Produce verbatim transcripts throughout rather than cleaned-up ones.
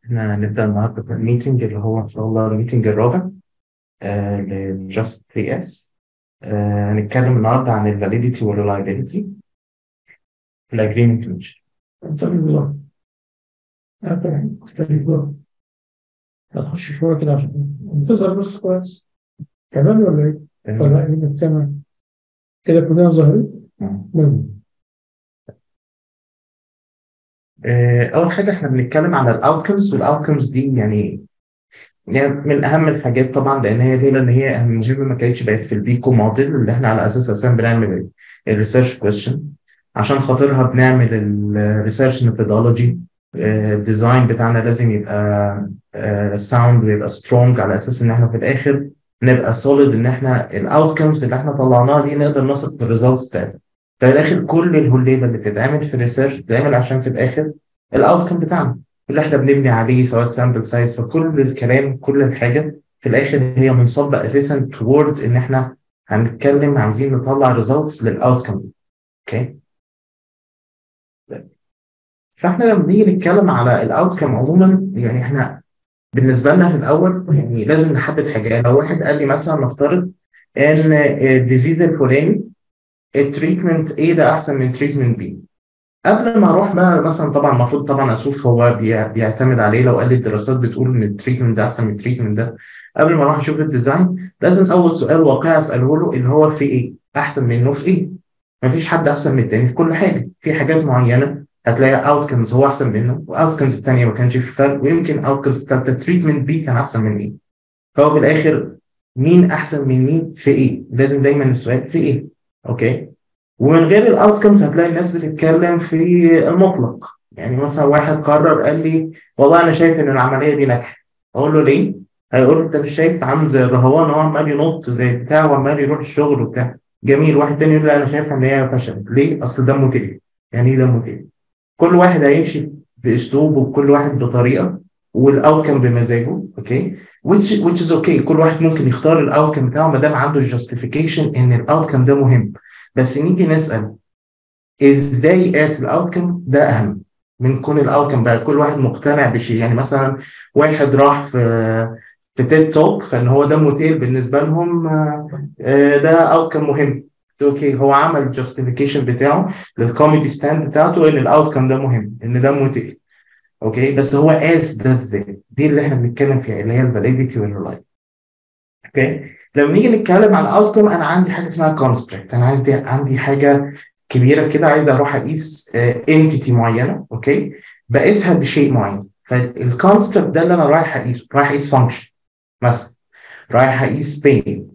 احنا هنبدأ النهارده بالميتنج اللي هو إن شاء الله الميتنج الرابع آه ل Just ثري إس. آه هنتكلم النهارده عن ال validity وال reliability في ال agreement mention. طب الله أفتح الله هتخش شوية كده عشان تظهر بس كويس كمان ولا إيه؟ تمام. ولا إيه بتعمل كده كلنا ظاهرين؟ مم. نعم. آه أول حاجة احنا بنتكلم على ال outcomes وال outcomes دي يعني يعني من أهم الحاجات طبعا، لأن هي لولا إن هي أهم مهمة ما كانتش بقت في البيكو موديل اللي احنا على أساسها أساسا بنعمل الريسيرش كويشن. عشان خاطرها بنعمل الريسيرش ميثودولوجي. الديزاين بتاعنا لازم يبقى ساوند ويبقى سترونج على اساس ان احنا في الاخر نبقى سوليد، ان احنا الاوتكمز اللي احنا طلعناها دي نقدر نثق بالريزلتس بتاعتها. في الاخر كل الهليله اللي بتتعمل في الريسيرش بتتعمل عشان في الاخر الاوتكم بتاعنا اللي احنا بنبني عليه، سواء سامبل سايز، فكل الكلام كل الحاجه في الاخر هي منصبه اساسا توورد ان احنا هنتكلم عايزين نطلع ريزلتس للاوتكم. اوكي، فاحنا لما نيجي نتكلم على الاوتكم عموما، يعني احنا بالنسبه لنا في الاول يعني لازم نحدد حاجه. لو واحد قال لي مثلا نفترض ان الديزيز الفلاني التريتمنت ايه ده احسن من تريتمنت بي، قبل ما اروح بقى مثلا طبعا المفروض طبعا اشوف هو بي- بيعتمد عليه. لو قال لي الدراسات بتقول ان التريتمنت ده احسن من التريتمنت ده، قبل ما اروح اشوف الديزاين لازم اول سؤال واقعي اساله له اللي هو في ايه احسن منه في ايه. مفيش حد احسن من التاني في كل حاجه، في حاجات معينه هتلاقي اوتكمز هو احسن منه واوتكمز الثانيه ما كانش في فرق، ويمكن اوتكمز الثالثه تريتمنت بي كان احسن من ايه. فهو في الاخر مين احسن من مين في ايه، لازم دايما السؤال في ايه. اوكي، ومن غير الاوتكمز هتلاقي الناس بتتكلم في المطلق. يعني مثلا واحد قرر قال لي والله انا شايف ان العمليه دي ناجحه، اقول له ليه؟ هيقول له انت مش شايف عامل زي الرهوان هو عمال ينط زي بتاع وعمال يروح الشغل وبتاع. جميل. واحد تاني يقول لا انا شايف ان هي فشلت. ليه؟ اصل دمه تقيل. يعني ايه دمه تقيل؟ كل واحد هيمشي باسلوبه وكل واحد بطريقه والاوتكم بمزاجه. اوكي، which which is okay. كل واحد ممكن يختار الاوتكم بتاعه ما دام عنده الجاستيفيكيشن ان الاوتكم ده مهم. بس نيجي نسال ازاي يقاس الاوتكم، ده اهم من كون الاوتكم بقى كل واحد مقتنع بشيء. يعني مثلا واحد راح في في تيد توك فان هو ده موتيل بالنسبه لهم، آه، ده اوتكم مهم. اوكي، هو عمل الجاستيفيكيشن بتاعه للكوميدي ستاند بتاعته ان الاوتكم ده مهم، ان ده موتيل. اوكي، بس هو قاس ده ازاي؟ دي اللي احنا بنتكلم فيها اللي هي الفاليديتي والريلايبيلتي. اوكي، لما نيجي نتكلم عن الاوتكم انا عندي حاجه اسمها كونستركت. انا عندي عندي حاجه كبيره كده عايز اروح اقيس انتيتي معينه. اوكي، بقيسها بشيء معين. فالكونستركت ده اللي انا رايح اقيسه، رايح اقيس فانكشن مثلا، رايح اقيس بين.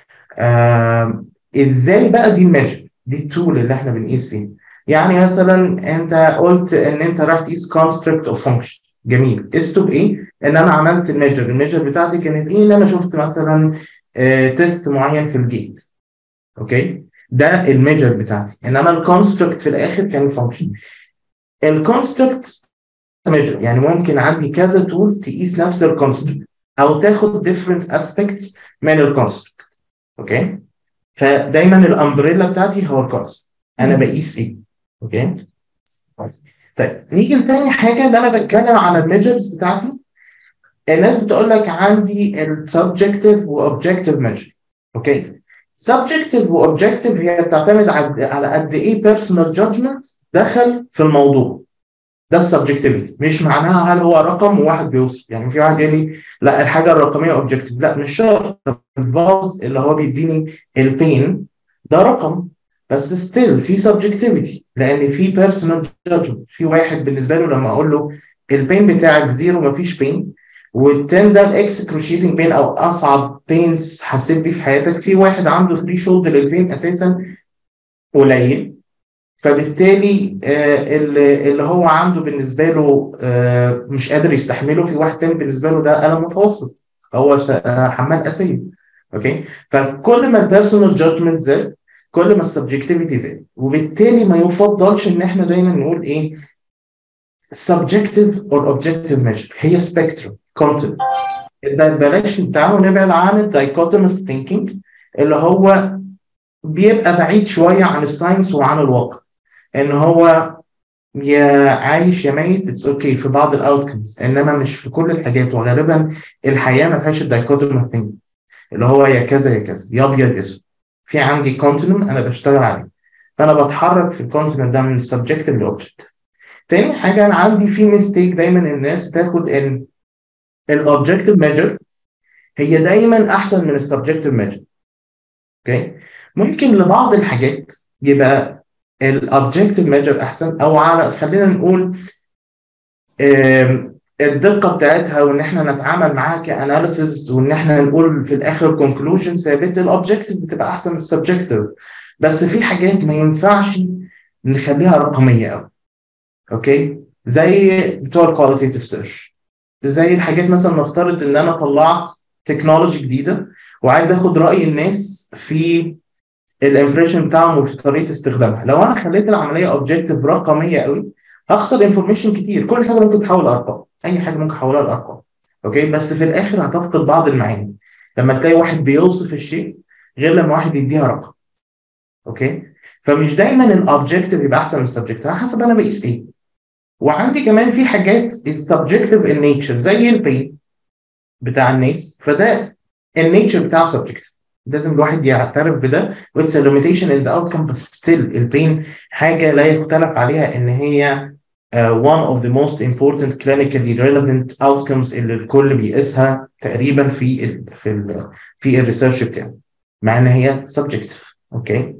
آه ازاي بقى دي الميجر، دي التول اللي احنا بنقيس فيها. يعني مثلا انت قلت ان انت رايح تقيس كونستركت اوف فانكشن، جميل. قيسته بايه؟ ان انا عملت الميجر، الميجر بتاعتي كانت ايه؟ ان انا شفت مثلا آه تيست معين في الجيت. اوكي، ده الميجر بتاعتي. انما الكونستركت في الاخر كان فانكشن. الكونستركت ميجر يعني ممكن عندي كذا تول تقيس نفس الكونستركت او تاخد different aspects من الكونستركت. اوكي، فدايما الامبريلا بتاعتي هو الكونستركت، انا بقيس ايه. اوكي، طيب نيجي لتاني حاجه اللي انا بتكلم على الميجرز بتاعتي. الناس بتقول لك عندي السبجكتيف واوبجكتيف ميجر. اوكي، سبجكتيف واوبجكتيف هي بتعتمد على على قد ايه بيرسونال جادجمنت دخل في الموضوع. ده السبجكتيفيتي، مش معناها هل هو رقم وواحد بيوصف. يعني في واحد يقول لي لا الحاجه الرقميه اوبجكتيف، لا مش شرط. الفاز اللي هو بيديني البين ده رقم، بس ستيل في سبجكتيفيتي لان في بيرسونال جادجمنت. في واحد بالنسبه له لما اقول له البين بتاعك زيرو مفيش بين، والتن ده الاكسكروشيتنج بين او اصعب بينز حسيت بيه في حياتك، في واحد عنده ثري شولد للبين اساسا قليل. فبالتالي آه اللي, اللي هو عنده بالنسبه له آه مش قادر يستحمله، في واحد تاني بالنسبه له ده الم متوسط، هو آه حمال اسيد. اوكي، فكل ما البيرسونال جادجمنت زاد كل ما السبجكتيفيتي زاد، وبالتالي ما يفضلش ان احنا دايما نقول ايه subjective or objective measure، هي spectrum content. بلاش تعالوا نبعد عن الدايكوتومس ثينكينج اللي هو بيبقى بعيد شويه عن الساينس وعن الواقع. ان هو يا عايش يا ميت، اتس اوكي في بعض الاوتكمز، انما مش في كل الحاجات. وغالبا الحياه ما فيهاش الدايكوتومي ثينج اللي هو يا كذا يا كذا، يا ابيض يا اسود. في عندي كونتينوم انا بشتغل عليه، فانا بتحرك في الكونتينوم ده من السبجكت للاوبجكت. تاني حاجه، انا عندي في ميستيك دايما الناس تاخد ان الاوبجكتيف ميجر هي دايما احسن من السبجكتيف ميجر. اوكي، ممكن لبعض الحاجات يبقى الاوبجكتيف ميجر احسن، او على خلينا نقول الدقه بتاعتها، وان احنا نتعامل معاها كاناليسز، وان احنا نقول في الاخر كونكلوجن ثابت، الاوبجكتيف بتبقى احسن من السبجكتيف. بس في حاجات ما ينفعش نخليها رقميه قوي. اوكي، زي بتوع الكواليتيف سيرش، زي الحاجات مثلا نفترض ان انا طلعت تكنولوجي جديده وعايز اخد راي الناس في الامبريشن بتاعهم وفي طريقه استخدامها. لو انا خليت العمليه اوبجكتيف رقميه قوي هخسر انفورميشن كتير. كل حاجه ممكن تحول لارقام، اي حاجه ممكن احولها لارقام. اوكي، بس في الاخر هتفقد بعض المعاني لما تلاقي واحد بيوصف الشيء غير لما واحد يديها رقم. اوكي، فمش دايما الاوبجكتيف يبقى احسن من السبجكتيف، على حسب انا بقيس ايه. وعندي كمان في حاجات subjective in nature زي البين بتاع الناس، فده النيتشر بتاعه subjective، لازم الواحد يعترف بده. واتس a limitation in the outcome، بس still البين حاجه لا يختلف عليها ان هي uh, one of the most important clinically relevant outcomes اللي الكل بيقيسها تقريبا في ال في ال في الريسيرش بتاعه، مع ان هي subjective. اوكي،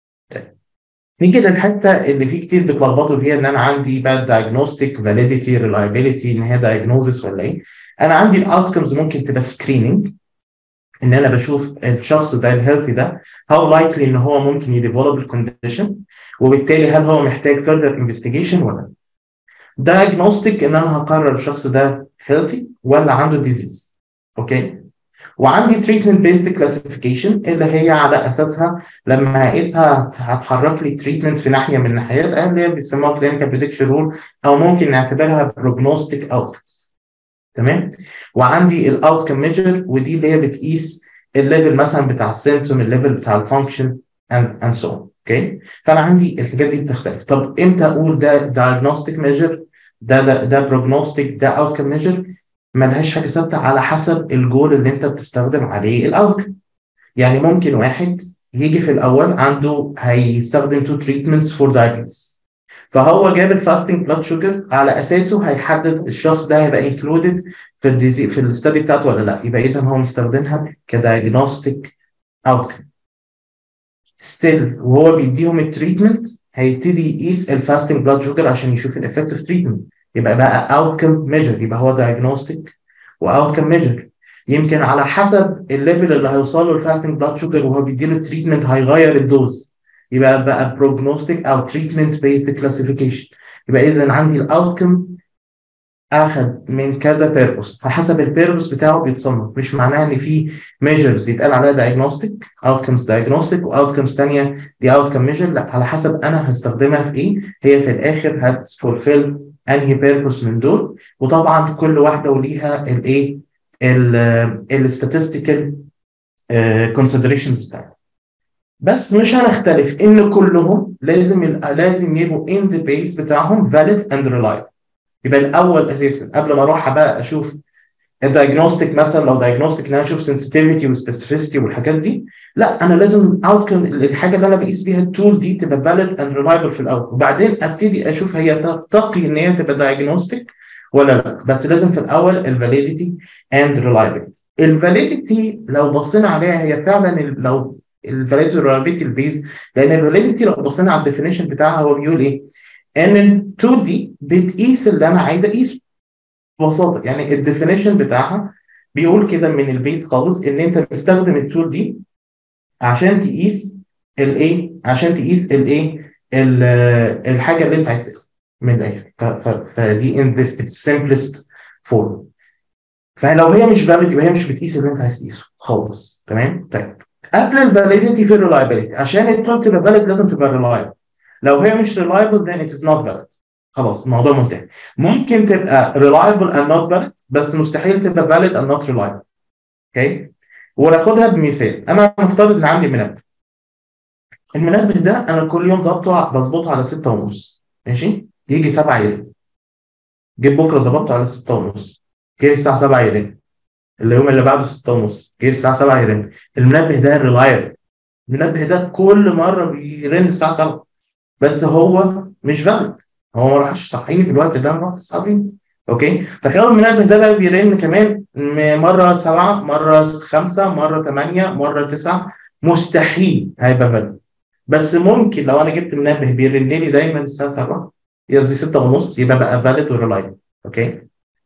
نيجي للحته اللي فيه كتير بيتلخبطوا فيها، ان انا عندي بقى diagnostic validity reliability، ان هي diagnosis ولا ايه. انا عندي الاوتكمز ممكن تبقى سكريننج، ان انا بشوف الشخص ده الهيلثي ده how likely ان هو ممكن يديفلوب الكونديشن، وبالتالي هل هو محتاج further investigation ولا لا. diagnostic ان انا هقرر الشخص ده healthy ولا عنده disease. اوكي، وعندي treatment based classification اللي هي على اساسها لما هقيسها هتحرك لي treatment في ناحيه من الناحيات اللي هي بيسموها clinical prediction rule، او ممكن نعتبرها prognostic outcomes. تمام، وعندي الاوتكم ميجر، ودي اللي هي بتقيس الليفل مثلا بتاع السيمتوم، الليفل بتاع الفانكشن اند اند سو. اوكي، فانا عندي الحاجات دي بتختلف. طب امتى اقول ده diagnostic measure، ده ده ده prognostic، ده outcome measure؟ ملهاش حاجه ثابته، على حسب الجول اللي انت بتستخدم عليه الاوتكم. يعني ممكن واحد يجي في الاول عنده هيستخدم تو تريتمنتس فور diabetes، فهو جاب الفاستنج بلاد شوجر على اساسه هيحدد الشخص ده هيبقى انكلودد في الديزي في الاستدي بتاعته ولا لا. يبقى اذا هو مستخدمها كدايجنوستيك اوتكم. ستيل وهو بيديهم التريتمنت هيبتدي يقيس الفاستنج بلاد شوجر عشان يشوف الافكتيف تريتمنت. يبقى بقى اوتكم ميجر، يبقى هو دايجنوستيك واوتكم ميجر. يمكن على حسب الليفل اللي هيوصل له الفاستنج بلاد شوجر وهو بيديله التريتمنت هيغير الدوز، يبقى بقى بروجنوستيك او تريتمنت بيزد كلاسيفيكيشن. يبقى اذا عندي الاوتكم اخذ من كذا بيربوس، على حسب البيربوس بتاعه بيتصنف. مش معناها ان في ميجرز يتقال عليها دايجنوستيك اوتكمز دايجنوستيك واوتكمز ثانيه دي اوتكم ميجر، لا، على حسب انا هستخدمها في ايه، هي في الاخر هتفولفيل انهي بيربوس من دول. وطبعا كل واحده وليها الايه الستاتستيكال كونسيدريشنز بتاعتها. بس مش هنختلف ان كلهم لازم لازم يبقوا ان ذا بيس بتاعهم valid and reliable. يبقى الاول اساسا قبل ما اروح بقى اشوف الدايجنوستيك، مثلا لو دايجنوستيك ان انا اشوف سنسيتيفيتي وسبيسيفيستي والحاجات دي، لا، انا لازم اوتكم الحاجه اللي انا بقيس بيها التول دي تبقى valid and reliable في الاول، وبعدين ابتدي اشوف هي ترتقي ان هي تبقى دايجنوستيك ولا لا. بس لازم في الاول الفاليديتي اند reliability. الفاليديتي لو بصينا عليها هي فعلا لو الفاليديتي والريلايبيلتي البيز، لان الفاليديتي لو بصينا على الديفينيشن بتاعها هو بيقول ايه؟ ان التول دي بتقيس اللي انا عايز اقيسه ببساطه. يعني الديفينيشن بتاعها بيقول كده من البيز خالص ان انت بتستخدم التول دي عشان تقيس الايه؟ عشان تقيس الايه؟ الحاجه اللي انت عايز تقيسها من الاخر. فدي ان ذس simplest form. فلو هي مش valid يبقى هي مش بتقيس اللي انت عايز تقيسه خالص. تمام؟ طيب قبل الفاليديتي في الريلايبيلتي، عشان التول تبقى valid لازم تبقى reliable. لو هي مش reliable then it is not valid. خلاص الموضوع منتهي. ممكن تبقى reliable and not valid، بس مستحيل تبقى valid and not reliable. اوكي؟ وناخدها بمثال. انا مفترض ان عندي منبه. المنبه ده انا كل يوم ضبطه بظبطه على ستة ونص، ماشي؟ يجي سبعة يرن، جيت بكره ظبطته على ستة ونص، جه الساعه سبعة يرن، اليوم اللي بعده ستة ونص، جه الساعه سبعة يرن. المنبه ده ريلايبل، المنبه ده كل مره بيرن الساعه سبعة، بس هو مش فالid، هو ما راحش يصحيني في الوقت اللي انا رحت اصحابي. اوكي، تخيلوا المنبه ده بقى بيرن كمان مره سبعة، مره خمسة، مره ثمانية، مره تسعة، مستحيل هيبقى فالid. بس ممكن لو انا جبت منبه بيرن لي دايما الساعه سبعة، قصدي ستة ونص، يبقى بقى فالid وريلايبل. اوكي،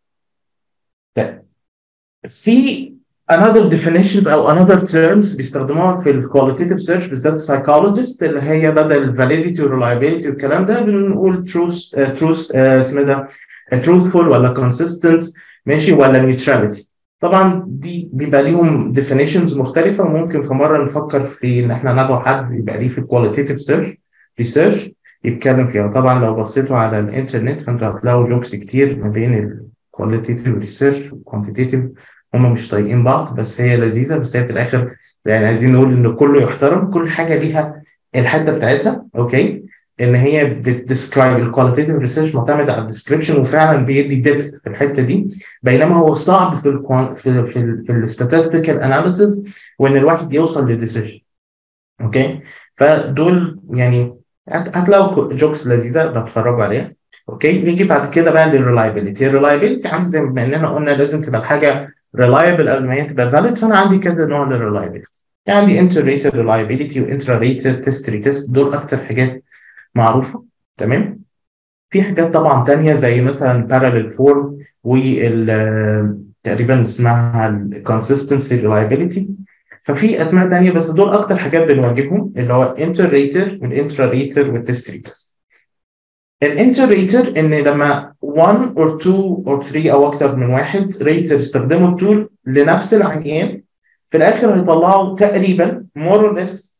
في another definition او another terms بيستخدموها في ال qualitative search بالذات psychologist، اللي هي بدل validity و reliability والكلام ده بنقول truth uh, truth uh, اسمه ده uh, truthful ولا consistent، ماشي، ولا neutrality. طبعا دي بيبقى ليهم definitions مختلفة، وممكن في مرة نفكر في ان احنا ندعو حد يبقى ليه في qualitative search research يتكلم فيها. طبعا لو بصيتوا على الانترنت فانتوا هتلاقوا جوكس كتير ما بين ال qualitative research و quantitative، هم مش طايقين بعض بس هي لذيذه. بس هي في الاخر يعني عايزين نقول ان كله يحترم، كل حاجه ليها الحته بتاعتها. اوكي، ان هي بتديسكرايب، الكواليتيف ريسيرش معتمد على الديسكريبشن وفعلا بيدي ديبث في الحته دي، بينما هو صعب في ال في في, في الستاتستيكال اناليسيز وان الواحد يوصل للديسيجن. اوكي، فدول يعني هتلاقوا جوكس لذيذه بتفرجوا عليها. اوكي، نيجي بعد كده بقى للريلايبيليتي. الريلايبيليتي عندي زي ما اننا قلنا لازم تبقى الحاجه reliable قبل ما هي تبقى valid، فانا عندي كذا نوع للريلايبيليتي. عندي inter-rated reliability و intra-rated test retest، دول اكتر حاجات معروفه. تمام، في حاجات طبعا تانية زي مثلا parallel form وال تقريبا اسمها ال consistency reliability، ففي اسماء تانية بس دول اكتر حاجات بنواجههم، اللي هو inter-rated والintra-rated والtest retest. الانتر-ريتر ان لما واحد or two or three او اكتر من واحد ريتر استخدموا التول لنفس العيان، في الاخر هيطلعوا تقريبا more or less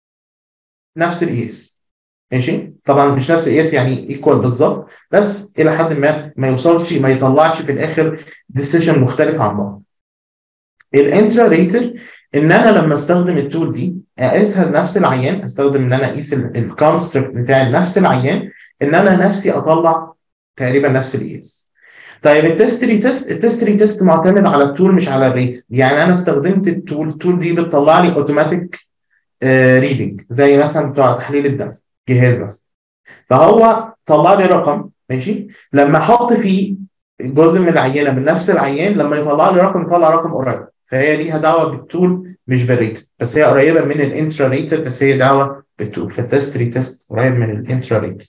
نفس القياس. ماشي، طبعا مش نفس القياس يعني ايكوال بالظبط، بس الى حد ما ما يوصلش ما يطلعش في الاخر ديسيجن مختلف عن بعض. الانترا-ريتر ان انا لما استخدم التول دي اقيسها لنفس العيان، استخدم ان انا اقيس الكونستركت بتاعي لنفس العيان، ان انا نفسي اطلع تقريبا نفس القياس. طيب التست ريتست، التست ريتست معتمد على التول مش على الريت. يعني انا استخدمت التول، التول دي بتطلع لي اوتوماتيك ريدنج زي مثلا بتوع تحليل الدم جهاز مثلا، فهو طلع لي رقم. ماشي، لما احط فيه جزء من العينه من نفس العيان، لما يطلع لي رقم يطلع رقم قريب، فهي ليها دعوه بالتول مش بالريت، بس هي قريبه من الانترا ريت، بس هي دعوه بالتول. فالتست ريتست قريب من الانترا ريت.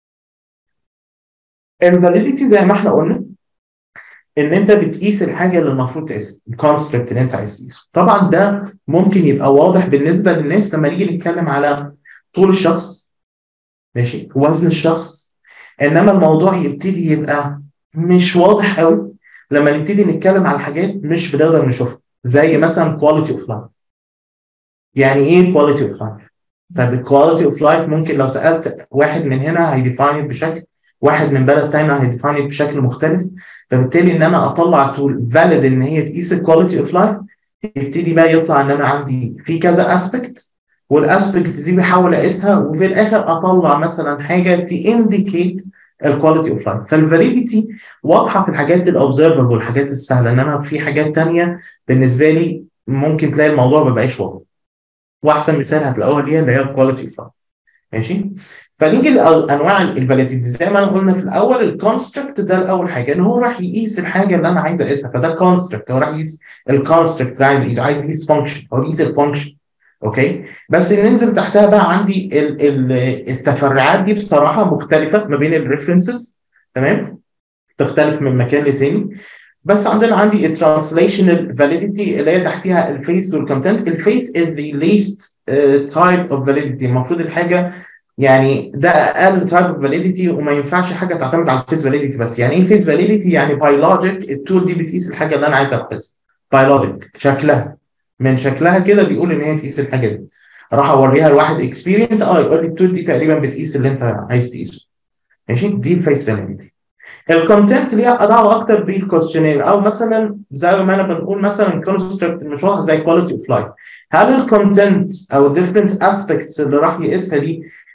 الفاليديتي زي ما احنا قلنا ان انت بتقيس الحاجه اللي المفروض تقيسها، الكونستركت اللي انت عايز تقيسه. طبعا ده ممكن يبقى واضح بالنسبه للناس لما نيجي نتكلم على طول الشخص، ماشي، وزن الشخص، انما الموضوع يبتدي يبقى مش واضح قوي لما نبتدي نتكلم على حاجات مش بنقدر نشوفها، زي مثلا كواليتي اوف لايف. يعني ايه كواليتي اوف لايف؟ طيب الكواليتي اوف لايف ممكن لو سالت واحد من هنا هيديفاين بشكل، واحد من بلد تاني هيديفاين بشكل مختلف، فبالتالي ان انا اطلع تول فاليد ان هي تقيس الكواليتي اوف لايف، يبتدي بقى يطلع ان انا عندي في كذا اسبكت، والاسبكت دي بحاول اقيسها وفي الاخر اطلع مثلا حاجه تانديكيت الكواليتي اوف لايف. فالفاليديتي واضحه في الحاجات الاوبزرفبل والحاجات السهله، انما في حاجات تانية بالنسبه لي ممكن تلاقي الموضوع ما بقاش واضح. واحسن مثال هتلاقوها ليها اللي هي الكواليتي اوف لايف. ماشي، فنيجي لانواع الفاليديتي زي ما انا قلنا في الاول. الكونستركت ده الاول حاجه ان هو راح يقيس الحاجه اللي انا عايز اقيسها، فده كونستركت، هو راح يقيس الكونستركت اللي عايز يقيسه، عايز يقيس فانكشن هو يقيس الفانكشن. اوكي، بس ننزل تحتها بقى عندي ال ال التفرعات دي بصراحه مختلفه ما بين الريفرنسز. تمام، تختلف من مكان لتاني. بس عندنا عندي الترانسليشنال فاليديتي اللي هي تحتيها الفيث والكونتنت. الفيث is the least uh, type of validity، المفروض الحاجه يعني ده اقل تايب اوف فاليديتي، وما ينفعش حاجه تعتمد على الفيس فاليديتي بس. يعني ايه فيس فاليديتي؟ يعني بيولوجيك، التول دي بتقيس الحاجه اللي انا عايز اقيسها. بيولوجيك شكلها، من شكلها كده بيقول ان هي تقيس الحاجه دي. راح اوريها لواحد اكسبيرينس، اه يقول لي التول دي تقريبا بتقيس اللي انت عايز تقيسه. ماشي، دي الفيس فاليديتي. الكونتنت ليها دعوه اكتر بالكويستشنير، او مثلا زي ما انا بنقول مثلا كونستركت مش زي كواليتي اوف لايف. هل الكونتنت او الديفرنت اسبيكتس اللي راح يقيسها دي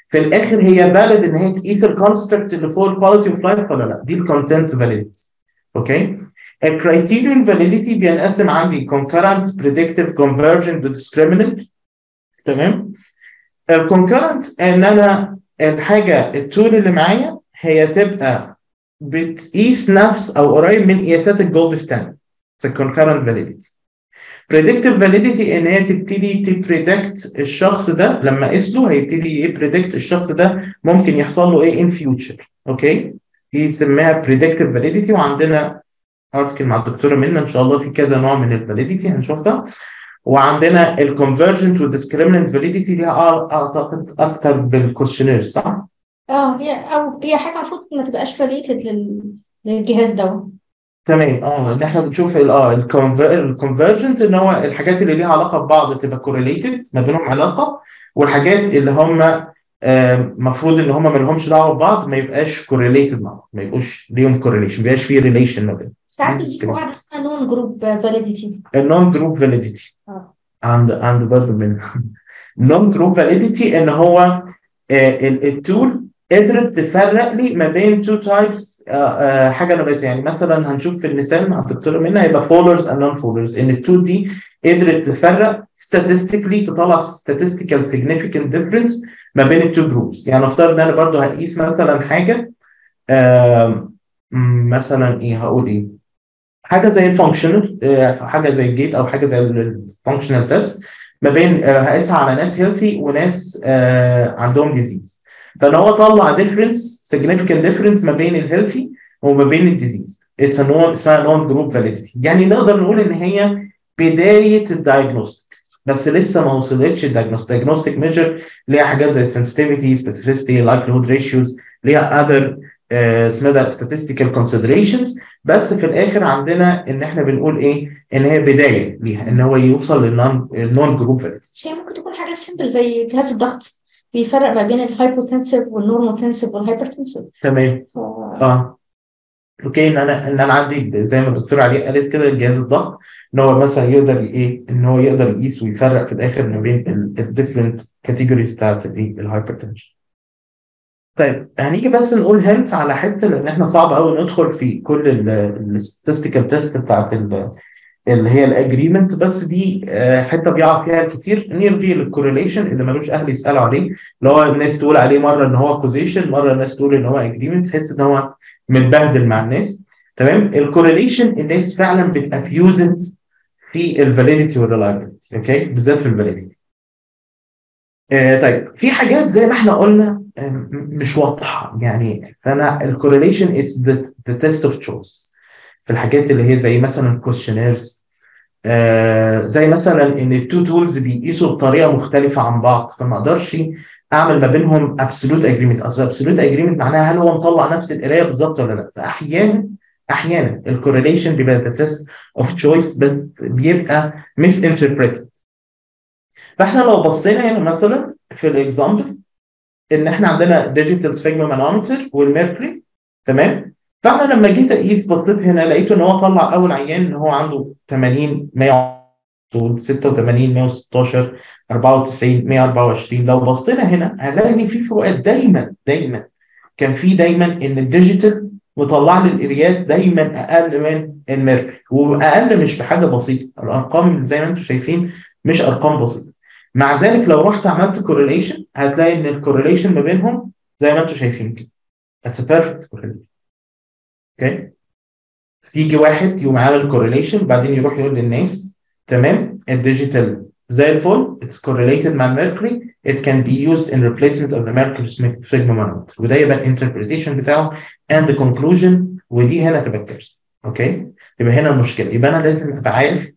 في الاخر هي فاليد ان هي تقيس الكونستركت اللي فوق الكواليتي اوف لايف ولا لا، دي الكونتنت فاليديتي. اوكي. الكرايتيريون فاليديتي بينقسم عندي concurrent predictive convergent discriminant. تمام. الكونكرنت ان انا الحاجه التول اللي معايا هي تبقى بتقيس نفس او قريب من قياسات الجولد ستاندرد. concurrent validity. predictive validity ان هي تبتدي تبريدكت الشخص ده لما اقيس له هيبتدي يبريدكت الشخص ده ممكن يحصل له ايه ان فيوتشر. اوكي. دي اسمها predictive validity، وعندنا ارتكل مع الدكتوره منى ان شاء الله في كذا نوع من الفاليديتي هنشوفها. وعندنا الكونفرجنت والديسكريمنت فاليديتي ليها اعتقد اكتر بالكويشنير صح؟ اه هي او هي حاجه المفروض ما تبقاش ريليتد لل... للجهاز ده. تمام. اه ان احنا بنشوف ال اه الكونفرجنت ان هو الحاجات اللي ليها علاقه ببعض تبقى كورليتد ما بينهم علاقه، والحاجات اللي هم المفروض ان هم ما لهمش دعوه ببعض ما يبقاش كورليتد مع بعض، ما يبقوش ليهم كورليشن، ما يبقاش في ريليشن ما بينهم. ساعات بيجيبوا واحده اسمها نون جروب فاليديتي. النون جروب فاليديتي اه عند عند برضه منها. نون جروب فاليديتي ان هو التول قدرت تفرق لي ما بين تو تايبس حاجه انا بس يعني مثلا هنشوف في المثال مع الدكتوره منى هيبقى فولرز اند نون فولرز، ان التول دي قدرت تفرق statistically تطلع statistical significant difference ما بين التو جروبس. يعني نفترض ان انا برضه هقيس مثلا حاجه مثلا ايه هقول ايه حاجه زي الفانكشنال حاجه زي الجيت او حاجه زي الفانكشنال تيست ما بين هقيسها على ناس هيلثي وناس عندهم ديزيز، فان هو طلع ديفرنس significant ديفرنس ما بين الهيلثي وما بين الديزيز. اتس نون اسمها نون جروب فاليديتي. يعني نقدر نقول ان هي بدايه الدايجنوستيك بس لسه ما وصلتش الدايجنوستيك. دايجنوستيك ميجر ليها حاجات زي السنسيتيفيتي سبيسيفيستي لايكليهود ريشيوز ليها اذر اسمها ده statistical considerations، بس في الاخر عندنا ان احنا بنقول ايه ان هي بدايه ليها ان هو يوصل للنون النون جروب فاليديتي. هي ممكن تكون حاجه سيمبل زي جهاز الضغط بيفرق ما بين الهايبوتنسيف والنورموتنسيف والهايبرتنسيف. تمام. ف... اه اوكي ان انا ان انا عندي زي ما الدكتور علي قالت كده جهاز الضغط ان هو مثلا يقدر ايه ان هو يقدر يقيس ويفرق في الاخر ما بين الديفرنت كاتيجوريز بتاعت الهايبرتنشن. طيب هنيجي بس نقول هنت على حته لان احنا صعب قوي ندخل في كل الستاتستيكال تيست بتاعت اللي هي الاجريمنت، بس دي حته بيقع فيها كتير نيرجي للكورليشن اللي ملوش اهل يسالوا عليه، اللي هو الناس تقول عليه مره ان هو كوزيشن مره الناس تقول ان هو اجريمنت، تحس ان هو متبهدل مع الناس. تمام. الكورليشن الناس فعلا بتابيوزد في الفاليديتي والريلايبيلتي. اوكي بالذات في الفاليديتي. آه طيب في حاجات زي ما احنا قلنا آه مش واضحه، يعني فانا الكورليشن از ذا تيست اوف تشويس في الحاجات اللي هي زي مثلا كويشنيرز آه زي مثلا ان التو تولز بيقيسوا بطريقه مختلفه عن بعض، فما اقدرش اعمل ما بينهم ابسولوت اجريمنت. اصل ابسولوت اجريمنت معناها هل هو مطلع نفس القرايه بالظبط ولا لا. فاحيانا احيانا الكورليشن بيبقى ذا تيست اوف تشويس بس بيبقى ميس انتربريتد. فاحنا لو بصينا هنا مثلا في الاكزامبل ان احنا عندنا ديجيتال سفيجما مانومتر والميركوري. تمام. فاحنا لما جيت اقيس بصيت هنا لقيته ان هو طلع اول عيان ان هو عنده ثمانين مية ستة وثمانين مية وستاشر أربعة وتسعين مية وأربعة وعشرين. لو بصينا هنا هنلاقي ان في فروقات دايما دايما كان في دايما ان الديجيتال مطلع لي القرايات دايما اقل من الميركوري، واقل مش بحاجه بسيطه، الارقام زي ما انتم شايفين مش ارقام بسيطه. مع ذلك لو رحت عملت كورليشن هتلاقي ان الكورليشن ما بينهم زي ما انتم شايفين كده. That's a perfect correlation. اوكي. تيجي واحد يقوم عامل كورليشن بعدين يروح يقول للناس تمام الديجيتال زي الفل it's correlated مع الميركوري it can be used in replacement of the mercury sigma manometer، وده يبقى الانتربريتيشن بتاعه and the conclusion، ودي هنا تبقى الكارثه. اوكي. يبقى هنا المشكله، يبقى انا لازم ابقى عارف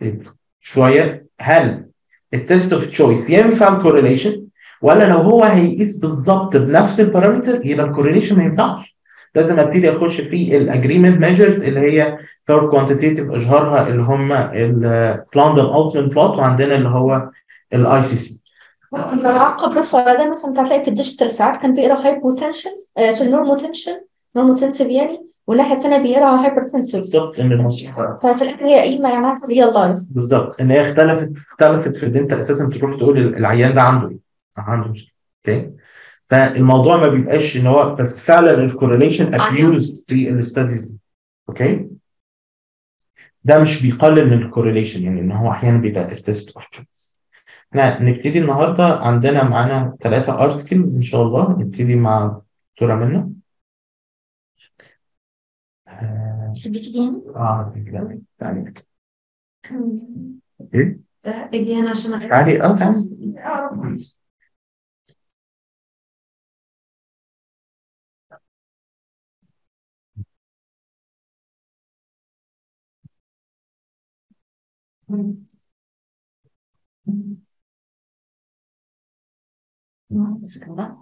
شويه هل التست اوف تشويس ينفع الكورليشن ولا لو هو هيقيس بالظبط بنفس البارامتر يبقى الكورليشن ما ينفعش. لازم ابتدي اخش في الاجريمنت ميجرز اللي هي ثيرد كوانتيتيف اشهرها اللي هم الفلاندر التمن بلوت، وعندنا اللي هو الاي سي سي. العقب رفع ده مثلا هتلاقي في الديجيتال ساعات كان بيقرا هايبوتنشن آه نورموتنشن نورموتنسيف يعني، والناحيه الثانيه بيقرا هايبرتنسيف. بالظبط ان ففي الاخر هي قيمه يعني عارفه ريال لايف. بالظبط ان هي اختلفت اختلفت في ان انت اساسا تروح تقول العيان ده عنده ايه عنده مشكله. اوكي. فالموضوع ما بيبقاش ان هو بس فعلا الكورليشن ابيوز في الستاديز دي. اوكي، ده مش بيقلل من الكورليشن، يعني ان هو احيانا بيبقى التست اوف تشويس. احنا نبتدي النهارده، عندنا معانا ثلاثه ارتكلز ان شاء الله. نبتدي مع دكتوره منى. تحبي تيجي هنا؟ اه لا تعالي. ايه؟ اجي هنا عشان تعالي اه تعالي. بس كده.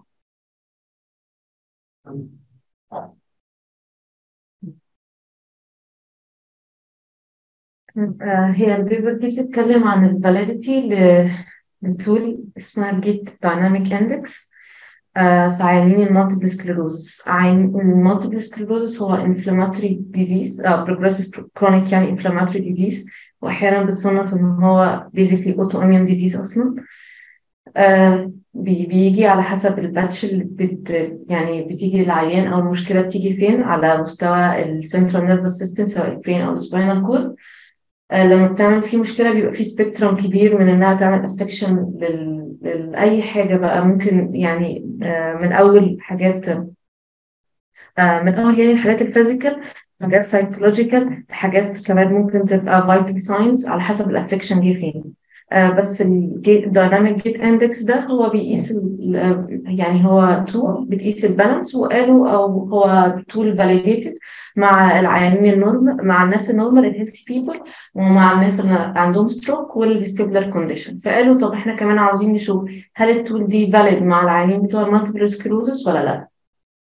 هي البيبر دي بتتكلم عن الفاليديتي لتول اسمها جيت دايناميك اندكس في عيانين المالتيبل سكليروزس. المالتيبل سكليروزس هو انفلاماتوري ديزيز او بروجريسيف كرونيك يعني انفلاماتوري ديزيز، واحيانا بتصنف ان هو بيزيكلي اوتو اميون ديزيز اصلا. آه بي بيجي على حسب الباتش اللي بت يعني بتيجي للعيان او المشكله بتيجي فين على مستوى السنترال نيرفس سيستم سواء البرين او السباينال كورد. آه لما بتعمل فيه مشكله بيبقى فيه سبيكترم كبير من انها تعمل افكشن لاي حاجه بقى، ممكن يعني آه من اول حاجات آه من اول يعني الحاجات الفيزيكال، حاجات سايكولوجيكال، حاجات كمان ممكن تبقى فايتال ساينز على حسب الافكشن جه فين. آه بس الدايناميك جيت اندكس ده هو بيقيس يعني هو تول بتقيس البالانس، وقالوا او هو تول فاليديتد مع العيانين النورمال، مع الناس النورمال الهيلثي بيبل، ومع الناس اللي عندهم ستروك والفيستيبولار كونديشن. فقالوا طب احنا كمان عاوزين نشوف هل التول دي فاليد مع العيانين بتوع المالتيبل سكلروزس ولا لا.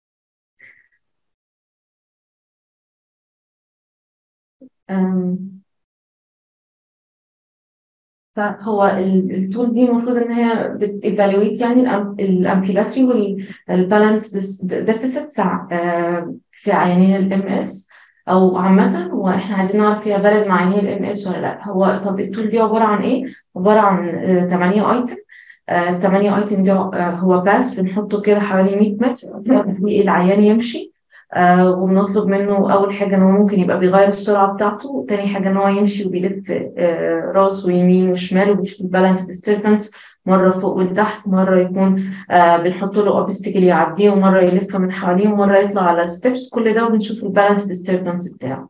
أم فهو التول دي المفروض ان هي بتيفالويت يعني الامبيلاتري والبالانس ديفيسيتس في عيانين الام اس او عامه، واحنا عايزين نعرف هي بلد مع عيانين الام اس ولا لا. هو طب التول دي عباره عن ايه؟ عباره عن ثمانية ايتم. ثمانية ايتم ده هو باس بنحطه كده حوالي مية متر، العيان يمشي. آه وبنطلب منه أول حاجة إن هو ممكن يبقى بيغير السرعة بتاعته، تاني حاجة إن هو يمشي وبيلف آه راسه يمين وشمال وبيشوف البالانس ديستربنس، مرة فوق وتحت، مرة يكون آه بنحط له أوبستكل يعديه، ومرة يلف من حواليه، ومرة يطلع على ستيبس، كل ده وبنشوف البالانس ديستربنس بتاعه.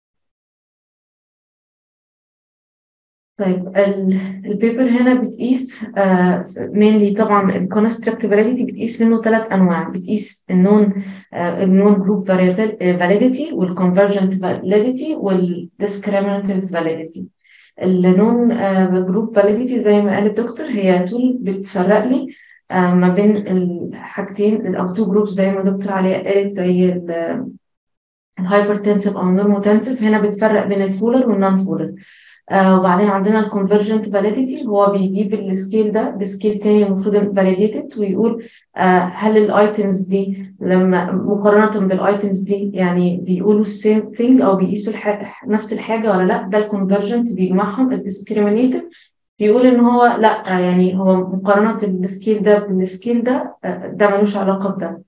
طيب البيبر هنا بتقيس مينلي طبعا الكونستراكتيفاليتي، بتقيس منه ثلاث انواع. بتقيس النون النون جروب فاليديتي والكونفرجنت فاليديتي والديسكريمناتيف فاليديتي. النون جروب فاليديتي زي ما قال الدكتور هي تول بتفرق لي ما بين الحاجتين او تو جروبس زي ما الدكتور علياء قالت، زي الهايبرتنسيف او النورموتنسيف. هنا بتفرق بين الفولر والنون فولر. آه وبعدين عندنا الكونفرجنت فاليديتي، هو بيجيب السكيل ده بسكيل تاني المفروض فاليديتد، ويقول آه هل الايتمز دي لما مقارنة بالايتمز دي يعني بيقولوا السيم ثينج او بيقيسوا الح... نفس الحاجة ولا لا. ده الكونفرجنت بيجمعهم. الديسكريمينيتيف بيقول ان هو لا، يعني هو مقارنة السكيل ده بالسكيل ده آه ده ملوش علاقة بده.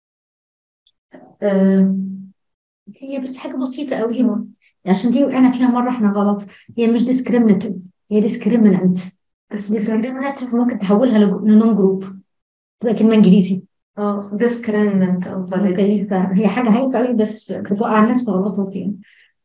آه هي بس حاجة بسيطة قوي هنا عشان دي وقعنا فيها مرة احنا غلط. هي مش discriminative، هي discriminant. بس discriminative ممكن تحولها لنون جروب، تبقى كلمة انجليزي. اه discriminant او validity. هي حاجة هايفة قوي بس بتوقع الناس في غلطات يعني.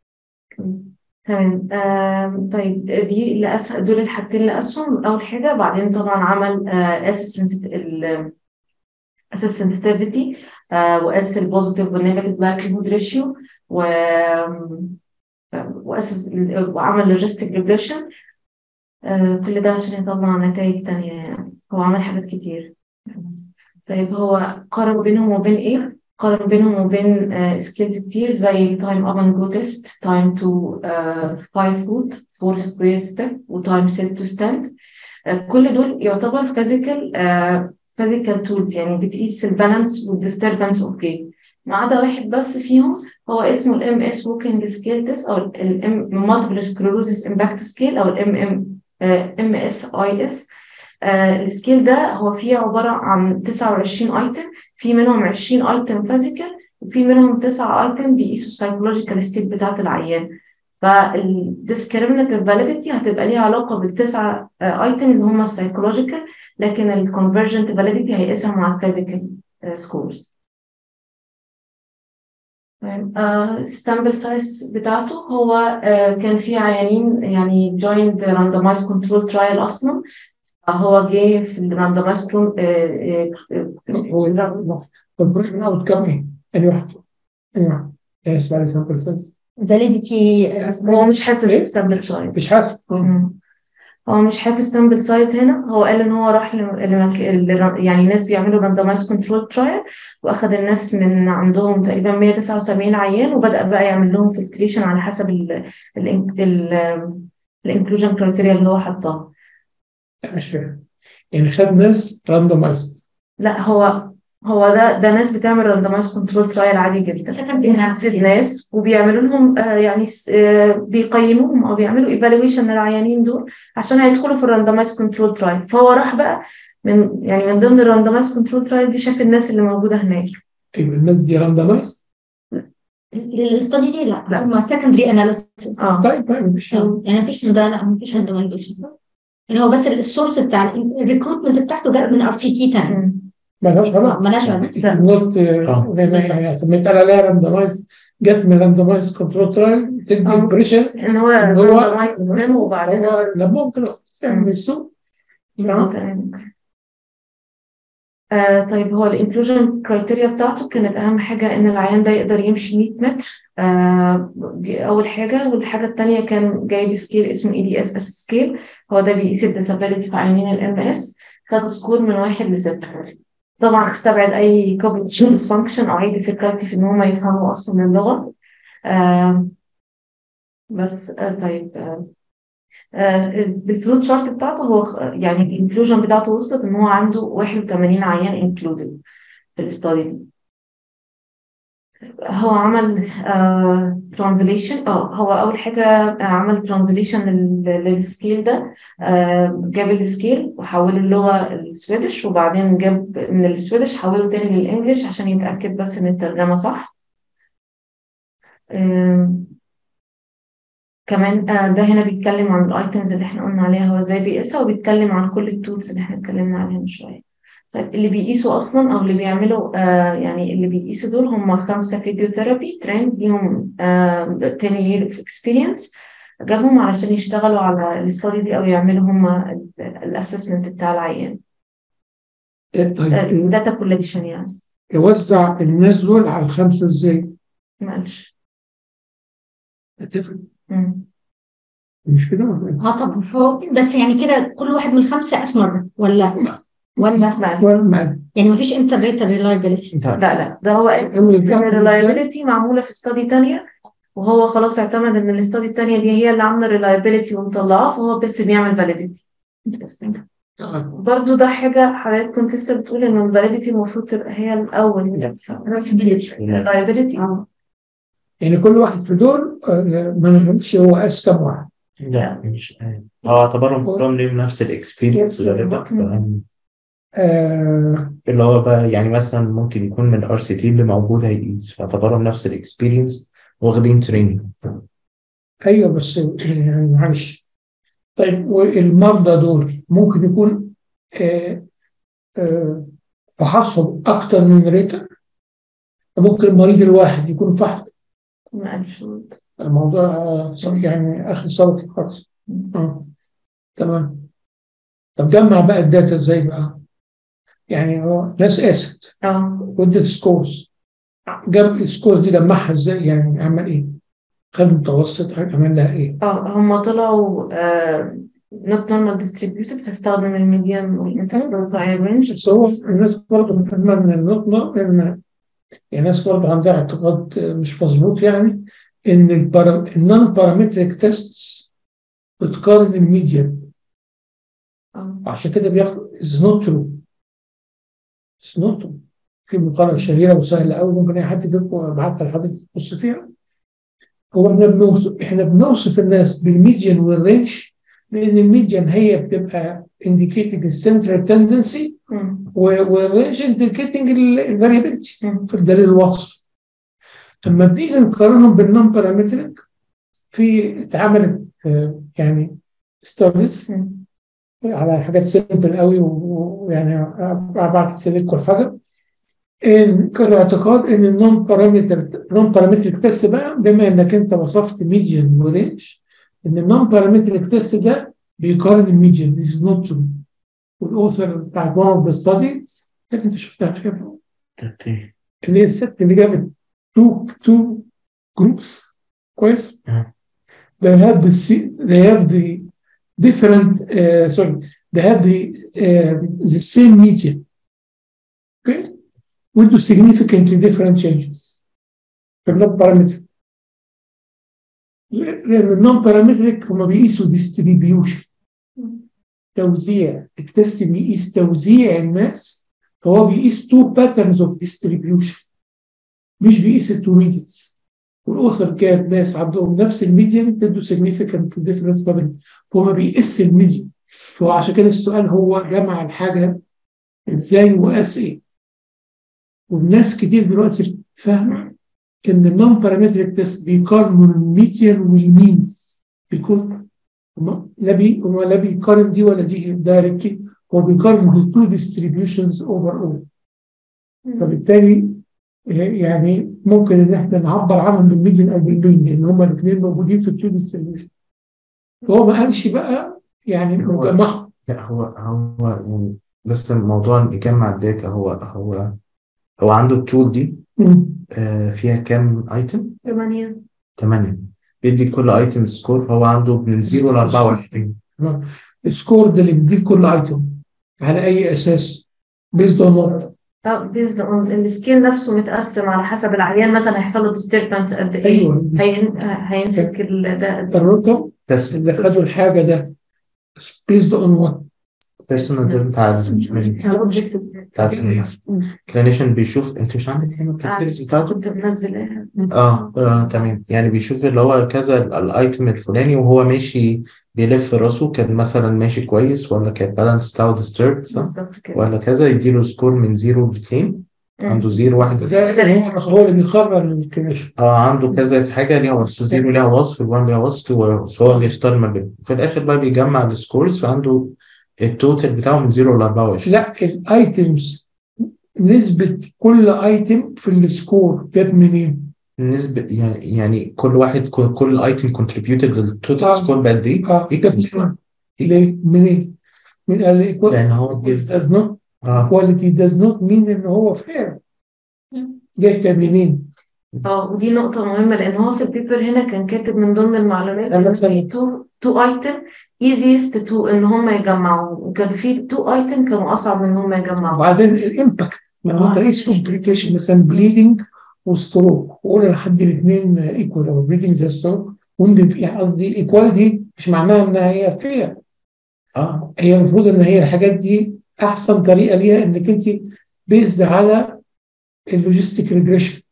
تمام. آه طيب دي اللي أس... دول الحاجتين اللي قاسهم اول حاجة. بعدين طبعا عمل آه ال اساس sensitivity، آه وقاس البوزيتيف والنيجاتيف لايكليهود ريشيو، و وأسس وعمل لوجيستيك ريجريشن. آه كل ده عشان يطلع نتائج تانية. يعني هو عمل حاجات كتير. طيب هو قارن بينهم وبين ايه؟ قارن بينهم وبين آه سكيلز كتير زي time up and go test, time to uh, five foot, four square step، و time set to stand. آه كل دول يعتبر physical آه physical tools، يعني بتقيس البالانس والdisturbance of gait. ما عدا واحد بس فيهم هو اسمه ال إم إس Walking Scale Test أو ال Multiple Sclerosis Impact Scale أو ال إم إس آي إس. آه السكيل ده هو فيه عبارة عن تسعة وعشرين ايتم، في منهم عشرين ايتم فيزيكال، وفي منهم تسعة ايتم بيقيسوا السايكولوجيكال ستيت بتاعت العيان. فالديسكريمناتيف فاليديتي هتبقى ليها علاقة بالتسعة ايتم اللي هم السايكولوجيكال، لكن الكونفرجنت فاليديتي هيقيسها مع الفيزيكال سكورز. السامبل سايز بتاعته هو uh, كان في عيانين يعني joined randomized control trial اصلا. هو جه في الراندمايز هو البريك اوت كم ايه؟ انهي واحد؟ انهي واحد؟ ايه اسمها سامبل سايز؟ فاليديتي هو مش حاسب إيه؟ سامبل سايز. مش حاسب. هو مش حاسب سامبل سايز هنا. هو قال ان هو راح لمك... يعني ناس بيعملوا راندمايز كنترول ترايل، واخد الناس من عندهم تقريبا مية وتسعة وسبعين عيان، وبدأ بقى يعمل لهم فلتريشن على حسب الانكلوجن كرايتيريا اللي هو حطها. مش فاهم يعني خد ناس راندمايز؟ لا، هو هو ده ده ناس بتعمل راندمايز كنترول ترايل عادي جدا، ناس وبيعملوا لهم آه يعني آه بيقيموهم او بيعملوا ايفالويشن للعيانين دول عشان هيدخلوا في الراندمايز كنترول ترايل. فهو راح بقى من يعني من ضمن الراندمايز كنترول ترايل دي شاف الناس اللي موجوده هناك. ايوه الناس دي راندمايز؟ للاستادي دي لا, لا. هم سكندري اناليسيس. اه طيب طيب مش يعني مفيش ده، لا مفيش راندمايزيشن. يعني هو بس السورس بتاع الريكروتمنت بتاعته جت من ار سي تي تاني. مالهاش علاقه. مالهاش علاقه. نوت يعني سميت عليها راندمايز، جت من راندمايز كنترول ترايل تدي بريشر ان هو راندمايز مهم وبعدين هو لا ممكن يعني من السوق. آه طيب هو الانكلوجن كرايتيريا بتاعته كانت اهم حاجه ان العيان ده يقدر يمشي مية متر. آه دي اول حاجه. والحاجه الثانيه كان جايب سكيل اسمه اي دي اس اس سكيل، هو ده بيقيس الديسابيلتي في عيانين الام اس. خد سكور من واحد لستة. طبعا استبعد اي cognitive dysfunction او اي difficulty في ان هم يفهموا اصلا اللغه. آه بس آه طيب آه آه بالفلوت شارت بتاعته هو يعني الانكلوجن بتاعته وصلت ان هو عنده واحد وثمانين عيان انكلودد في الاستادي دي. هو عمل ترانزليشن. اه هو اول حاجه عمل ترانزليشن للسكيل ده. آه جاب السكيل وحوله اللغه السويدش، وبعدين جاب من السويدش حوله تاني للانجليش عشان يتاكد بس ان الترجمه صح. آه كمان آه ده هنا بيتكلم عن الايتمز اللي احنا قلنا عليها هو ازاي بيقيسها، وبيتكلم عن كل التولز اللي احنا اتكلمنا عليها من شويه. طيب اللي بيقيسوا اصلا او اللي بيعملوا آه يعني اللي بيقيسوا دول هم خمسه فيديوثيرابي تريند ليهم آه عشرة year of experience، جابهم علشان يشتغلوا على الاستادي دي او يعملوا هم الاسسمنت بتاع العيان. طيب داتا كولكشن يعني. يوزع الناس دول على الخمسه ازاي؟ معلش اتفق امم مش كده؟ اه طبعا هو بس يعني كده كل واحد من الخمسه اسمر ولا ولا ولا يعني مفيش انتريتر ريلايبيليتي؟ لا لا، ده هو الريلايبيليتي معموله في استادي تانية، وهو خلاص اعتمد ان الاستادي التانية دي هي اللي عامله ريلايبيليتي ومطلعاه، فهو بس بيعمل فاليديتي. برضو ده حاجه حضرتك كنت لسه بتقول ان الفاليديتي المفروض تبقى هي الاول. ريلايبيليتي يعني كل واحد في دول ما نعرفش هو قاس كم واحد. لا مش هو اعتبرهم كلهم ليهم نفس الاكسبيرينس غالبا. آه اللي هو بقى يعني مثلا ممكن يكون من الار سي تي اللي موجود هيقيس، فاعتبرهم نفس الاكسبيرينس واخدين تريننج. ايوه بس يعني معلش. طيب والمرضى دول ممكن يكون آه آه فحصهم اكتر من ريتر؟ ممكن المريض الواحد يكون فحص الموضوع آه يعني اخر صوت خالص. اه تمام. طب جمع بقى الداتا ازاي بقى؟ يعني هو ناس قاست اه ودت سكورز، جاب السكورز دي جمعها ازاي؟ يعني عمل ايه؟ خد متوسط عمل لها ايه؟ اه هم طلعوا آه not normal distributed، فاستخدم الميديان والانترفال رينج. بس هو الناس برضه مفهمة من النقطة ان يعني الناس برضه عندها اعتقاد مش مظبوط، يعني ان النون بارامتريك تيست بتقارن الميديان، عشان كده بياخد it's not true it's not true. في مقالة شهيرة وسهلة قوي ممكن اي حد فيكم ابعتها لحضرتك تبص فيها. هو احنا بنوصف احنا بنوصف الناس بالميديان والرينج، لان الميديان هي بتبقى indicating السنترال تندنسي والرينج indicating الفاريابيلتي في دليل الوصف. لما بنيجي نقارنهم بالنون بارامتريك في اتعملت يعني ستاديز على حاجات سيمبل قوي ويعني ابعت لك كل حاجه. ان كان اعتقاد ان النون بارامتر نون بارامتريك تيست بقى، بما انك انت وصفت ميديان ورينج، ان النون بارامتريك تيست ده بيقارن الميديان از نوت ترو. والاوثر بتاع one of the studies اللي انت شفتها فيها اللي هي الست اللي جابت تو تو جروبس كويس. they have the they have the different uh, sorry they have the uh, the same median, okay, with significantly different changes في النون بارامتريك. لأن النون بارامتريك هما بيقيسوا distribution، توزيع. التست بيقيس توزيع الناس، فهو بيقيس two patterns of distribution مش بيقيس التو medians. والأوثر جاب ناس عندهم نفس الميديان تدوا significant difference ما بينهم، فهو ما بيقيس الميديان. فهو عشان كده السؤال هو جمع الحاجة ازاي وقاس ايه. والناس كتير دلوقتي فاهمة ان النون بارامتريك تيست بيقارنوا الميديان والمينز، بيكون لا بي لا بيقارن دي ولا دي دايركتلي، هو بيقارن التو ديستريبيوشنز اوفر اول. فبالتالي يعني ممكن ان احنا نعبر عنهم بالميديان او بالمين، لان هما الاثنين موجودين في التو ديستريبيوشن. فهو ما قالش بقى يعني مجمعهم. لا هو هو يعني بس الموضوع يجمع الداتا. هو هو هو عنده التول دي آه فيها كام ايتم؟ ثمانية. ثمانية. بيدي كل ايتم سكور، فهو عنده من صفر ل أربعة وعشرين. السكور ده اللي بيدي كل ايتم على اي اساس؟ بيزد اون اه بيزد اون السكيل نفسه متقسم على حسب العيان، مثلا هيحصل له ديستربنس قد ايه. ايوه هين... هيمسك ال... ده الرقم اللي خدوا الحاجه ده بيزد اون وات بيرسونال بتاع الاوبجكتيف بتاعت الكلينيشن. بيشوف انت مش عندك هنا الكالكوليس بتاعته؟ كنت منزلها. اه, آه تمام. يعني بيشوف اللي هو كذا الايتم الفلاني وهو ماشي بيلف راسه، كان مثلا ماشي كويس ولا كان بالانس بتاعه ديسترب صح؟ ولا كذا، يديله سكور من زيرو لاثنين. عنده زيرو واحد ده هو اللي بيقرر الكلينيشن. اه عنده كذا حاجه ليها وصف، زيرو ليها وصف، الوان ليها وصف، وهو بيختار ما بينهم. في الاخر بقى بيجمع السكورز، فعنده التوتال بتاعه من زيرو ل أربعة وعشرين. لا الايتمز نسبة كل ايتم في السكور جت منين؟ نسبة يعني يعني كل واحد كل ايتم كونتريبيوتد للتوتال سكور بقد ايه؟ اه جت ليه؟ منين؟ من لان هو does not quality does not mean ان هو fair. جت منين؟ اه ودي نقطة مهمة، لأن هو في البيبر هنا كان كاتب من ضمن المعلومات إن في تو تو ايتم easiest to إن هم يجمعوا، وكان في تو ايتم كانوا أصعب من إن هم يجمعوا. وبعدين الإمباكت لما أنت تقيس كومبليكيشن مثلا بليدنج وستروك، وقول أنا هدي الاثنين ايكوال أو بليدنج زي ستروك، يعني قصدي ايكواليتي مش معناها إنها هي فير. اه هي المفروض إن هي الحاجات دي أحسن طريقة ليها إنك أنت بيزد على اللوجيستيك ريجريشن،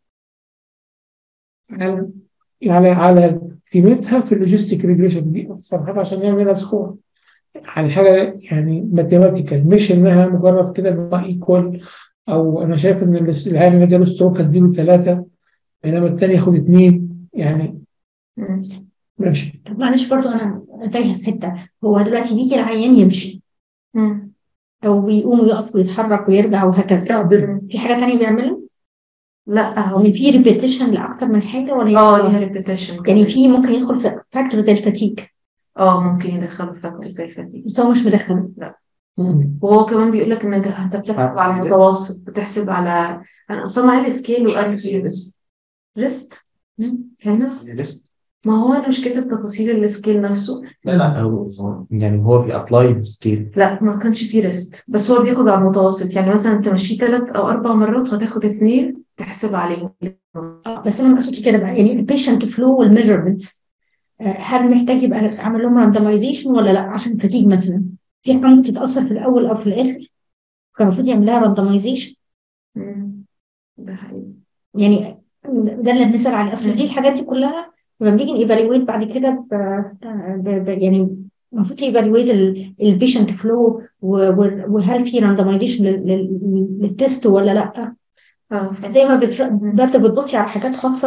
على على على قيمتها في اللوجيستيك ريجريشن دي اكثر حاجه عشان يعملها سكور على حاجه يعني ماثيماتيكال، مش انها مجرد كده انها ايكوال، او انا شايف ان العيال اللي جاله ستروك اديله ثلاثه بينما الثاني ياخد اثنين يعني. ماشي. طب معلش برضو انا تايهه في حته. هو دلوقتي بيجي العيان يمشي مم. او بيقوم ويقف ويتحرك ويرجع وهكذا، في حاجه ثانيه بيعملها؟ لا هو يعني في ريبيتيشن لاكثر من حاجه ولا اه ليها ريبيتيشن يعني في ممكن يدخل في فاكتور زي الفتيج؟ اه ممكن يدخله في فاكتور زي الفتيج بس هو مش مدخله. لا. وهو كمان بيقول لك ان انت بتحسب على المتوسط، بتحسب على انا اصلا معايا السكيل وقال ريست ريست هنا ريست. ما هو انا مش كاتب تفاصيل السكيل نفسه. لا لا هو يعني هو بيابلاي السكيل. لا ما كانش فيه ريست، بس هو بياخد على المتوسط. يعني مثلا انت مشي ثلاث او اربع مرات وهتاخد اثنين تحسب عليهم. بس انا ما اقصدش كده بقى، يعني البيشنت فلو والميجرمنت هل محتاج يبقى اعمل لهم راندمايزيشن ولا لا؟ عشان الفتيج مثلا في حاجه ممكن تتاثر في الاول او في الاخر، كان المفروض يعمل لها راندمايزيشن. ده حقيقي يعني ده اللي بنسال عليه. اصل دي الحاجات دي كلها لما بنيجي نيفالويت بعد كده ب... ب... ب... يعني المفروض يفالويت البيشنت فلو، وهل في راندمايزيشن للتست ولا لا. اه زي ما بتف- برضه بتبصي على حاجات خاصه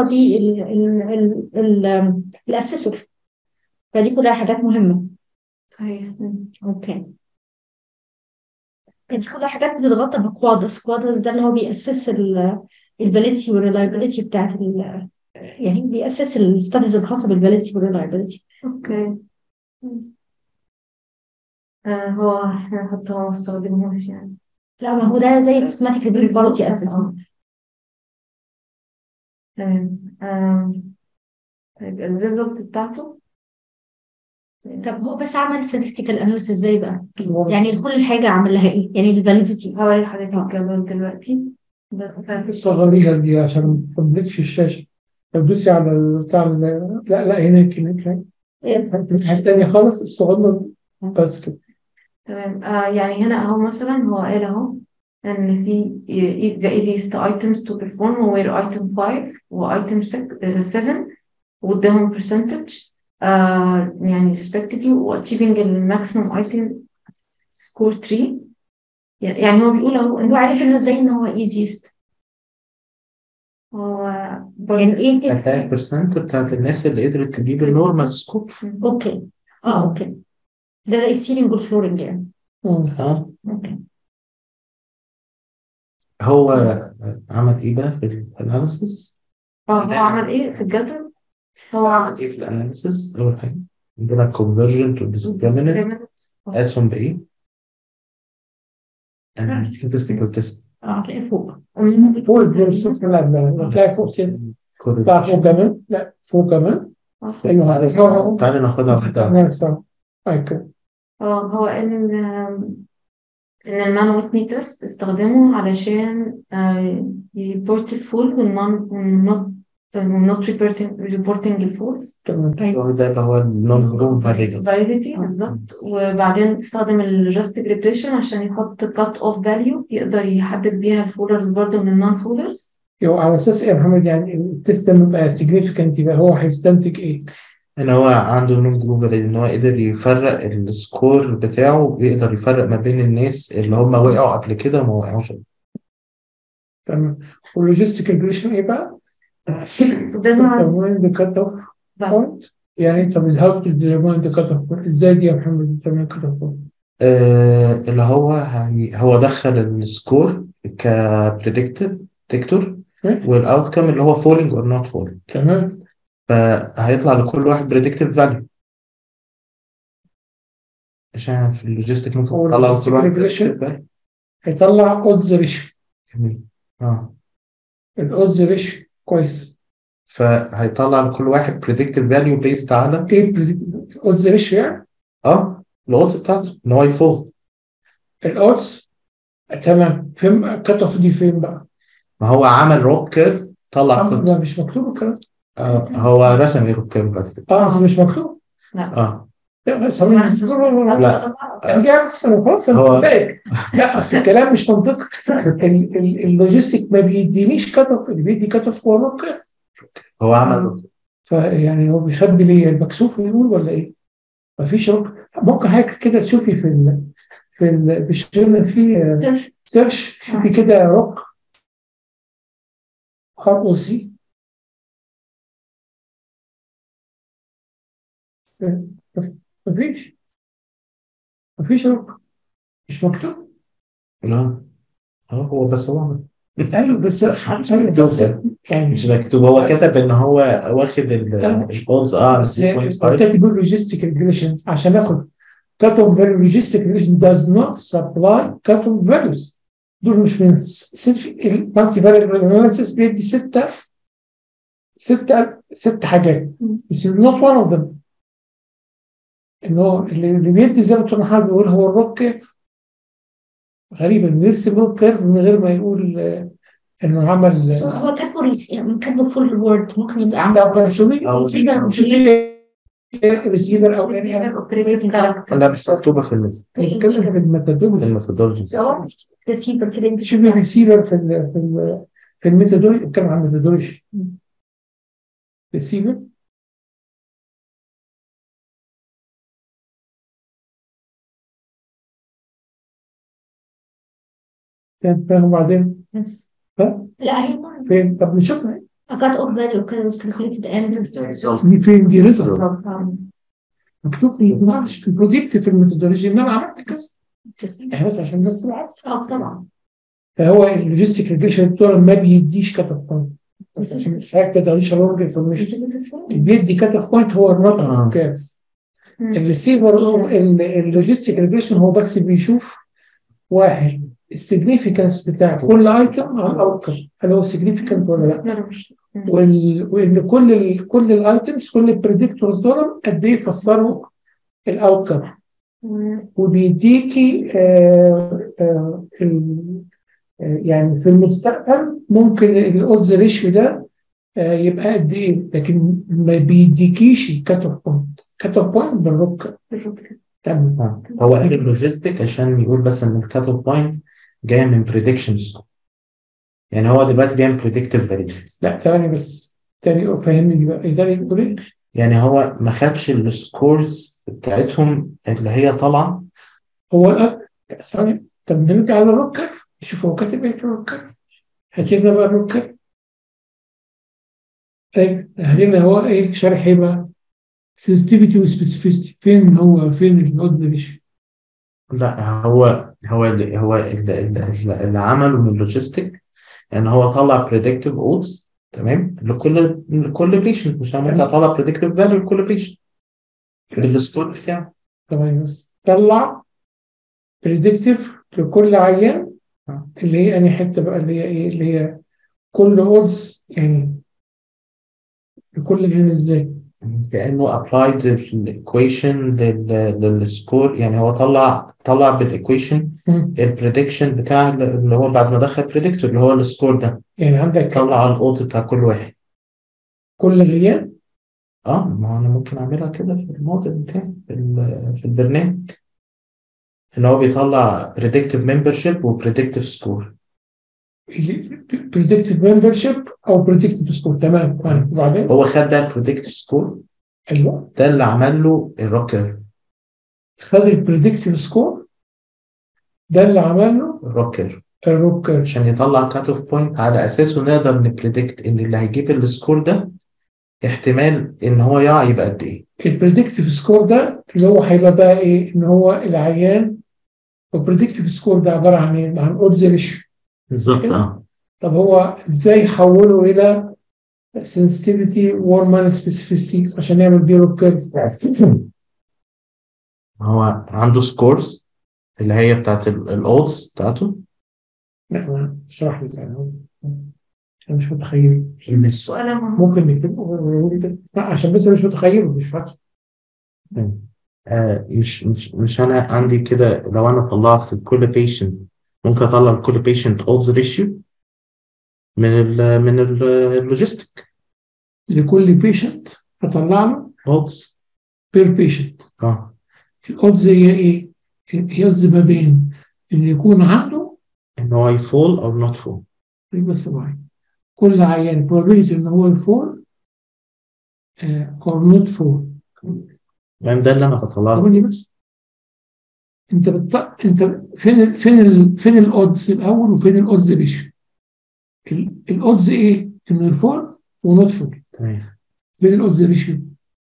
بالاسيسور، فدي كلها حاجات مهمه. صحيح. مم. اوكي، دي كلها حاجات بتتغطى بكوادس. كوادس ده اللي هو بيأسس الفاليديتي والريلايبيليتي بتاعت ال- يعني بيأسس الستاديز الخاصه بالفاليديتي والريلايبيليتي. اوكي. مم. آه هو احنا حتى ما استخدموش يعني. لا، ما هو ده زي السيستماتيك ريبيليتي اسسمنت. تمام. آم، طيب الريزلت بتاعته. طب هو بس عمل statistical analysis ازاي بقى؟ يعني كل حاجه عمل لها ايه؟ يعني الفاليديتي. هوري لحضرتك الجدول دلوقتي بس. صغريها دي عشان ما تفضلكش الشاشه. دوسي على بتاع ال- لا لا هناك هناك هناك. الحاجة التانية خالص الصغنن بس كده. تمام. آه يعني هنا اهو مثلا هو قال اهو ان في i- the easiest items to perform were item five و item six- آه، seven واداهم percentage آه يعني respectively و achieving the maximum item score three. يعني هو بيقول اهو هو ان عارف انه ازاي ان هو easiest. هو يعني برضه ايه كده؟ هتلاقي البرسنت بتاعت الناس اللي قدرت تجيب النورمال سكور. اوكي. اه اوكي، ده ده السيلينج والفلورنج يعني. ها اوكي. هو عمل ايه بقى في الاناليسيس؟ اه هو عمل ايه في الجدول؟ هو عمل ايه في الاناليسيس؟ اول حاجه عندنا convergent و discriminant اسهم بايه؟ and statistical test. اه هتلاقيه فوق. فوق الفيرسس لا لا هتلاقي فوق سنة. لا فوق كمان، لا فوق كمان. ايوه هذا تعالى ناخدها واحده. ايوه اه هو ان ان المان ويتني تيست استخدمه علشان يبورت الفول والنون والنوت ريبورتنج الفولز. هو ده اللي هو النون جروب فاليديتي. فاليديتي بالظبط. وبعدين استخدم الجاست ريجريشن عشان يحط كات اوف فاليو يقدر يحدد بيها الفولرز برضه من النون فولرز. يو على اساس ايه يا محمد؟ يعني التست لما يبقى سيجنيفيكانت يبقى هو هيستنتج ايه؟ ان هو عنده نون جروب فاليديتي، ان هو قدر يفرق السكور بتاعه، بيقدر يفرق ما بين الناس اللي هم وقعوا قبل كده وما وقعوش. تمام. واللوجيستيك ريجريشن ايه بقى؟ ده مع determine the cutoff point. يعني انت بتهاو تو determine the cutoff point ازاي دي يا محمد determine cutoff point؟ آه اللي هو يعني هو دخل السكور كبريدكتور ديكتور والاوتكم اللي هو فولينج اور نوت فولينج، تمام. فهيطلع لكل واحد بريدكتيف فاليو. عشان في اللوجيستيك ممكن هو تطلع logistic كل واحد regression predictive value. هيطلع odds ratio. جميل. اه الاودز ريشيو كويس. فهيطلع لكل واحد بريدكتيف فاليو بيست على ايه الاودز ريشيو يعني؟ اه الاودز بتاعته ان هو يفوز. الاودز تمام. فين كات اوف دي فين بقى؟ ما هو عمل روك كيرف طلع كود. ده مش مكتوب الكلام. آه هو رسم ايه روك كيرف بعد كده. اه بس مش مكتوب. لا اه لا بس هو لا خلاص هو لا اصل الكلام مش منطقي. ال- ال- اللوجيستيك ما بيدينيش كات اوف، اللي بيدي كات اوف هو روك كيرف. هو عمل روك. فيعني هو بيخبي ليه المكسوف يقول ولا ايه؟ ما فيش روك. ممكن حضرتك كده تشوفي في ال في ال بالشغل في سيرش شوفي كده روك ار او سي. مفيش مفيش روك، مش مكتوب. لا اه هو بس هو عمل. ايوه بس بس يعني مش مكتوب. هو كتب ان هو واخد البونز اه على ستة فاصلة خمسة. كاتب لوجيستيك ريجريشن عشان اخد كات اوف فاليو. لوجيستيك ريجريشن does not supply cut off values. دول مش من ست المالتي فاليو اناليسيس بيدي ستة ستة ست حاجات بس not one of them. ان هو اللي اللي بيدي زي ما دكتور محمد بيقول هو الروك كيرف. غريبا بيرسم روك كيرف من غير ما يقول آه، انه عمل هو كاتبه ريس يعني كاتبه فول وورد ممكن يبقى عنده لا ريسيفر ريسيفر او لا مش مكتوبه في الميثود. بيتكلم في الميثودولوجي. الميثودولوجي ريسيفر كده يمكن شوف الريسيفر في ال في ال في الميثودولوجي. بيتكلم عن الميثودولوجي. ريسيفر فاهم بعدين بس ها لا هي فين؟ طب نشوفها أكاد أوف وكده بس calculated and دي فين؟ دي ريزلت مكتوب في البرامج البرودكت في الميثودولوجي ان انا عملت كذا احنا بس عشان الناس تبقى عارفه. اه طبعا. فهو اللوجيستيك ريجريشن بتوع ما بيديش كات اوف بوينت بس عشان ساعات كده مش رونج انفورميشن بيدي كات اوف بوينت هو الرقم كاف. الريسيفر اللوجيستيك ريجريشن هو بس بيشوف واحد السيجنيفيكانس بتاع كل ايتم على الاوتكم هل هو سيجنيفيكانت ولا لا، وال... وان كل ال... كل الايتمز كل البريدكتورز دول قد ايه فسروا الاوتكم وبيديكي آه آه ال... آه يعني في المستقبل ممكن الاودز ريشيو ده آه يبقى قد ايه، لكن ما بيديكيش كات اوف بوينت. كات اوف بوينت بالركب تمام. هو قال اللوجيستيك عشان يقول بس ان الكات اوف بوينت جايه من بريدكشنز، يعني هو دلوقتي بيعمل بريدكتيف فاليديتي. لا ثواني بس تاني فهمني بقى ايه تاني بتقول ايه؟ يعني هو ما خدش السكورز بتاعتهم اللي هي طالعه. هو ثواني طب نرجع على الركب نشوف هو كاتب ايه في الركب. هات لنا بقى الركب. ايه هات لنا هو ايه شرح ايه بقى؟ sensitivity وسبيسيفيستي فين هو فين الاودز ريشيو؟ لا هو هو اللي هو اللي, اللي, اللي عمله من اللوجيستيك يعني هو طلع بريدكتيف اودز تمام لكل لكل بيشنت، مش انا ممكن اطلع بريدكتيف فاليو لكل بيشنت بالسكور بتاعه. تمام بس طلع بريدكتيف لكل عيان اللي هي انهي حته بقى اللي هي ايه اللي هي كل اودز يعني لكل عيان ازاي؟ كأنه applied الايكويشن للسكور، يعني هو طلع طلع بالايكويشن البريدكشن بتاع اللي هو بعد ما دخل بريدكتور اللي هو السكور ده، يعني عندك طلع الاودز بتاع كل واحد كل عيان. اه ما انا ممكن اعملها كده في الموديل بتاعي في, في البرنامج اللي هو بيطلع predictive membership و predictive score. predictive membership او predictive score تمام. وبعدين هو خد ده predictive score ايوه ده اللي عمل له الروكر. خد البريدكتيف سكور ده اللي عمل له الروكر الروكر عشان يطلع كات اوف بوينت على اساسه نقدر نبريدكت ان اللي هيجيب السكور ده احتمال ان هو يقع يبقى قد ايه. البريدكتيف سكور ده اللي هو هيبقى بقى ايه ان هو العيان. البريدكتيف سكور ده عباره عن ايه؟ عن اودز ريشيو بالظبط. اه طب هو ازاي حوله الى sensitivity one minus specificity عشان يعمل بيه روكر؟ هو عنده سكورز اللي هي بتاعت الاودز بتاعته. لا اشرح لي انا مش متخيل. ممكن نكتبه عشان بس مش متخيل مش فاهم. آه مش مش مش انا عندي كده لو انا طلعت لكل بيشنت ممكن اطلع لكل بيشنت اودز ريشيو من ال من اللوجيستيك. لكل بيشنت هطلع له اودز بير بيشنت. اه الاودز هي ايه؟ هي اودز ما بين ان يكون عنده ان هو يفول او نوت فول. بس معايا كل عيان probability ان هو يفول او نوت فول. يعني ده اللي انا بطلعه. ثواني بس انت بت... انت فين ال... فين ال... فين الاودز الاول وفين الاودز ريشيو؟ الاودز ايه؟ انه يفول ونوت فول. تمام. فين الاودز ريشيو؟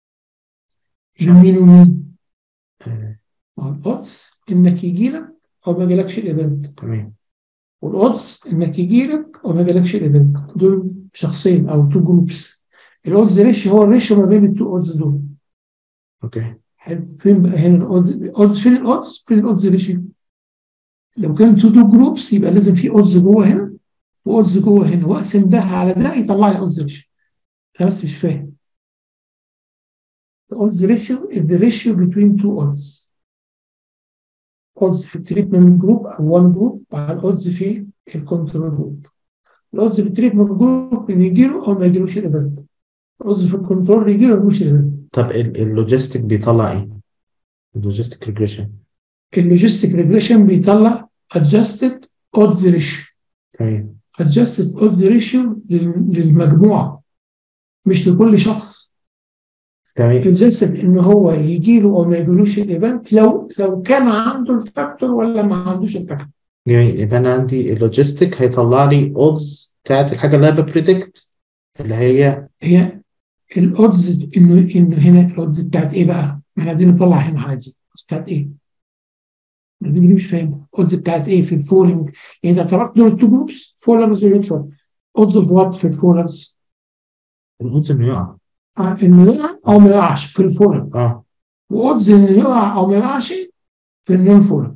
مين ومين؟ الاودز انك يجي لك او ما يجيلكش الايفنت. تمام. والاودز انك يجي لك او ما يجيلكش الايفنت. دول شخصين او تو جروبس. الاودز ريشيو هو الريشيو ما بين التو اودز دول. اوكي. فين بقى هنا الاودز؟ فين الاودز؟ فين الاودز ريشيو؟ لو كان تو تو جروبس يبقى لازم في اودز جوه هنا واودز جوه هنا واقسم ده على ده يطلع لي اودز ريشيو. انا بس مش فاهم. The odds ratio is the ratio between two odds. odds في التريتمنت جروب او one جروب مع الاودز في الكنترول جروب. الاودز في التريتمنت جروب ان يجي له او ما يجيلوش الايفنت. الاودز في الكنترول يجي له او ما يجيلوش الايفنت. طب اللوجيستيك بيطلع ايه؟ اللوجيستيك ريجريشن. اللوجيستيك ريجريشن بيطلع adjusted odds ratio. تمام. adjusted odds ratio للمجموعه مش لكل شخص. تمام. تجسد ان هو يجي له او ما يجيلوش الايفنت لو لو كان عنده الفاكتور ولا ما عندوش الفاكتور. جميل. يبقى انا عندي اللوجيستيك هيطلع لي اودز بتاعت الحاجه اللي انا ببريدكت اللي هي هي الاودز انه انه هنا الاودز بتاعت ايه بقى؟ ما احنا عايزين نطلع هنا على دي بتاعت ايه؟ دي مش فاهم اودز بتاعت ايه في الفولنج؟ يعني انت اعتبرت دول التو جروبس فولرز ونيوترال. اودز اوف وات في الفولرز؟ الاودز انه يقع. اه انه يقع او ما يقعش في الفولر. اه واودز انه يقع او ما يقعش في النون فولر.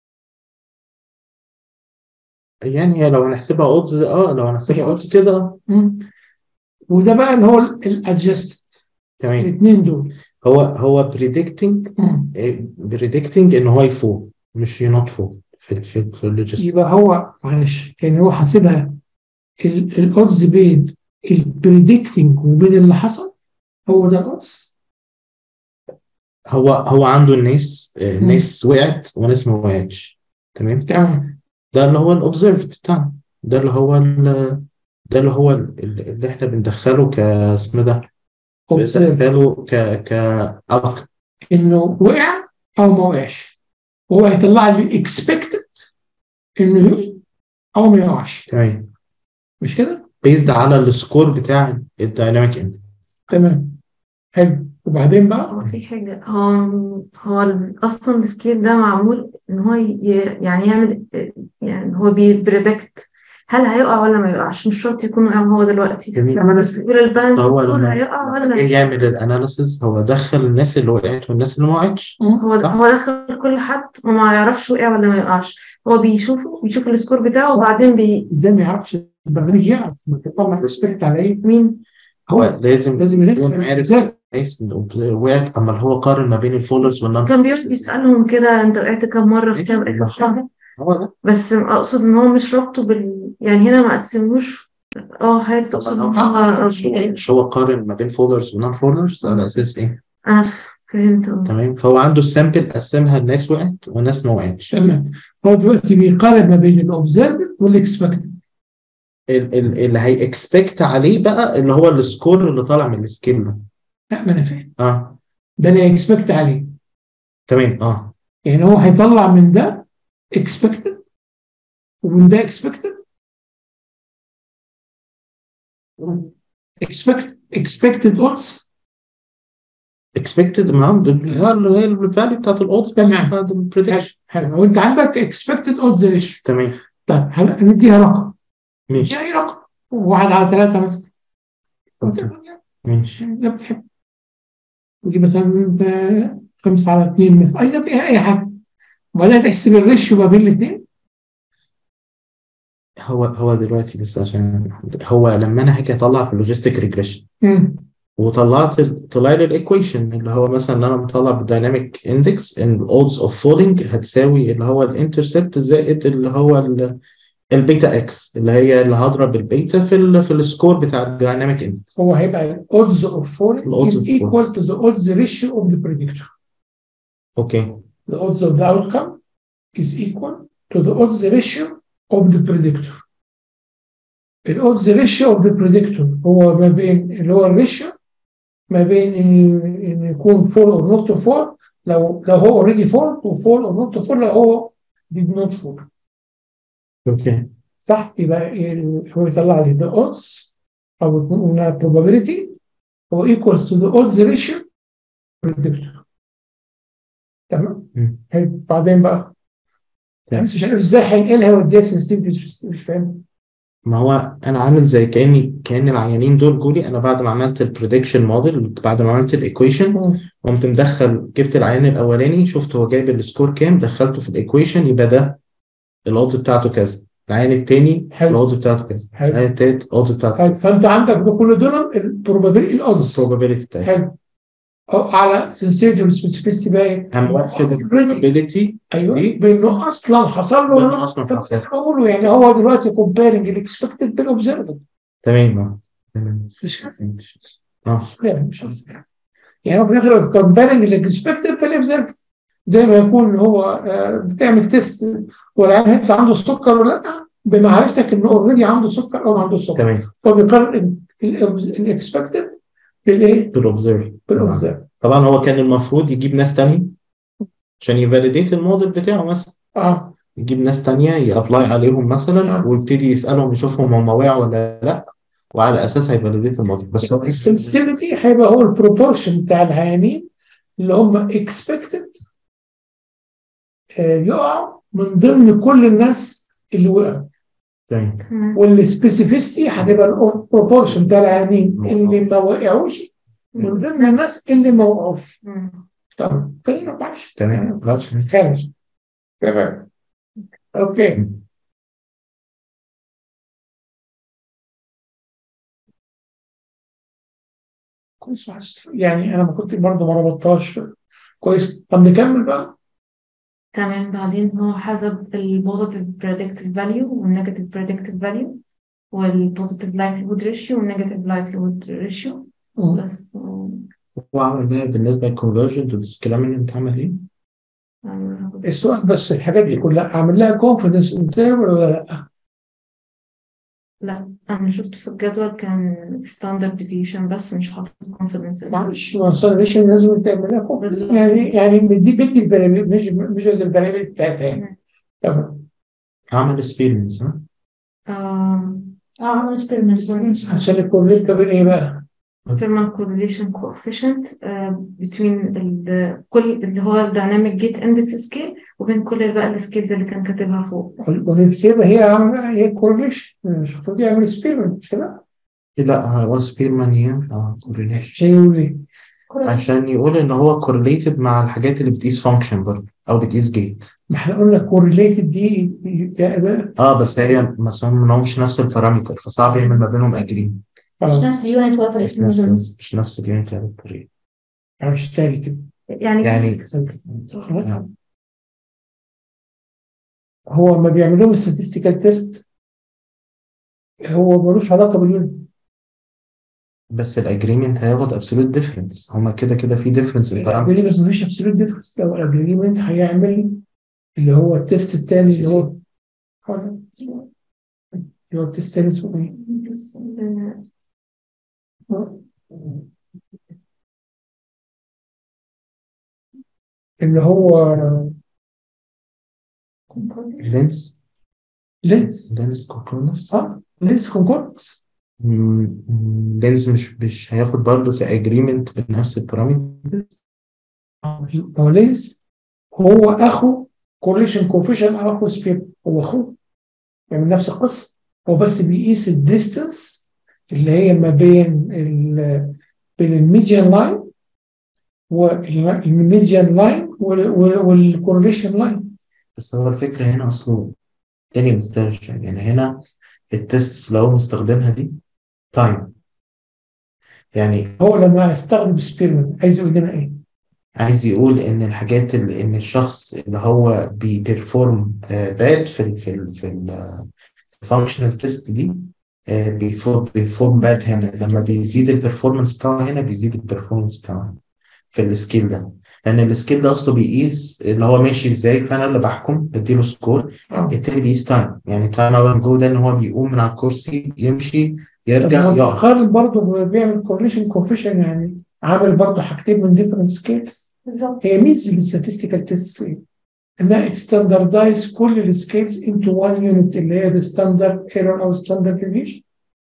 يعني هي لو هنحسبها اودز اه لو هنحسبها اودز كده. وده بقى اللي هو الادجستد. تمام. الاثنين دول هو هو بريدكتنج بريدكتنج ان هو يفوق مش ينط فوق في في في اللوجيستيك. يبقى هو معلش يعني هو حاسبها الاودز بين البريدكتنج وبين اللي حصل. هو ده الاودز. هو هو عنده الناس الناس وقعت وناس ما وقعتش. تمام. تمام. ده اللي هو الاوبزرفد بتاعنا. ده اللي هو ال- ده اللي هو ال- اللي احنا بندخله كاسم ده بندخله ك ك outcome. انه وقع او ما وقعش. هو هيطلع لي اكسبكتد انه يقع او ما يقعش. تمام. مش كده؟ بيزد على السكور بتاع الدايناميك اند. تمام. حلو. وبعدين بقى هو في حاجة هو هو ال- أصلا السكيل ده معمول إن هو ي- يعني يعمل، يعني هو بيبريدكت هل هيقع ولا ما يقعش. مش شرط يكون وقع هو دلوقتي. جميل. لما بس بيقول البلد هو بيقول لما هيقع ولا لما مش جه يعمل الاناليسيز هو دخل الناس اللي وقعت والناس اللي ما وقعتش. هو صح؟ هو دخل كل حد وما يعرفش وقع ولا ما يقعش. هو بيشوفه بيشوف السكور بتاعه وبعدين بي ازاي ما يعرفش البرنامج يعرف ما تطلع اكسبكت على ايه؟ مين هو لازم لازم يكون يدخل عارف ازاي؟ الناس اللي وقعت. اما هو قارن ما بين الفولدرز والنون كان بيقعد يسألهم كده انت وقعت كام مرة في كام ماشي. كام شهر. هو ده. بس اقصد ان هو مش رابطه بال يعني هنا ما قسموش. اه حضرتك تقصد ان هو مش هو مش هو قارن ما بين فولدرز ونون فولدرز على اساس ايه؟ انا ف- فهمت اه تمام. فهو عنده السامبل قسمها الناس وقعت والناس ما وقعتش. تمام. فهو دلوقتي بيقارن ما بين الاوبزرفد والاكسبكتد. ال- ال- اللي هيكسبكت عليه بقى اللي هو السكور اللي طالع من السكيل ده. لا ما انا فاهم. اه ده اللي هيكسبكت عليه. تمام. اه يعني هو هيطلع من ده اكسبكتد ومن ده اكسبكتد. اكسبكت اكسبكتد اودز. اكسبكتد معاهم هي هي الفاليو بتاعت الاودز تمام. بتاعت البريدكشن. حلو. وانت عندك اكسبكتد اودز ريشيو. تمام. طيب هنديها رقم. ماشي. نديها اي رقم. واحد على ثلاثة مثلا. ماشي. ده بتحب. ودي مثلا خمسة على اثنين مثلا. اي ده اي حاجة. وبعدين تحسب الريشيو ما بين الاثنين. هو هو دلوقتي بس عشان هو لما انا هاجي اطلع في اللوجيستيك ريجريشن وطلعت طلع لي الايكويشن اللي هو مثلا ان انا مطلع بالدايناميك اندكس ان الاودز اوف فولينج هتساوي اللي هو الانترسبت زائد اللي هو البيتا اكس اللي هي اللي هضرب البيتا في ال في السكور بتاع الدايناميك اندكس. هو هيبقى الاودز اوف فولينج is equal to the odds ratio of the predictor. اوكي. The odds of the outcome is equal to the odds ratio of the predictor. الاودز ريشيو اوف ذا بريدكتور هو ما بين اللي هو الريشيو ما بين ان ان يكون فول او نوت فول. لو لو هو اوريدي فول وفول او نوت فول لو هو did not fall. اوكي. صح. يبقى ال- هو يطلع لي the odds او قلنا probability هو equals to the odds ratio predictor. تمام. حلو. بعدين بقى بس مش عارف ازاي هينقلها واديها sensitivity. مش فاهم. ما هو انا عامل زي كاني كان العيانين دول جولي انا بعد ما عملت البريدكشن موديل بعد ما عملت الايكويشن قمت مدخل جبت العيان الاولاني شفت هو جايب السكور كام دخلته في الايكويشن يبقى ده الاودز بتاعته كذا. العيان الثاني الاودز بتاعته كذا. العيان الثالث الاودز بتاعته كذا. فانت عندك بكل دول البروبابيلتي الاودز البروبابيلتي بتاعتها. حلو. على sensitivity والسبيسيفيستي بقى اهم واحد البروبابيلتي ايوه دي بانه اصلا حصل له بانه اصلا حصل له. يعني هو دلوقتي كومبيرنج الاكسبكتد بالاوبزرفد. تمام. تمام. مش اه مش يعني هو في الاخر كومبيرنج الاكسبكتد بالاوبزرفد. زي ما يكون هو آه، بتعمل تيست والعيان هيطلع عنده سكر ولا لا بمعرفتك انه اوريدي عنده سكر او ما عندوش سكر. تمام. فبيقارن الاكسبكتد بالايه؟ بالاوبزرف. بالاوبزرف. طبعا هو كان المفروض يجيب ناس تانية عشان يفاليديت الموديل بتاعه مثلا. اه يجيب ناس تانية يابلاي عليهم مثلا ويبتدي يسألهم يشوفهم هم وقعوا ولا لا، وعلى اساس هيفاليديت الموديل. بس هو السنسيتيفيتي هيبقى هو البروبورشن بتاع العيانين اللي هم اكسبكتد يقعوا من ضمن كل الناس اللي وقعوا، تمام. والسبيسيفيستي هتبقى البروبورشن بتاع العيانين اللي ما وقعوش من ضمن الناس اللي ما وقعوش. تمام كلنا معلش تمام خالص. تمام اوكي. كويس، يعني انا ما كنت برضه ما ربطتهاش كويس. طب نكمل بقى. تمام. بعدين هو حسب البوزيتيف بريدكتيف فاليو والنيجاتيف بريدكتيف فاليو والبوزيتيف لايكليهود ريشيو والنيجاتيف لايكليهود ريشيو. بس هو عمل ده بالنسبه للكونفرجن والديسكريمنت، انت عمل ايه؟ السؤال بس الحاجات دي كلها اعمل لها كونفدنس انترفال ولا لا؟ لا انا شفت في الجدول كان ستاندرد ديفيشن بس مش حاطط كونفدنس. معلش ما ديفيشن لازم تعمل لها كونفدنس، يعني يعني دي بدي الفاريبل مش مش الفاريبل بتاعتها يعني. تمام. عمل سبيرمنتس ها؟ اه اه عمل سبيرمنتس عشان الكورليت بين ايه بقى؟ Spearman correlation coefficient uh, between ال كل اللي هو الديناميك جيت اندكس سكيل وبين كل بقى السكيلز اللي كان كاتبها فوق. والسيبه هي عامله هي كورليشن، مش المفروض يعمل سبيرمنت مش كده؟ لا هو سبيرمان ينفع كورليشن عشان يقول ايه؟ عشان يقول ان هو كورليتد مع الحاجات اللي بتقيس فانكشن برضه او بتقيس جيت. ما احنا قلنا كورليتد دي اه بس هي مثلا ما همش نفس البارامتر فصعب يعمل ما بينهم اجرين. مش نفس اليونت ولا مش نفس مش نفس اليونت ولا الطريقه. مش تاني كده يعني يعني هو ما بيعمل لهم statistical تيست هو ملوش علاقه باليونت. بس الاجريمنت هياخد ابسولوت ديفرنس، هما كده كده في ديفرنس. الاجريمنت مفيش ابسولوت ديفرنس، لو الاجريمنت هيعمل اللي هو التيست الثاني اللي هو اللي هو التيست الثاني اسمه ايه؟ اللي هو لينس لينس لينس كونكورنس. اه لينس كونكورنس. لينس مش مش هياخد برضه كاجريمنت بنفس البارامتر. هو لينس هو اخو كورليشن كوفيشن او اخو سبير، هو اخوه يعني نفس القصه، هو بس بيقيس الديستنس اللي هي ما بين ال بين الميديان لاين والميديان لاين والكورليشن لاين. بس هو الفكره هنا اصله تاني مختلف، يعني هنا التست لو مستخدمها دي تايم، يعني هو لما استخدم سبيرمنت عايز يقول لنا ايه؟ عايز يقول ان الحاجات اللي ان الشخص اللي هو بيبرفورم باد في ال في ال في الفانكشنال تيست دي بيفورم باد هنا، لما بيزيد البرفورمانس بتاعه هنا بيزيد البرفورمانس بتاعه في السكيل ده، لان السكيل ده اصله بيقيس اللي هو ماشي ازاي، فانا اللي بحكم بديله سكور. التاني بيقيس تايم، يعني تايم اول جو ده ان هو بيقوم من على الكرسي يمشي يرجع يقف. خالد برضه بيعمل كورليشن كوفيشن، يعني عامل برضه حاجتين من ديفرنت سكيلز. هي ميزه الستاتستيكال تيست انها ستاندردايز كل السكيلز انتو وان يونت اللي هي الستاندرد ايرور او ستاندرد ديفيشن.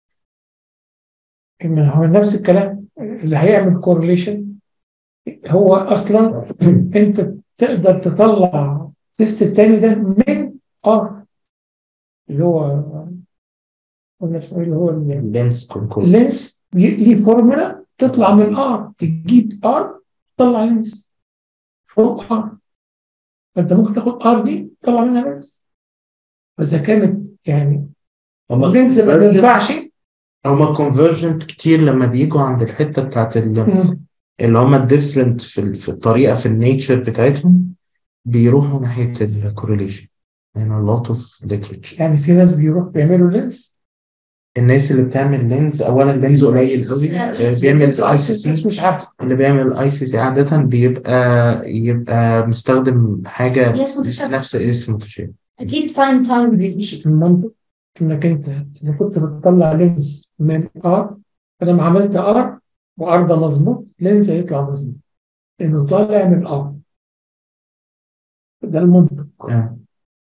هو نفس الكلام اللي هيعمل كورليشن هو اصلا انت تقدر تطلع التيست الثاني ده من ار اللي هو قلنا اسمه اللي هو لينس كونكورد. لينس ليه فورمولا تطلع من ار، تجيب ار تطلع لينس فوق ار، فانت ممكن تاخد ار دي تطلع منها لينس. فاذا كانت يعني اللينس ما ينفعش. هما كونفرجنت كتير لما بيجوا عند الحته بتاعت اللي هما الديفرنت في في الطريقه في النيتشر بتاعتهم بيروحوا ناحيه الكورليشن. يعني a lot of literature. يعني في ناس بيروح بيعملوا لينس. الناس اللي بتعمل لينز اولا لينز قليل قوي بيعمل اي سي سي، مش عارف اللي بيعمل اي سي سي عاده بيبقى يبقى مستخدم حاجه نفس اسم متشابه. اكيد تايم تايم مش المنطق انك انت اذا كنت بتطلع لينز من ار، فلما عملت ار وار ده مظبوط لينز هيطلع مظبوط انه طالع من ار. ده المنطق. آه.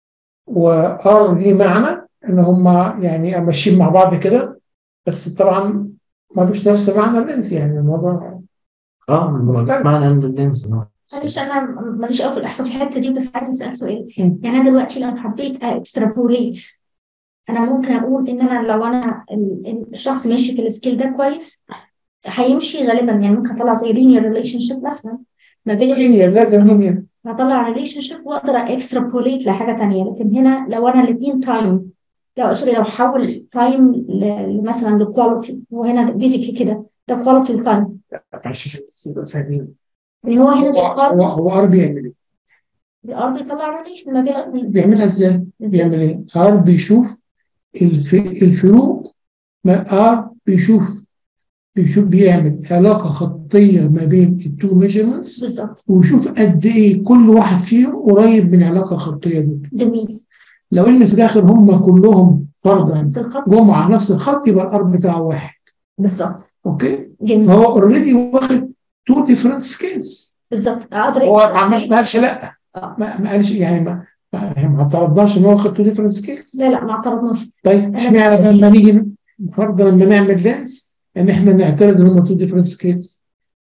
وار ليه معنى ان هم يعني ماشيين مع بعض كده، بس طبعا ملوش نفس معنى اللينس، يعني الموضوع اه مختلف. معنى ان اللينس اه معلش انا ماليش قوي في الاحصاء في الحته دي، بس عايزه اسال سؤال. يعني انا دلوقتي لو حبيت اكسترابوليت، انا ممكن اقول ان انا لو انا ال- ال- الشخص ماشي في السكيل ده كويس، هيمشي غالبا، يعني ممكن اطلع زي linear ريليشن شيب مثلا ما بين ال- لينير، لازم لينير. هطلع ريليشن شيب واقدر اكسترابوليت لحاجه تانيه. لكن هنا لو انا الاثنين تايم، لو سوري لو حول تايم مثلا لكواليتي، وهنا بيزيكلي كده ده كواليتي وتايم، عشان بس نبقى فاهمين، يعني هو هنا هو هو بيقارن هو ار بيعمل ايه؟ الار بيطلع ريليشن ما بين بيعملها ازاي؟ بيعمل ايه؟ ار بيشوف الف... الفروق، ما ار بيشوف بيشوف بيعمل علاقه خطيه ما بين التو ميجرمنتس، بالظبط. ويشوف قد ايه كل واحد فيهم قريب من العلاقه الخطيه دي. جميل. لو ان في الاخر هم كلهم فرضا نفس الخط. جم على نفس الخط، يبقى الار بتاعه واحد. بالظبط. اوكي، جميل. فهو اوريدي واخد تو ديفرنت سكيلز. بالظبط. اقدر هو ما عملش- ما قالش لا، آه. ما ما قالش يعني ما ما ما اعترضناش ان هو واخد تو ديفرنت سكيلز. لا لا ما اعترضناش. طيب اشمعنى لما نيجي فرضا لما نعمل لينس ان احنا نعترض ان هم تو ديفرنت سكيلز؟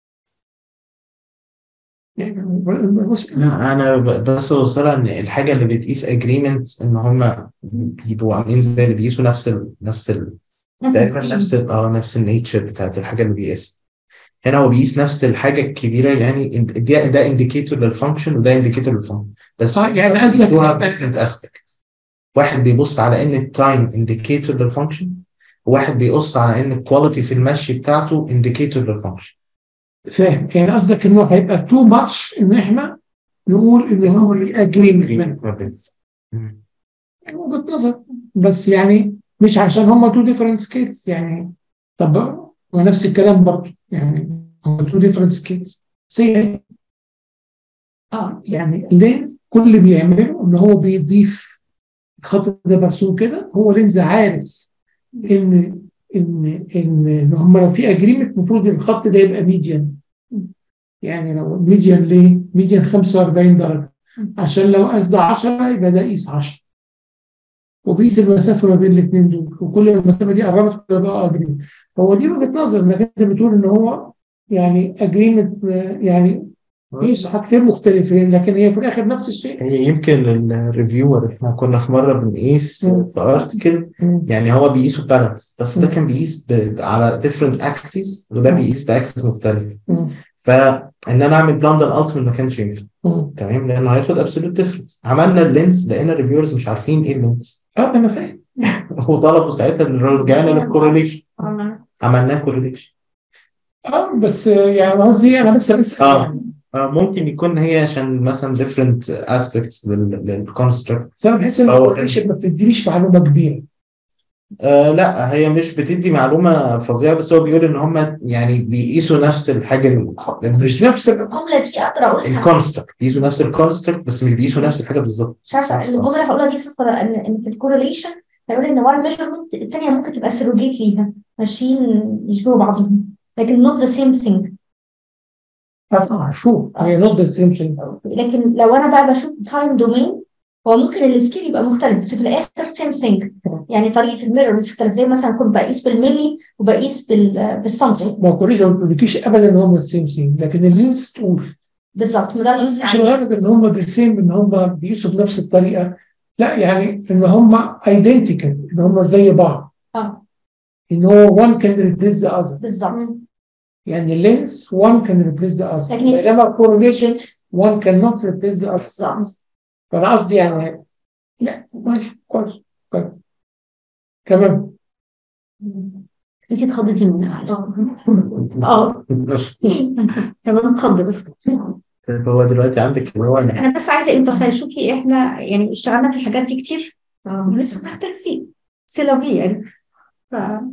لا انا ب- بس بوصلها ان الحاجه اللي بتقيس اجريمنت ان هم بيبقوا عاملين زي اللي بيقيسوا نفس ال نفس ال تقريبا نفس ال اه نفس النيتشر بتاعت الحاجه اللي بيقيسها. هنا هو بيقيس نفس الحاجه الكبيره، يعني ده ده انديكيتور للفانكشن وده انديكيتور للفانكشن، بس اه يعني قصدك بيقيسوها different aspect. واحد بيبص على ان التايم انديكيتور للفانكشن، وواحد بيبص على ان الكواليتي في المشي بتاعته انديكيتور للفانكشن. فاهم، يعني قصدك انه هيبقى تو ماتش ان احنا نقول ان هو اجريمنت. يعني وجهة نظر، بس يعني مش عشان هم تو ديفرنت سكيلز يعني. طب ونفس الكلام برضه، يعني هم تو ديفرنت سكيلز سي اه يعني لينز كل اللي بيعمله ان هو بيضيف الخط ده مرسوم كده. هو لينز عارف ان ان ان ان هم لو في اجريمنت المفروض الخط ده يبقى ميديان. يعني لو ميديان ليه؟ ميديان خمسة وأربعين درجه، عشان لو قاس ده عشرة يبقى ده قيس عشرة، وبيقيس المسافه ما بين الاثنين دول، وكل ما المسافه دي قربت كل بقى اجريمنت. هو دي وجهه نظر انك انت بتقول ان هو يعني اجريمنت، يعني بيقيسوا حاجتين مختلفين، لكن هي في الاخر نفس الشيء. هي يمكن الريفيور احنا كنا في مره بنقيس في ارتكل، يعني هو بيقيسوا بالانس، بس ده كان بيقيس ب- على different axes وده بيقيس باكسس مختلف. فان انا اعمل بلاند الالتيميت ما كانش ينفع، تمام، لانه هياخد ابسولوت ديفرنس. عملنا اللينس لقينا الريفيورز مش عارفين ايه اللينس. اه انا فاهم. هو طلبوا ساعتها ان رجعنا للكورليشن، عملناه كورليشن. اه بس يعني قصدي انا بس بس اه آه، ممكن يكون هي عشان مثلا different aspects للconstruct. بس انا بحس ان الكورليشن ما بتدينيش معلومه كبيره. آه لا هي مش بتدي معلومة فظيعة، بس هو بيقول ان هم يعني بيقيسوا نفس الحاجة ال- مش نفس ال- الجمله دي اقدر اقولها. الكونستركت، بيقيسوا نفس الكونستركت بس مش بيقيسوا نفس الحاجة بالظبط. مش عارفه الجمله اللي هقولها دي صح ولا لأ، ان ان في الكورليشن هيقول ان وان ميجرمنت الثانيه ممكن تبقى سيروجيت ليها، ماشيين يشبهوا بعضهم، لكن not the same thing. اه شو هي نوت ذا سيم ثينج. لكن لو انا بقى بشوف تايم دومين، هو ممكن السكيل يبقى مختلف بس في الاخر سيم ثينج. يعني طريقه الميجرمنتس تختلف، زي مثلا كنت بقيس بالملي وبقيس بال بالسنتي. ما الكورليشن ما بيقولكيش ابدا ان هم السيم ثينج، لكن اللينس تقول. بالظبط، ما ده اللي قصدي مش عليه. الغرض ان هم ذا سيم، ان هم بيقيسوا بنفس الطريقه، لا يعني ان هم ايدنتيكال، ان هم زي بعض، اه ان هو one can replace the other. بالظبط. يعني اللينس one can replace the other، لكن بينما الكورليشن one cannot replace the other. بالظبط. فانا قصدي يعني لا كويس كويس تمام. انت اتخضيتي منها. اه تمام اتخضي بس. هو دلوقتي عندك اللي هو انا بس عايزه امباسايز، شوفي احنا يعني اشتغلنا في الحاجات دي كتير ولسه بنختلف فيه سيلافي يعني. ف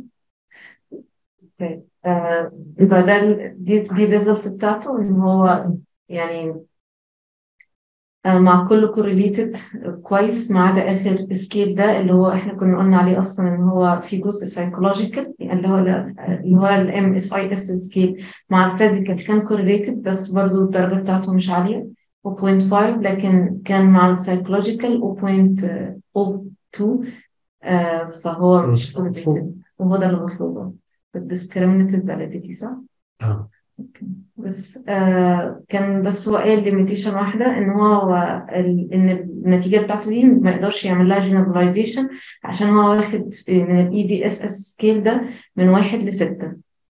آه، يبقى ده ال- دي دي الريزلتس بتاعته ان هو يعني آه، مع كل كورليتد كويس ما عدا اخر سكيل ده اللي هو احنا كنا قلنا عليه اصلا ان هو في جزء سايكولوجيكال اللي هو اللي هو الام اس اي اس سكيل مع الفيزيكال كان كورليتد بس برضو الدرجه بتاعته مش عاليه. صفر فاصلة خمسة، لكن كان مع السايكولوجيكال صفر فاصلة صفر اثنين. آه فهو مش correlated، وهو ده اللي مطلوبه بالديسكريمنتيف فاليديتي، صح؟ اه بس آه كان بس هو قال ليميتيشن واحدة، إن هو ال- إن النتيجة بتاعته دي ما يقدرش يعمل لها جنراليزيشن، عشان هو واخد من ال إي دي إس إس سكيل ده من واحد لستة.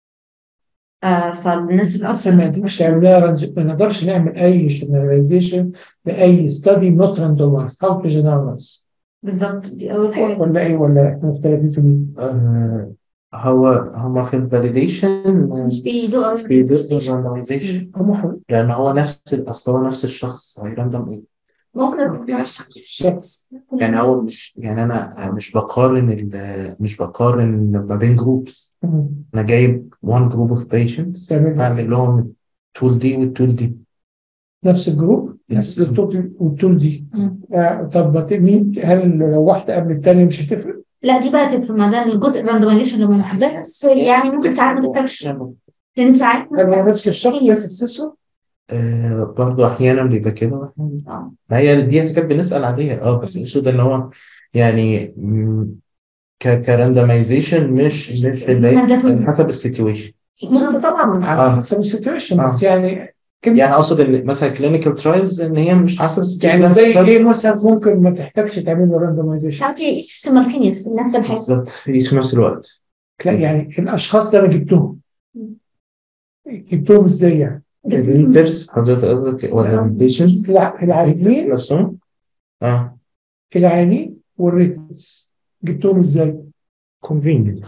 آه فالناس اللي اصلا ما نقدرش نعمل ما نقدرش نعمل اي جنراليزيشن لاي ستادي نوت راندومايز او جنراليز بالظبط دي أول حاجة. ولا ايه، ولا احنا مختلفين في مين؟ آه، هو هما في الفاليديشن مش بيدوقوا مش بيدرسوا الراندمايزيشن، هم حر- لأن هو نفس الأصل، هو نفس الشخص هيراندم إيه؟ ممكن يكون نفس الشخص. يعني هو مش يعني أنا مش بقارن ال- مش بقارن ما بين جروبس. مم. أنا جايب one group of patients تمام. أعمل لهم التول دي والتول دي. نفس الجروب نفس نفس التول والتول دي. مم. آه طب ما ت- مين، هل لو واحده قبل الثانيه مش هتفرق؟ لا دي بقى تبقى مجال الجزء الراندومايزيشن لما نحبها، بس يعني ممكن ساعات ما تبقاش، لان ساعات هل هو نفس الشخص يسسه؟ آه برضو أحيانا بيبقى كده وأحيانا اه ما هي دي حاجات بنسأل عليها. اه بس الاسود ان هو يعني مم، ك كراندمايزيشن مش مش اللي هي على حسب السيتويشن. ممكن طبعا. على حسب السيتويشن، بس آه. يعني كم- يعني اقصد ان مثلا كلينيكال ترايلز ان هي مش حسب السيتويشن. يعني زي ايه مثلا ممكن ما تحتاجش تعمل راندومايزيشن؟ ساعات يقيس سيمالتينيوس في نفس الحاجه. بالظبط في في نفس الوقت. لا يعني الاشخاص اللي انا جبتهم جبتهم ازاي يعني؟ الريترز حضرتك قصدك ولا البيشنت الع- العيانين نفسهم؟ اه العيانين والريتس جبتهم ازاي؟ كونفينينت.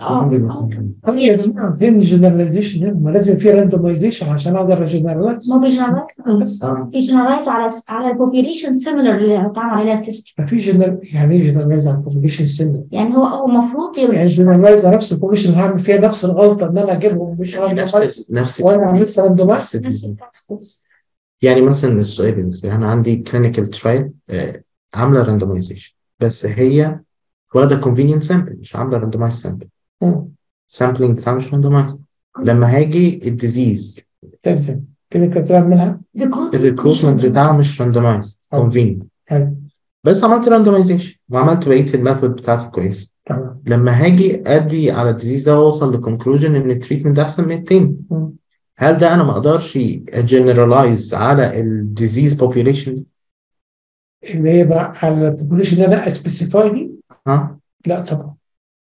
طب يا جماعه فين الجنراليزيشن هنا؟ ما لازم في راندومايزيشن عشان اقدر اجنرالايز. ما بيجنرالايز اه بيجنرالايز على على البوبيليشن سيميلر اللي اتعمل عليها التست. ما في جنرال، يعني ايه جنراليز على البوبيليشن سن؟ يعني هو هو المفروض يبقى يعني جنراليز على نفس البوبيليشن هعمل فيها نفس الغلطه ان انا اجيبهم مش راندومايز نفس نفس وانا لسه راندومايز. نفس الديزاين. يعني مثلا السؤال ده انا عندي كلينيكال ترايل عامله راندمايزيشن، بس هي واخده كونفينينت سامبل مش عامله راندمايز سامبل. سامبلينج بتاع مش راندمايز. لما هاجي الديزيز تمام كده كنت بعملها الريكروتمنت بتاعها مش راندمايز كونفينينت، حلو بس عملت راندمايزيشن وعملت بقيه الميثود بتاعتي كويسه. تمام. لما هاجي ادي على الديزيز ده واوصل لكونكلوجن ان التريتمنت ده احسن من التاني، مم. هل ده انا ما اقدرش اجنرالايز على الديزيز بوبيوليشن؟ اللي هي بقى على البوبيليشن اللي انا اسبيسيفاي دي؟ ها لا طبعا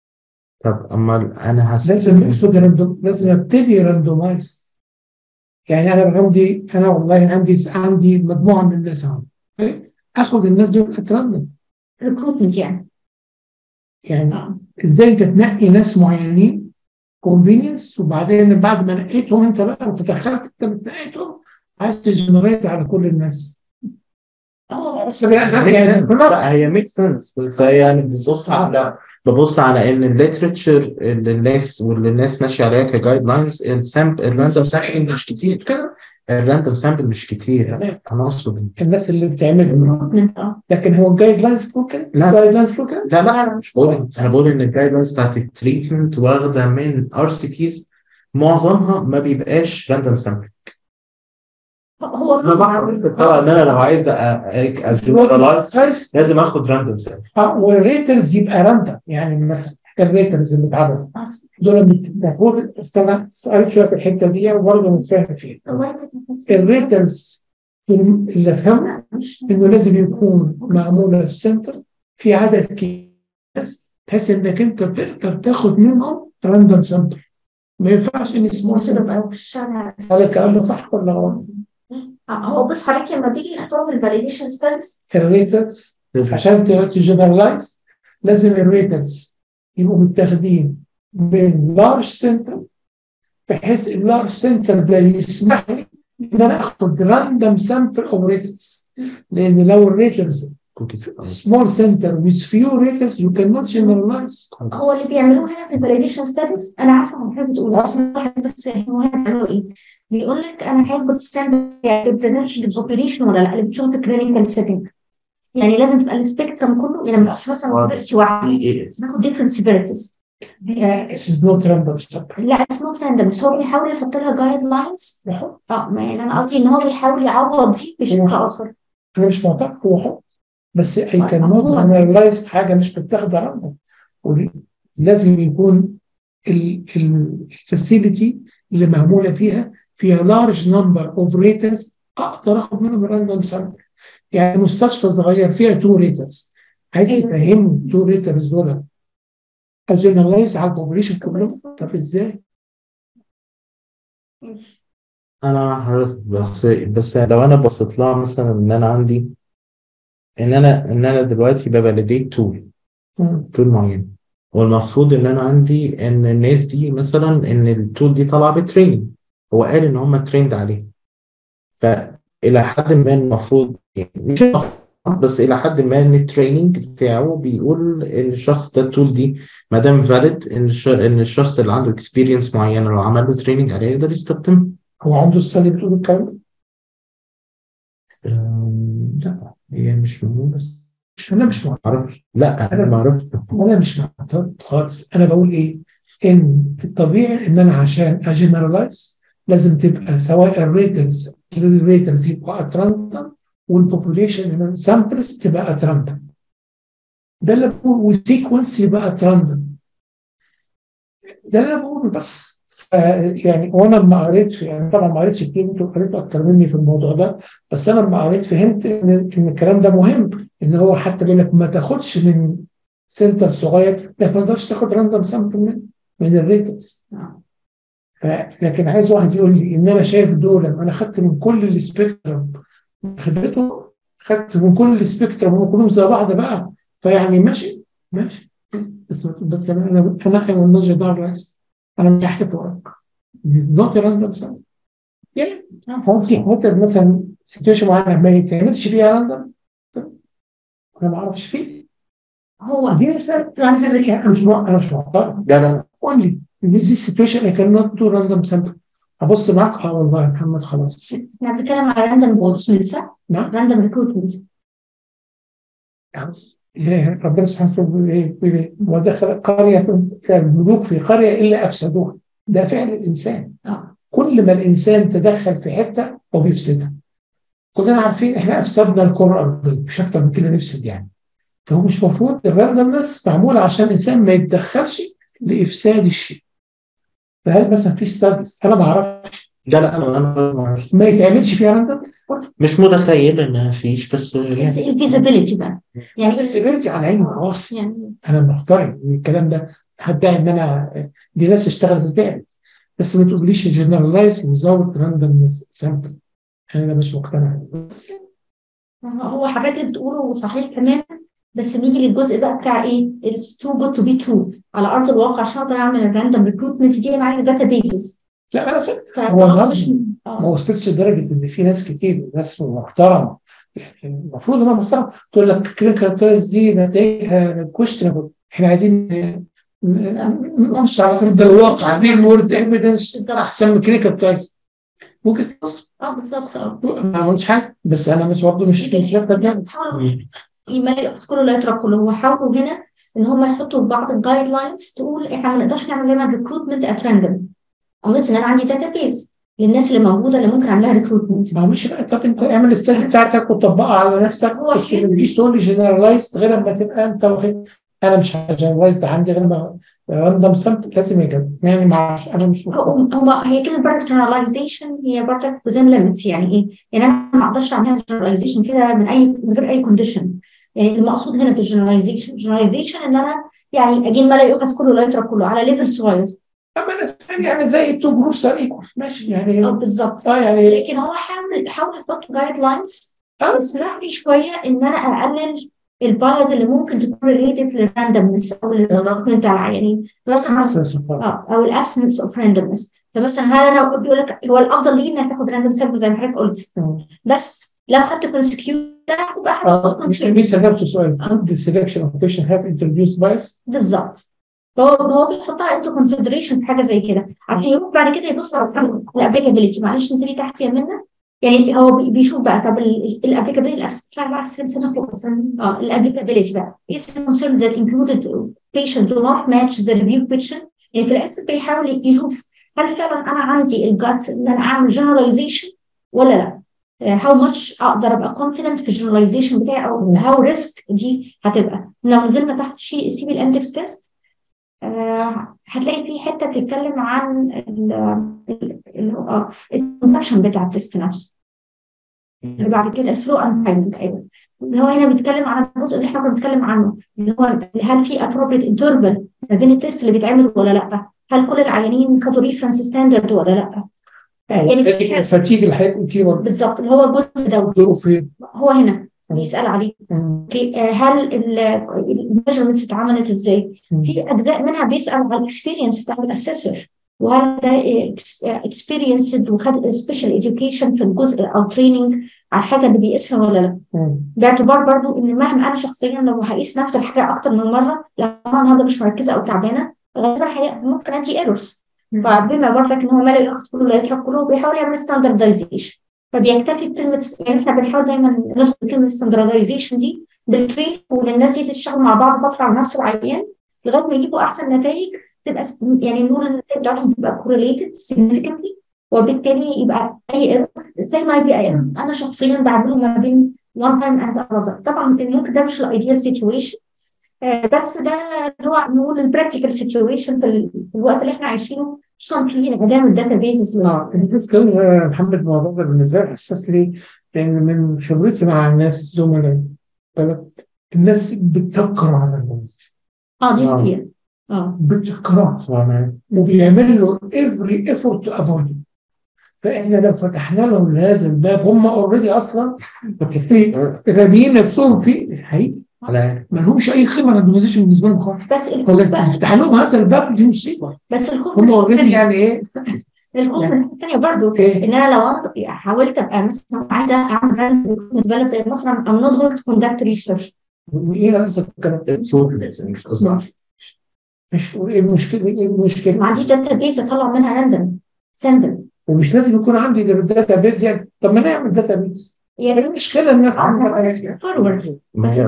طب امال انا هس لازم اقصد راندوم، لازم ابتدي راندومايز. يعني انا عندي انا والله عندي عندي مجموعه من الناس اهو، اخد الناس دول اتراندم ريكروتمنت يعني. يعني اه ازاي انت تنقي ناس معينين كونفينينس، وبعدين بعد ما نقيتهم انت بقى وتدخلت انت بتنقيتهم عايز تجنريت على كل الناس. اه بس يعني يعني لا هي ميك سنس، بس هي يعني ببص على ببص على ان الليترشر اللي الناس واللي الناس ماشيه عليها كجايد لاينز السامبل الراندوم سامبل مش كتير كده الراندوم سامبل مش كتير. تمام. انا اقصد الناس اللي بتعمل، اه لكن هو الجايد لاينز بتقول كده؟ لا. الجايد لاينز بتقول كده؟ لا لا مش بقول، انا بقول ان الجايد لاينز بتاعت التريتمنت واخده من ار سي تيز معظمها ما بيبقاش راندوم سامبل. هو انا بعرف طبعا ان انا لو عايز اجنرالايز لازم اخد راندوم سامبل. اه والريترز يبقى راندم، يعني مثلا الريترز اللي اتعرضوا دول المفروض استنى سألت شويه في الحته دي وبرضه متفاهم فيها. الريترز اللي افهمه انه لازم يكون معموله في سنتر في عدد كبير بحيث انك انت تقدر تاخد منهم راندوم سامبل. ما ينفعش ان اسمه سنتر. هل الكلام ده صح ولا غلط؟ هو بص حضرتك لما بيجي يحطوها في الفاليديشن ستادز الريترز عشان تجنرالايز لازم الريترز يبقوا متاخدين من لارج سنتر، بحيث اللارج سنتر ده يسمح لي ان انا اخد راندوم سامبل اوف ريترز. لان لو الريترز سمول سنتر with few raters you cannot generalize. هو اللي بيعملوه هنا في الفاليديشن ستادز انا عارفه هو حابب تقول اصلا، بس هو هنا بيعملوا ايه؟ بيقول لك انا هاخد السامبل يعني بتناقش البوبيليشن ولا لا اللي بتشوف في كلينيكال سيتنج. يعني لازم تبقى السبيكترم كله، يعني ما تبقاش مثلا فيرتي واحده، ناخد ديفرنت سيفيريتيز. This is not random sample. لا it's not random، بس هو بيحاول يحط لها جايد لاينز. اه ما يعني انا قصدي ان هو بيحاول يعوض دي بشكل اخر. انا مش معترض هو حط، بس اي كان نوت انالايز حاجه مش متاخده راندوم، ولازم يكون الفاسيلتي اللي معموله فيها فيها لارج نمبر اوف ريترز اقدر اخد منهم راندوم سامبل. يعني مستشفى صغير فيها تو ريترز، عايز تفهمني التو ريترز دول ازينالايز على البوبوليشن كلهم؟ طب ازاي؟ انا مع حضرتك، بس بس لو انا بصيت لها مثلا ان انا عندي ان انا ان انا دلوقتي بفاليديت تول تول معين، والمفروض ان انا عندي ان الناس دي مثلا ان التول دي طالعه بتريننج، هو قال ان هم تريند عليه، فالى حد ما المفروض يعني مش المفروض بس الى حد ما ان التريننج بتاعه بيقول ان الشخص ده التول دي ما دام فاليد ان ان الشخص اللي عنده اكسبيرينس معينه لو عمل له تريننج عليه يقدر يستخدمه. هو عنده السنه بتقول الكلام ده؟ لا هي مش مهم، بس انا مش معترض. لا انا ما اعرفش. انا مش معترض خالص. انا بقول ايه؟ ان الطبيعي ان انا عشان اجنرالايز لازم تبقى سواء الريترز الريترز يبقى اتراندم والبوبوليشن سامبلز تبقى اتراندم. ده اللي بقول، والسيكونس يبقى اتراندم. ده اللي انا بقوله بس. يعني وانا لما قريت، يعني طبعا ما قريتش كتير، انتوا قريتوا اكتر مني في الموضوع ده، بس انا لما قريت فهمت ان ان الكلام ده مهم، ان هو حتى بيقول لك ما تاخدش من سنتر صغير، لكن ما تقدرش تاخد راندوم سامبل من من الريترز. لكن عايز واحد يقول لي ان انا شايف دول انا خدت من كل السبيكترم خبرته، خدت من كل السبيكترم هم كلهم زي بعض بقى، فيعني ماشي ماشي، بس بس انا انا انا والنظر ده الرئيس انا مش هحكي وراك نوت راندوم سامبل. يعني هو في حته مثلا سيتويشن معينه ما يتعملش فيها راندوم، انا ما اعرفش فيه. هو دي رساله انا فاكر انا مش انا مش معترض. لا لا قول لي in this situation I cannot do random sample. هبص معاك اه والله يا محمد خلاص. احنا بنتكلم على راندوم ريكروتمنت صح؟ نعم راندوم ريكروتمنت. يعني ربنا سبحانه وتعالى بيقول ايه؟ ودخل قريه الملوك في قريه الا افسدوها. ده فعل الانسان. اه كل ما الانسان تدخل في حته هو بيفسدها. كلنا عارفين احنا افسدنا الكره الارضيه، مش اكتر من كده نفسد يعني. فهو مش مفروض الراندمنس معموله عشان الانسان ما يتدخلش لافساد الشيء. فهل مثلا في ستاديز انا ما اعرفش؟ لا لا انا انا ما اعرفش، ما يتعملش فيها راندم؟ مش متخيل انها فيش، بس يعني الفيزابيلتي بقى يعني الفيزابيلتي على عيني وراسي. يعني انا محترم من الكلام ده، هدعي ان انا دي ناس اشتغلت بالفعل، بس ما تقوليش جنرالايز وزود راندم سامبل، انا مش مقتنع. هو حضرتك اللي بتقوله صحيح تماما، بس نيجي للجزء بقى بتاع ايه؟ It's too good to be true على ارض الواقع. عشان اقدر اعمل الراندوم ريكروتمنت دي انا عايزه داتا بيزز. لا انا فاهم هو مش ما وصلتش لدرجه ان في ناس كتير ناس محترمه، المفروض انها محترمه تقول لك كاركترايز دي نتائجها كويشنبل، احنا عايزين نمشي على ارض الواقع ريل وورد ايفيدنس احسن من كاركترايز. ممكن اه بالظبط اه ما عملتش حاجه، بس انا مش برضه مش مش حاولوا يملئوا كله لا يتركوا. هو حاولوا هنا ان هم يحطوا بعض الجايد لاينز تقول احنا ما نقدرش نعمل دايما ريكروتمنت ات راندوم، او مثلا انا عندي داتا بيز للناس اللي موجوده اللي ممكن اعملها ريكروتمنت. ما هو مش بقى. طب انت اعمل الستاج بتاعتك وطبقها على نفسك، بس ما تجيش تقول لي جنرالايزد غير اما تبقى انت واخد. انا مش جنرالايزد عندي غير ما راندوم سامبل لازم يجب يعني مع انا مش هو هي كلمه برضه جنرالايزيشن هي برضه وزن ليميتس. يعني ايه؟ يعني انا ما اقدرش اعملها جنرالايزيشن كده من اي من غير اي كونديشن. يعني المقصود هنا بالجنرالايزيشن جنرالايزيشن ان انا يعني اجي ما لا يؤخذ كله لا يترك كله على ليفل صغير. اما انا فاهم يعني زي التو جروبس ار ايكوال ماشي يعني اه بالظبط اه يعني. لكن هو حاول حاول يحط جايد لاينز تسمح لي شويه ان انا اقلل البايز اللي ممكن تكون ريليتد للراندمنس او للريكروتمنت بتاع العيانين مثلا اه او الابسنس اوف راندمنس. فمثلا هل انا بيقول لك هو الافضل ليه انك تاخد راندوم سامبل زي ما حضرتك قلت، بس لو خدت كونسكيوت ده هتبقى حاجه اصلا مش نفس السؤال the selection of patient have introduced bias بالظبط. هو هو بيحطها انتو كونسيدريشن في حاجه زي كده عشان يروح بعد كده يبص على الابليكابيلتي. معلش نزلي تحت يا منى. يعني هو بيشوف بقى طب الابليكابيلتي الاساس بقى السنه فوق اه الابليكابيلتي بقى ايه الكونسيرنز that included patient do not match the review question. يعني في الاخر بيحاول يشوف هل فعلا انا عندي الجات ان انا اعمل generalization ولا لا. how much اقدر ابقى confident في generalization بتاعي او how risk دي هتبقى. لو نزلنا تحت شيء سي بي الاندكس تيست آه هتلاقي في حته بتتكلم عن الكونفكشن بتاع التست نفسه. بعد كده الفلو اند تايم اللي هو هنا بيتكلم عن الجزء اللي احنا كنا بنتكلم عنه اللي هو هل في appropriate interval ما بين التست اللي بيتعمل ولا لا، هل كل العيانين خدوا ريفرنس ستاندرد ولا لا. يعني الفتيج اللي حضرتك قلتيه بالظبط اللي هو الجزء ده دوره فين؟ هو هنا بيسال عليه هل الميجرمنتس اتعملت ازاي. في اجزاء منها بيسال على الاكسبيرينس بتاع الاسيسور وهل ده اكسبيرينسد وخد سبيشال اديوكيشن في الجزء او تريننج على الحاجه اللي بيقيسها ولا لا. باعتبار برضو ان مهما انا شخصيا لو هقيس نفس الحاجه اكتر من مره لو انا النهارده مش مركزه او تعبانه غالبا ممكن ادي ايرورز. فبما برضك ان هو مالي الاخص كله لا يترك كله بيحاول يعمل ستاندردايزيشن فبيكتفي بكلمه يعني احنا بنحاول دايما ندخل كلمه ستاندردايزيشن دي بالترين وللناس دي تشتغل مع بعض فتره على نفس العيان لغايه ما يجيبوا احسن نتائج تبقى يعني نقول ان النتائج بتاعتهم تبقى correlated significantly وبالتالي يبقى اي زي ما يبقى انا شخصيا بعمله ما بين one time and another. طبعا ممكن ده مش الايديال سيتويشن بس ده اللي هو نقول البراكتيكال سيتويشن في الوقت اللي احنا عايشينه خصوصا في انعدام الداتا بيزز. اه كان محمد الموضوع ده بالنسبه لي حساس لي لان من خبرتي مع الناس زملاء الناس بتكره على الناس. اه دي حقيقه اه بتكره وبيعملوا every effort to avoid. فاحنا لو فتحنا لهم هذا الباب هم اوريدي اصلا راميين نفسهم فيه حقيقي ما لهمش اي خبره ريكومنديشن بالنسبه لهم خالص. بس الخوف نفتح لهم هذا الباب دي مصيبه. بس الخوف هم اوريدي يعني ايه الخوف من الناحيه الثانيه برضه إيه؟ ان انا لو انا حاولت ابقى مثلا عايزه اعمل بلد زي مصر ام نوت جوينج تو كوندكت ريسيرش. ايه قصدك الكلام ده؟ مش ايه المشكله ايه المشكله؟ ما عنديش داتا بيز اطلع منها راندوم سامبل ومش لازم يكون عندي داتا بيز يعني طب ما نعمل داتا بيز يعني المشكله الناس فورورد بس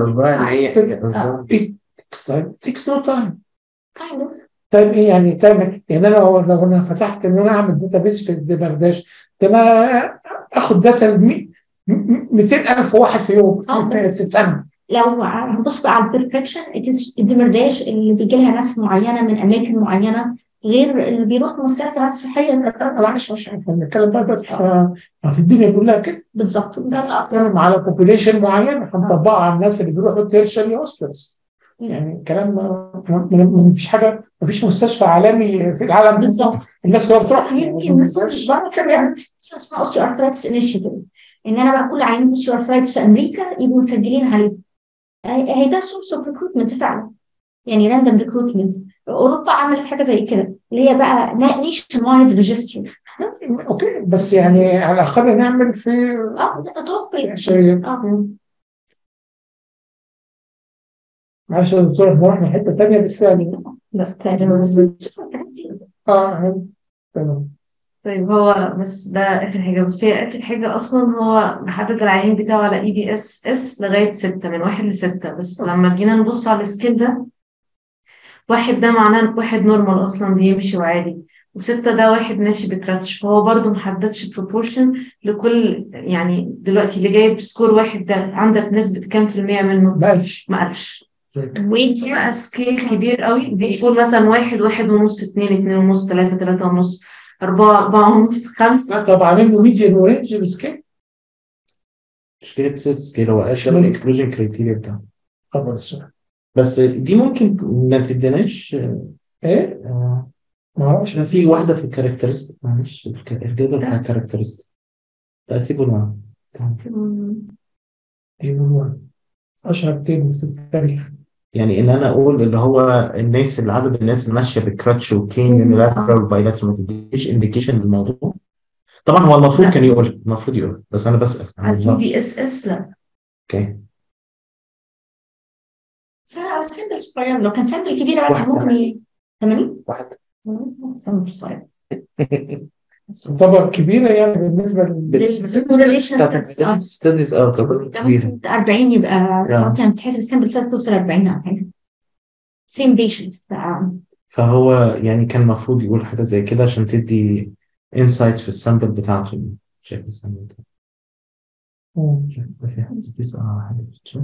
هي تيكس نو تايم تايم ايه يعني تايم يعني انا لو لو انا فتحت ان انا اعمل داتا بيز في الدمرداش ده انا اخد داتا مئتين ألف واحد في يوم في سنه. لو هنبص بقى على البرفكشن الدمرداش اللي بيجي لها ناس معينه من اماكن معينه غير اللي بيروح مستشفى الصحيه. معلش مش عارف نتكلم بقى في الدنيا كلها كده بالظبط ده بتكلم على بوبوليشن معين هنطبقها على الناس اللي بيروحوا التيرشري هوسبيتالز يعني كلام ما فيش حاجه ما فيش مستشفى عالمي في العالم بالظبط الناس اللي بتروح يمكن مثلا بره كده يعني اسمها اوستيو ارثرايتس انيشيتيف ان انا بقى كل عيانين اوستيو ارثرايتس في امريكا يبقوا مسجلين عليه. هي ده سورس اوف ريكروتمنت فعلا يعني راندوم ريكروتمنت. اوروبا عملت حاجه زي كده اللي هي بقى نيشن وايد ريجستر. اوكي بس يعني على الاقل نعمل في اه اتوقع اه معلش يا دكتور نروح لحته ثانيه بس يعني لا اه تمام. طيب هو بس ده اخر حاجه بس هي اخر حاجه اصلا هو محدد العيان بتاعه على اي دي اس اس لغايه ستة من واحد لستة بس لما جينا نبص على السكيل ده واحد ده معناه واحد نورمال اصلا بيمشي وعادي وستة ده واحد ماشي بكراتش فهو برضو محددش بروبورشن لكل يعني دلوقتي اللي جايب سكور واحد ده عندك نسبه كام في المية منه؟ ما قالش ما قالش ويت بقى سكيل كبير قوي بيقول مثلا واحد واحد ونص اتنين اتنين ونص تلاتة تلاتة ونص أربعة أربعة ونص خمسة. طب عامل ميديان ورينج بسكيل مش كده بسيط سكيل هو اشهر الاكسكلوجن كريتيريا بتاعه خبر السنة بس دي ممكن ما تديناش ايه؟ آه. ما اعرفش في واحده في الكاركترستيك معلش الجدول بتاع الكاركترستيك تقريبا واحد تيبل واحد اشهر تيبل في التاريخ يعني ان انا اقول اللي هو الناس اللي عدد الناس اللي ماشيه بالكراتش والكين يونيلاترال والبايلاترال ما تديش انديكيشن للموضوع. طبعا هو المفروض لا. كان يقول المفروض يقول بس انا بسال على دي اس اس لا اوكي على سامبل صغير لو كان سامبل كبير ممكن ثمانين واحد سامبل صغير طبعا كبيره يعني بالنسبه للستاديز اه طبعا كبيره أربعين يبقى ساعات يعني بتحسب السامبل سايز توصل أربعين او حاجه same patient بقى. فهو يعني كان المفروض يقول حاجة زي كده عشان تدي انسايت في السامبل بتاعته. شايف السامبل ده؟ شايف في حد بيسأل على حاجة في الشات؟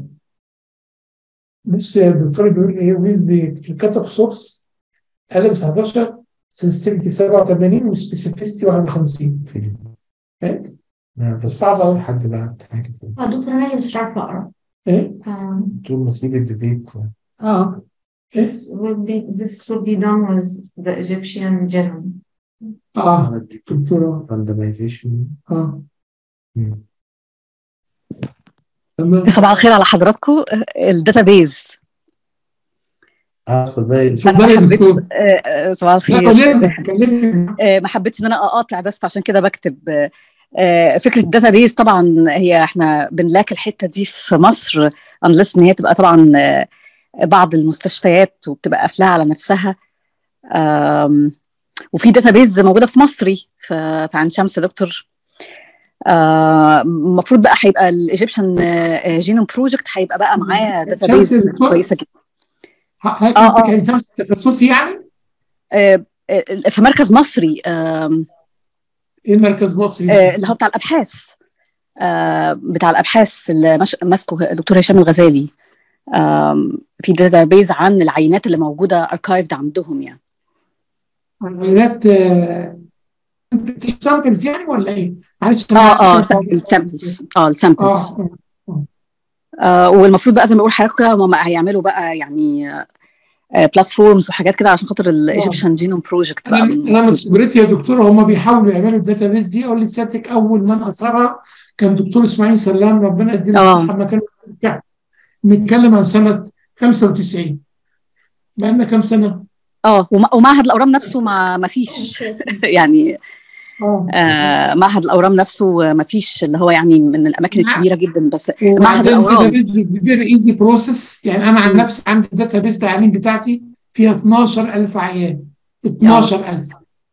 بص يا الدكتور بيقول ايه with the cut off source قلم تسعتاشر sensitivity سبعة وثمانين وسبيسيفيستي واحد وخمسين. في إيه؟ لا بس صعب أوي. حد بعت حاجة كده. اه دكتور انا بس مش عارفه اقرا. ايه؟ آه. دول مفيد الديبيت. اه This will be this will be done with the Egyptian genome. اه دكتور راندمايزيشن. اه تمام. صباح الخير على حضراتكم. الداتابيز اه اتفضلي. انا اتفضلي ما يا حبيتش دكتور. آه، آه، صباح لا الخير. كلمني كلمني. آه، ما حبيتش ان انا اقاطع بس عشان كده بكتب. آه، آه، فكره الداتابيز طبعا هي احنا بنلاقي الحته دي في مصر unless ان هي تبقى طبعا آه، بعض المستشفيات وبتبقى قافلاها على نفسها. آم، وفي داتابيز موجوده في مصري في في عين شمس يا دكتور. المفروض بقى هيبقى الايجيبشن جينوم بروجكت هيبقى بقى معاه شمس يا داتابيز دكتور. كويسه جدا. حضرتك اه قصدك اه عين شمس تخصصي يعني؟ آه، آه، في مركز مصري آم، ايه المركز مصري؟ آه، اللي هو بتاع الابحاث. آه، بتاع الابحاث اللي مش- ماسكه الدكتور هشام الغزالي. آم، في داتابيز عن العينات اللي موجوده اركايفد عندهم يعني. عينات سامبلز يعني ولا ايه؟ معلش انا على اه اه فكره السامبلز اه اه السامبلز اه آه. آه والمفروض بقى زي ما بقول لحضرتك كده هم هيعملوا بقى يعني بلاتفورمز وحاجات كده عشان خاطر الايجيبشن جينوم بروجكت انا بقى انا من خبرتي يا دكتور هم بيحاولوا يعملوا الداتابيز دي. اقول لسيادتك اول من اثرها كان دكتور اسماعيل سلام ربنا يديله اه الصحه. ما كان بنتكلم عن سنه خمسة وتسعين. بقى لنا كام سنه؟ اه وم- ومعهد الاورام نفسه ما ما فيش يعني. اه آه معهد الاورام نفسه ما فيش اللي هو يعني من الاماكن الكبيره جدا بس معهد وبعدين الاورام. داتابيز فيري ايزي بروسيس. يعني انا عن مم. نفسي عندي داتابيز العيانين بتاعتي فيها اتناشر ألف عيان. اه اتناشر ألف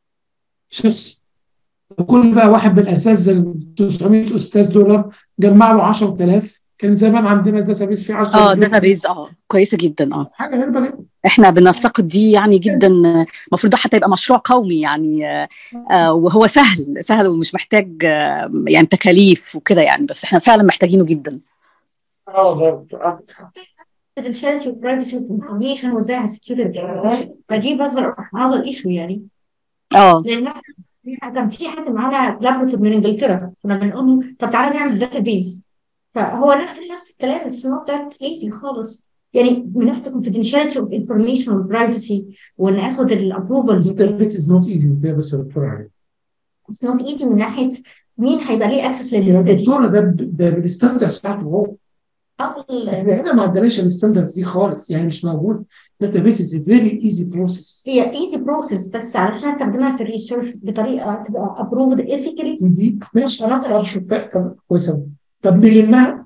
شخص. وكل بقى واحد بالاساس ال تسعمية استاذ دولار جمع له عشرة آلاف. كان زمان عندنا داتابيز فيه عشرة اه مليون. داتابيز اه كويسه جدا. اه حاجه غريبه جدا. احنا بنفتقد دي يعني جدا. المفروض ده حتى يبقى مشروع قومي يعني. آه آه، وهو سهل سهل ومش محتاج آه يعني تكاليف وكده يعني بس احنا فعلا محتاجينه جدا. اه ده confidentiality و privacy of information وازاي هسكيور الداتا. فدي بس هذا الايشو يعني. اه لان احنا كان في حد معانا كولابوريتور من انجلترا كنا بنقول له طب تعالى نعمل داتا بيز. فهو نفس الكلام بس not that easy خالص. يعني من ناحيه confidentiality of information و privacy وان اخد الابروفلز داتابيز از نوت ايزي ازاي بس يا دكتور علي. it's not easy من ناحيه مين هيبقى ليه اكسس يا للداتا. دكتور ده ده بالستاندرز بتاعته هو. احنا هنا ما عندناش الستاندرز دي خالص يعني مش موجود. داتابيز از فيري ايزي بروسيس. هي ايزي بروسيس بس علشان استخدمها في الريسيرش بطريقه تبقى ابروفد ايثيكالي. دي ماشي خلاص. طب كويس أوي. طب نلمها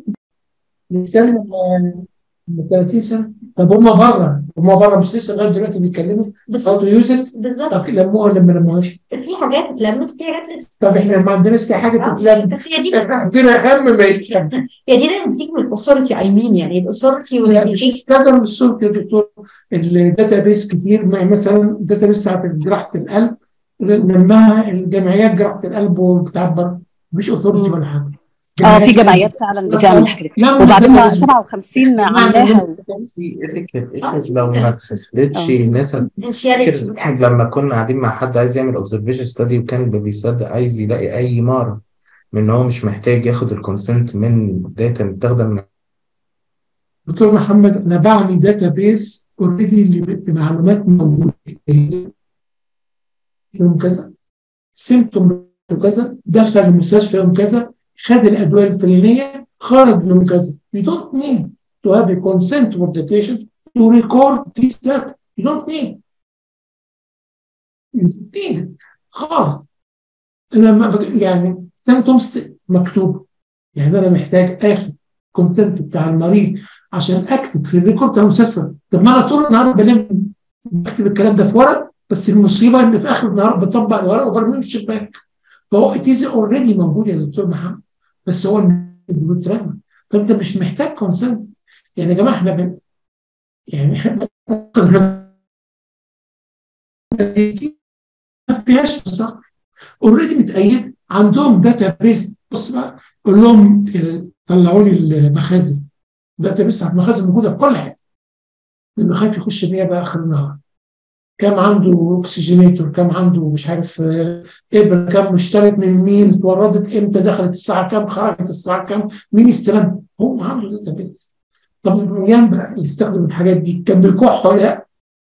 نتكلم من ثلاثين سنه. طب هم بره هم بره مش لسه لغايه دلوقتي بيتكلموا هاو تو يوز ات. بالظبط. طب لموها ولا ما لموهاش؟ في حاجات اتلمت وفي حاجات لسه. طب احنا ما عندناش حاجه آه، تتلم. بس هي دي احنا عندنا اهم ما يتلم. هي دي دايما بتيجي من الاثورتي اي مين يعني الاثورتي لا واللي مش هتشتغل من الصوت يا دكتور. الداتا بيس كتير ما- مثلا الداتا بيس بتاعت جراحه القلب لمها الجمعيات جراحه القلب وبتعبر مش اثورتي مم. ولا حاجه. اه في جمعيات القلب جمعيات فعلا بتعمل حاجه لما وبعدين الداتا ما بيس سبعة وخمسين عاملاها و... في ethical issues لو ما تسفلتش اه ناس confidentiality فاكر والaccess. لما كنا قاعدين مع حد عايز يعمل observation study وكان اللي بيصدق عايز يلاقي أي مرض من إن هو مش محتاج ياخد الكونسنت من داتا متاخدة من. دكتور محمد انا بعمل داتا بيس اوريدي اللي بمعلومات موجوده يوم كذا سيمتوم كذا دخل المستشفى يوم كذا خد الادويه الفلانيه خرج يوم كذا. You don't need to have a consent with the patient to record this data. You don't need. You don't need it. خالص. انا ما بج... يعني سيمتومز مكتوب. يعني انا محتاج اخد كونسنت بتاع المريض عشان اكتب في الريكورد بتاع المستشفى. طب ما انا طول النهار بلم بكتب الكلام ده في ورق بس المصيبه ان في اخر النهار بطبق الورق وبرميه في الشباك. فهو اتيزي اوريدي موجود يا دكتور محمد بس هو بيترمى. فانت مش محتاج كونسنت. يعني يا جماعه احنا بن... يعني ما فيهاش صح، اوريدي متأيد عندهم داتا بيس. بص بقى قول لهم طلعوا لي المخازن، داتا بيس على المخازن موجوده في كل حته، اللي خايف يخش بيها بقى اخر النهار. كم عنده اكسجينيتور، كم عنده مش عارف ابره، كم اشترت من مين، اتوردت امتى، دخلت الساعه كم، خرجت الساعه كم، مين استلم. هو عنده داتا بيس. طب العيان بقى يستخدم الحاجات دي كان بيكح ولا لا؟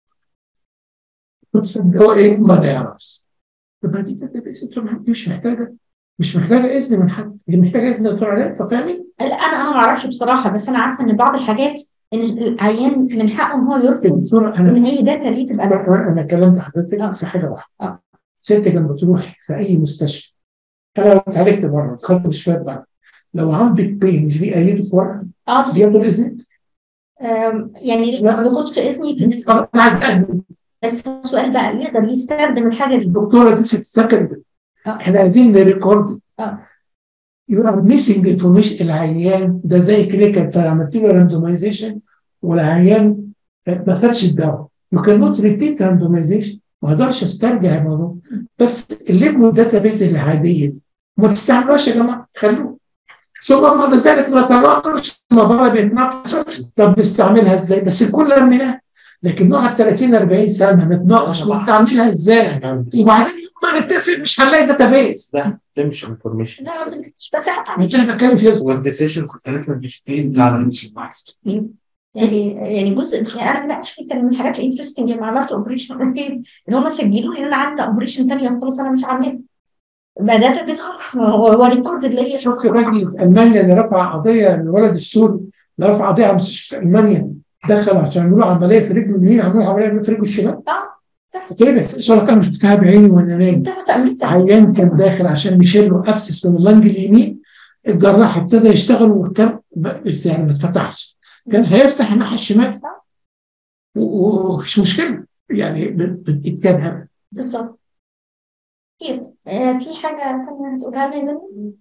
هو ايه؟ ما يعرفش. يبقى دي داتا بيس مش محتاجه مش محتاجه اذن من حد، دي محتاجه اذن دكتور علاء. فاهمين؟ لا انا انا ما اعرفش بصراحه، بس انا عارفه ان بعض الحاجات ان العيان من حقه ان هو يرفض ان اي داتا ليه تبقى انا انا كلمت حضرتك في حاجه واحده. اه ست لما تروح في اي مستشفى، انا لو اتعالجت بره دخلت مستشفى بره، لو عندك بين مش بيأيدوا في ورقه اه بياخدوا الاذن؟ يعني ما بياخدش اذني في بس السؤال بقى يقدر يستخدم الحاجه دي. الدكتوره دي ستسكن، احنا عايزين نريكورد. اه يو ار ميسنج انفورميشن. العيان ده زي كليكر بتاع عملت له راندومايزيشن والعيان ما خدش الدواء، يو كان نوت ريبيت راندومايزيشن، ما اقدرش استرجع الموضوع. بس الليبل الداتا بيز العاديه دي ما تستعملوهاش يا جماعه، خلوه. ثم بعد ذلك نتناقش ما بره بنتناقش طب نستعملها ازاي، بس الكل لمناها. لكن نقعد ثلاثين أربعين سنه نتناقش نستعملها ازاي، وبعدين ما نتفق مش هنلاقي داتا بيز. ده ده مش انفورميشن، لا مش بس انا بتكلم في والديسيشن مش بيزد على مش يعني يعني جزء يعني انا بناقش فيه كان من الحاجات الانترستنج لما عملت اوبريشن ان هم سجلوا لي ان انا عندي اوبريشن ثانيه خالص انا مش عاملها، بدات بيظهر هو ريكوردد ليا. شفت الراجل في المانيا اللي رفع قضيه، الولد السوري اللي رفع قضيه على مستشفى في المانيا، دخل عشان يعملوا عمليه في رجله اليمين، عملوا عمليه في رجله الشمال. اه قلت له بس ان انا شفتها بعيني وانا نايم. عيان كان داخل عشان يشيل له ابسس من اللنج اليمين، الجراح ابتدى يشتغل وكان يعني ما اتفتحش، كان هيفتح الناحيه الشمال ومفيش مشكله يعني بتتكلم بالظبط. كتير آه في حاجه ثانيه هتقولها لي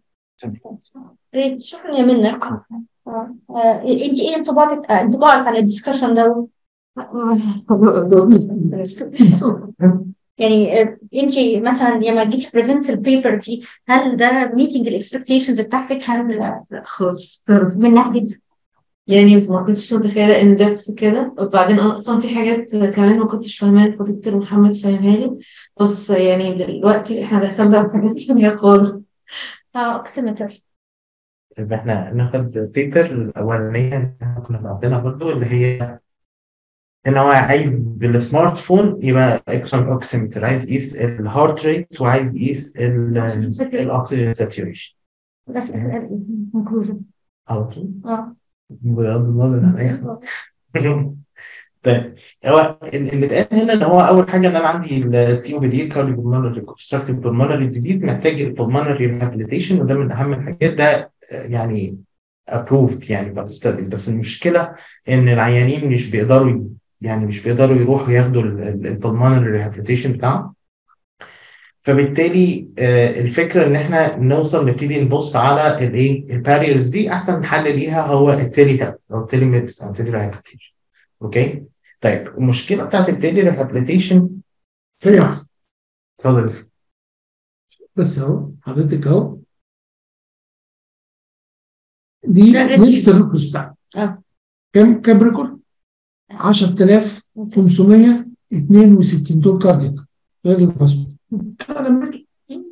منى؟ شكرا يا منى. آه. آه. انت ايه انطباعك آه. انطباعك على الدسكشن ده؟ يعني آه. انت مثلا لما جيتي بريزنت البيبر دي، هل ده ميتنج الاكسبكتيشنز بتاعتك؟ هل خالص من ناحيه يعني ما كنتش متخيله ان ديبث كده، وبعدين انا اصلا في حاجات كمان ما كنتش فاهماها، فدكتور محمد فاهمها لي. بس يعني دلوقتي احنا دخلنا في حاجات ثانيه خالص. اه اوكسيمتر. طب احنا ناخد بيبر الاولانيه اللي كنا بنعطيها برضه، اللي هي ان هو عايز بالسمارت فون يبقى اوكسيمتر، عايز يقيس الهارت ريت وعايز يقيس الاكسجين ساتوريشن. ده في الكونكلوجن على طول. اه بغض النظر عن اي حاجه. طيب هو اللي اتقال هنا ان هو اول حاجه ان انا عندي السي او بي دي كارديوبلمونري كونستراكتيف بلمونري ديزيز محتاج البلمونري ريهابيليتيشن، وده من اهم الحاجات، ده يعني ابروفد يعني بعد ستاديز. بس المشكله ان العيانين مش بيقدروا يعني مش بيقدروا يروحوا ياخدوا البلمونري ريهابيليتيشن بتاعهم. فبالتالي الفكره ان احنا نوصل نبتدي نبص على الايه الباريرز دي. احسن حل ليها هو التيلي هيلث او التيلي ميديسن او التيلي ريهابيليتيشن. اوكي طيب المشكله بتاعت التيلي ريهابيليتيشن سريع. اتفضل. بس اهو حضرتك اهو دي لسه الريكورد بتاعها. اه كم كم ريكورد؟ عشرة آلاف وخمسمية واثنين وستين دول كارديك غير الباسبور. انا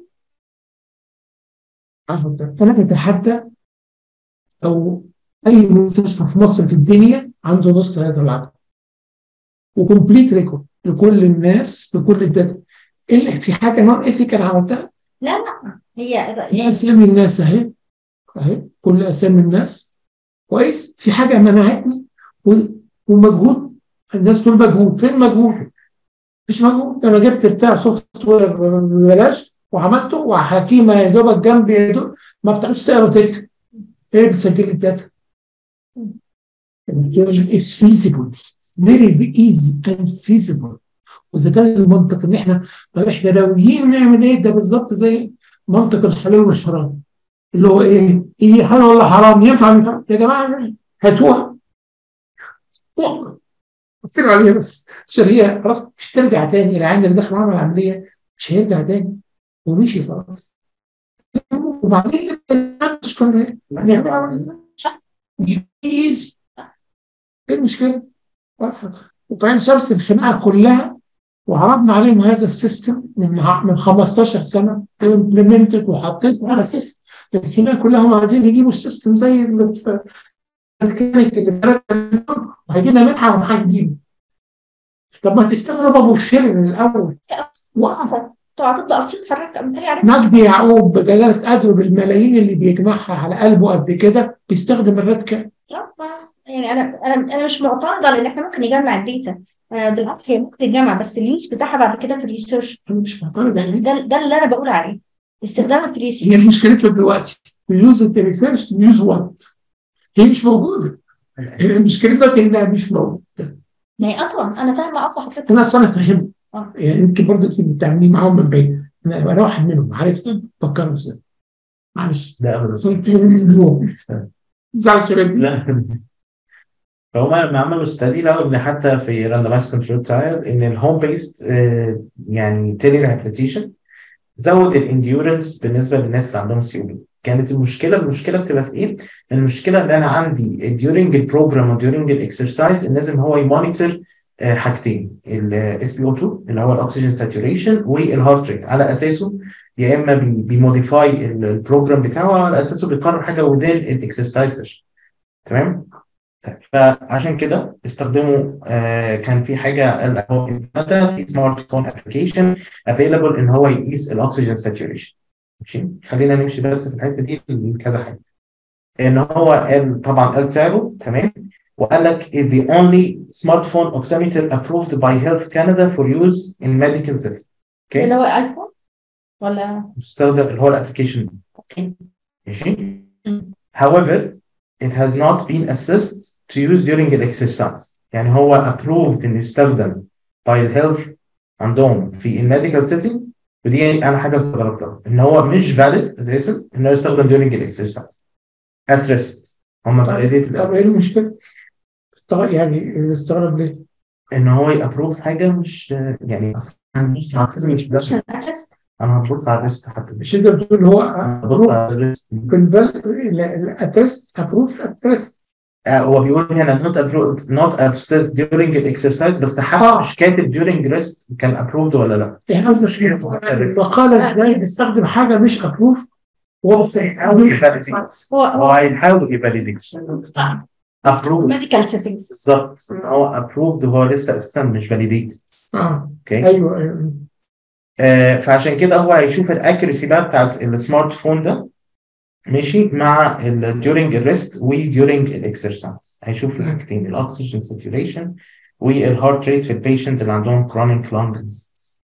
ثلاثة حتى او اي مستشفى في مصر في الدنيا عنده نص هذا العدد وكمبليت ريكورد لكل الناس بكل الداتا. اللي في حاجه نون ايثيكال عملتها؟ لا لا هي هي اسامي الناس اهي اهي كل اسامي الناس كويس. في حاجه منعتني ومجهود الناس تقول مجهود، فين مجهود؟ مش مجهود. انا جبت بتاع سوفت وير ببلاش وعملته وحكيمه يا دوبك جنبي يا دوب ما بتعرفش تقرا وتكتب. ايه بتسجل الداتا؟ It's feasible, very easy and feasible. واذا كان المنطق ان احنا طب احنا ناويين نعمل ايه، ده بالظبط زي منطق الحلال والحرام اللي هو ايه؟ ايه حلال ولا حرام؟ ينفع ينفع يا جماعه هاتوها. فين عليها بس عشان هي خلاص مش ترجع تاني العين اللي داخل عمل عمليه مش هيرجع تاني ومشي خلاص. وبعدين مش كنا نعمل جيز ايه المشكله؟ وكان شمس الخناقه كلها وعرضنا عليهم هذا السيستم من من خمستاشر سنه وامبلمنتد وحطيت على سيستم، لكن كلها هم عايزين يجيبوا السيستم زي اللي في الكلينيك اللي وهيجينا منحه وهنجيبه. طب ما تشتغلوا ابو الشر من الاول. وقفت تبدا اصلا تتحرك مثالي عليك. مجدي يعقوب بجلاله قدره بالملايين اللي بيجمعها على قلبه قد كده بيستخدم الريد كاب. يعني انا انا انا مش معترضه لان احنا ممكن نجمع الداتا، بالعكس هي ممكن تتجمع بس اليوز بتاعها بعد كده في الريسيرش. انا مش معترض يعني ده ده اللي انا بقول عليه استخدامها في الريسيرش. هي مشكلتها دلوقتي يوز الريسيرش يوز وات هي مش موجوده. المشكله دلوقتي انها مش موجوده. ما هي طبعا انا فاهمه اصلا حضرتك. انا اصلا فاهمه يعني يمكن برضه انت بتتعاملي معاهم من بعيد. انا انا واحد منهم عارف تفكروا ازاي. معلش لا ابدا زعل شباب. لا فهم لما عملوا استدي لقوا ان حتى في راندمايز كنترول ترايل ان الهوم بيست يعني تيلي ريهابيليتيشن زود الانديورنس بالنسبه للناس اللي عندهم سي او بي. كانت المشكله المشكله بتبقى في ايه؟ المشكله ان انا عندي ديورنج البروجرام وديورنج الاكسرسايز لازم هو يمونيتور حاجتين، الاس بي او اتنين اللي هو الاكسجين ساتوريشن والهارت ريت، على اساسه يا اما بيموديفاي البروجرام بتاعه على اساسه بيقرر حاجه ودين الاكسرسايز. تمام؟ فعشان كده استخدموا آه كان في حاجه في سمارت فون ابلكيشن افيلبل ان هو يقيس الاكسجين ساتوريشن. ماشي، خلينا نمشي بس في الحته دي كذا حاجه. ان هو قال طبعا قال سعره تمام، وقال لك is the only smartphone oximeter approved by Health Canada for use in medical setting. اوكي اللي هو ايفون ولا مستخدم اللي هو الابلكيشن. اوكي ماشي. however it has not been assessed to use during the exercise. يعني هو approved انه يستخدم by الهيلث عندهم في الميديكال setting، ودي انا حاجه استغربتها ان هو مش valid اساسا انه يستخدم during the exercise at rest. هم فاليديت. طب ايه المشكله؟ طب يعني استغرب ليه؟ ان هو يابروف حاجه مش يعني اصلا مش مش مش انا هبص على الريست حتى مش تقدر تقول هو ابروف في الاتست ابروف اتست. هو بيقول هنا not approved not assessed during الاكسرسايز، بس حتى آه. مش كاتب during rest كان ابروفد ولا لا. يعني قصدك ايه؟ المقاله ازاي بيستخدم حاجه مش ابروف هو هو هيحاول يفاليديت ابروف ميديكال سيتنجز بالظبط. هو ابروفد وهو لسه اساسا مش فاليديت. اه اوكي ايوه ايوه. آه فعشان كده هو هيشوف الاكيرسي بقى بتاعت السمارت فون ده ماشي مع ال during الريست و during الاكسرسايز. هيشوف الحاجتين الاكسجين ساتوريشن والهارت ريت في البيشنت اللي عندهم كرونيك لونج ديزيز.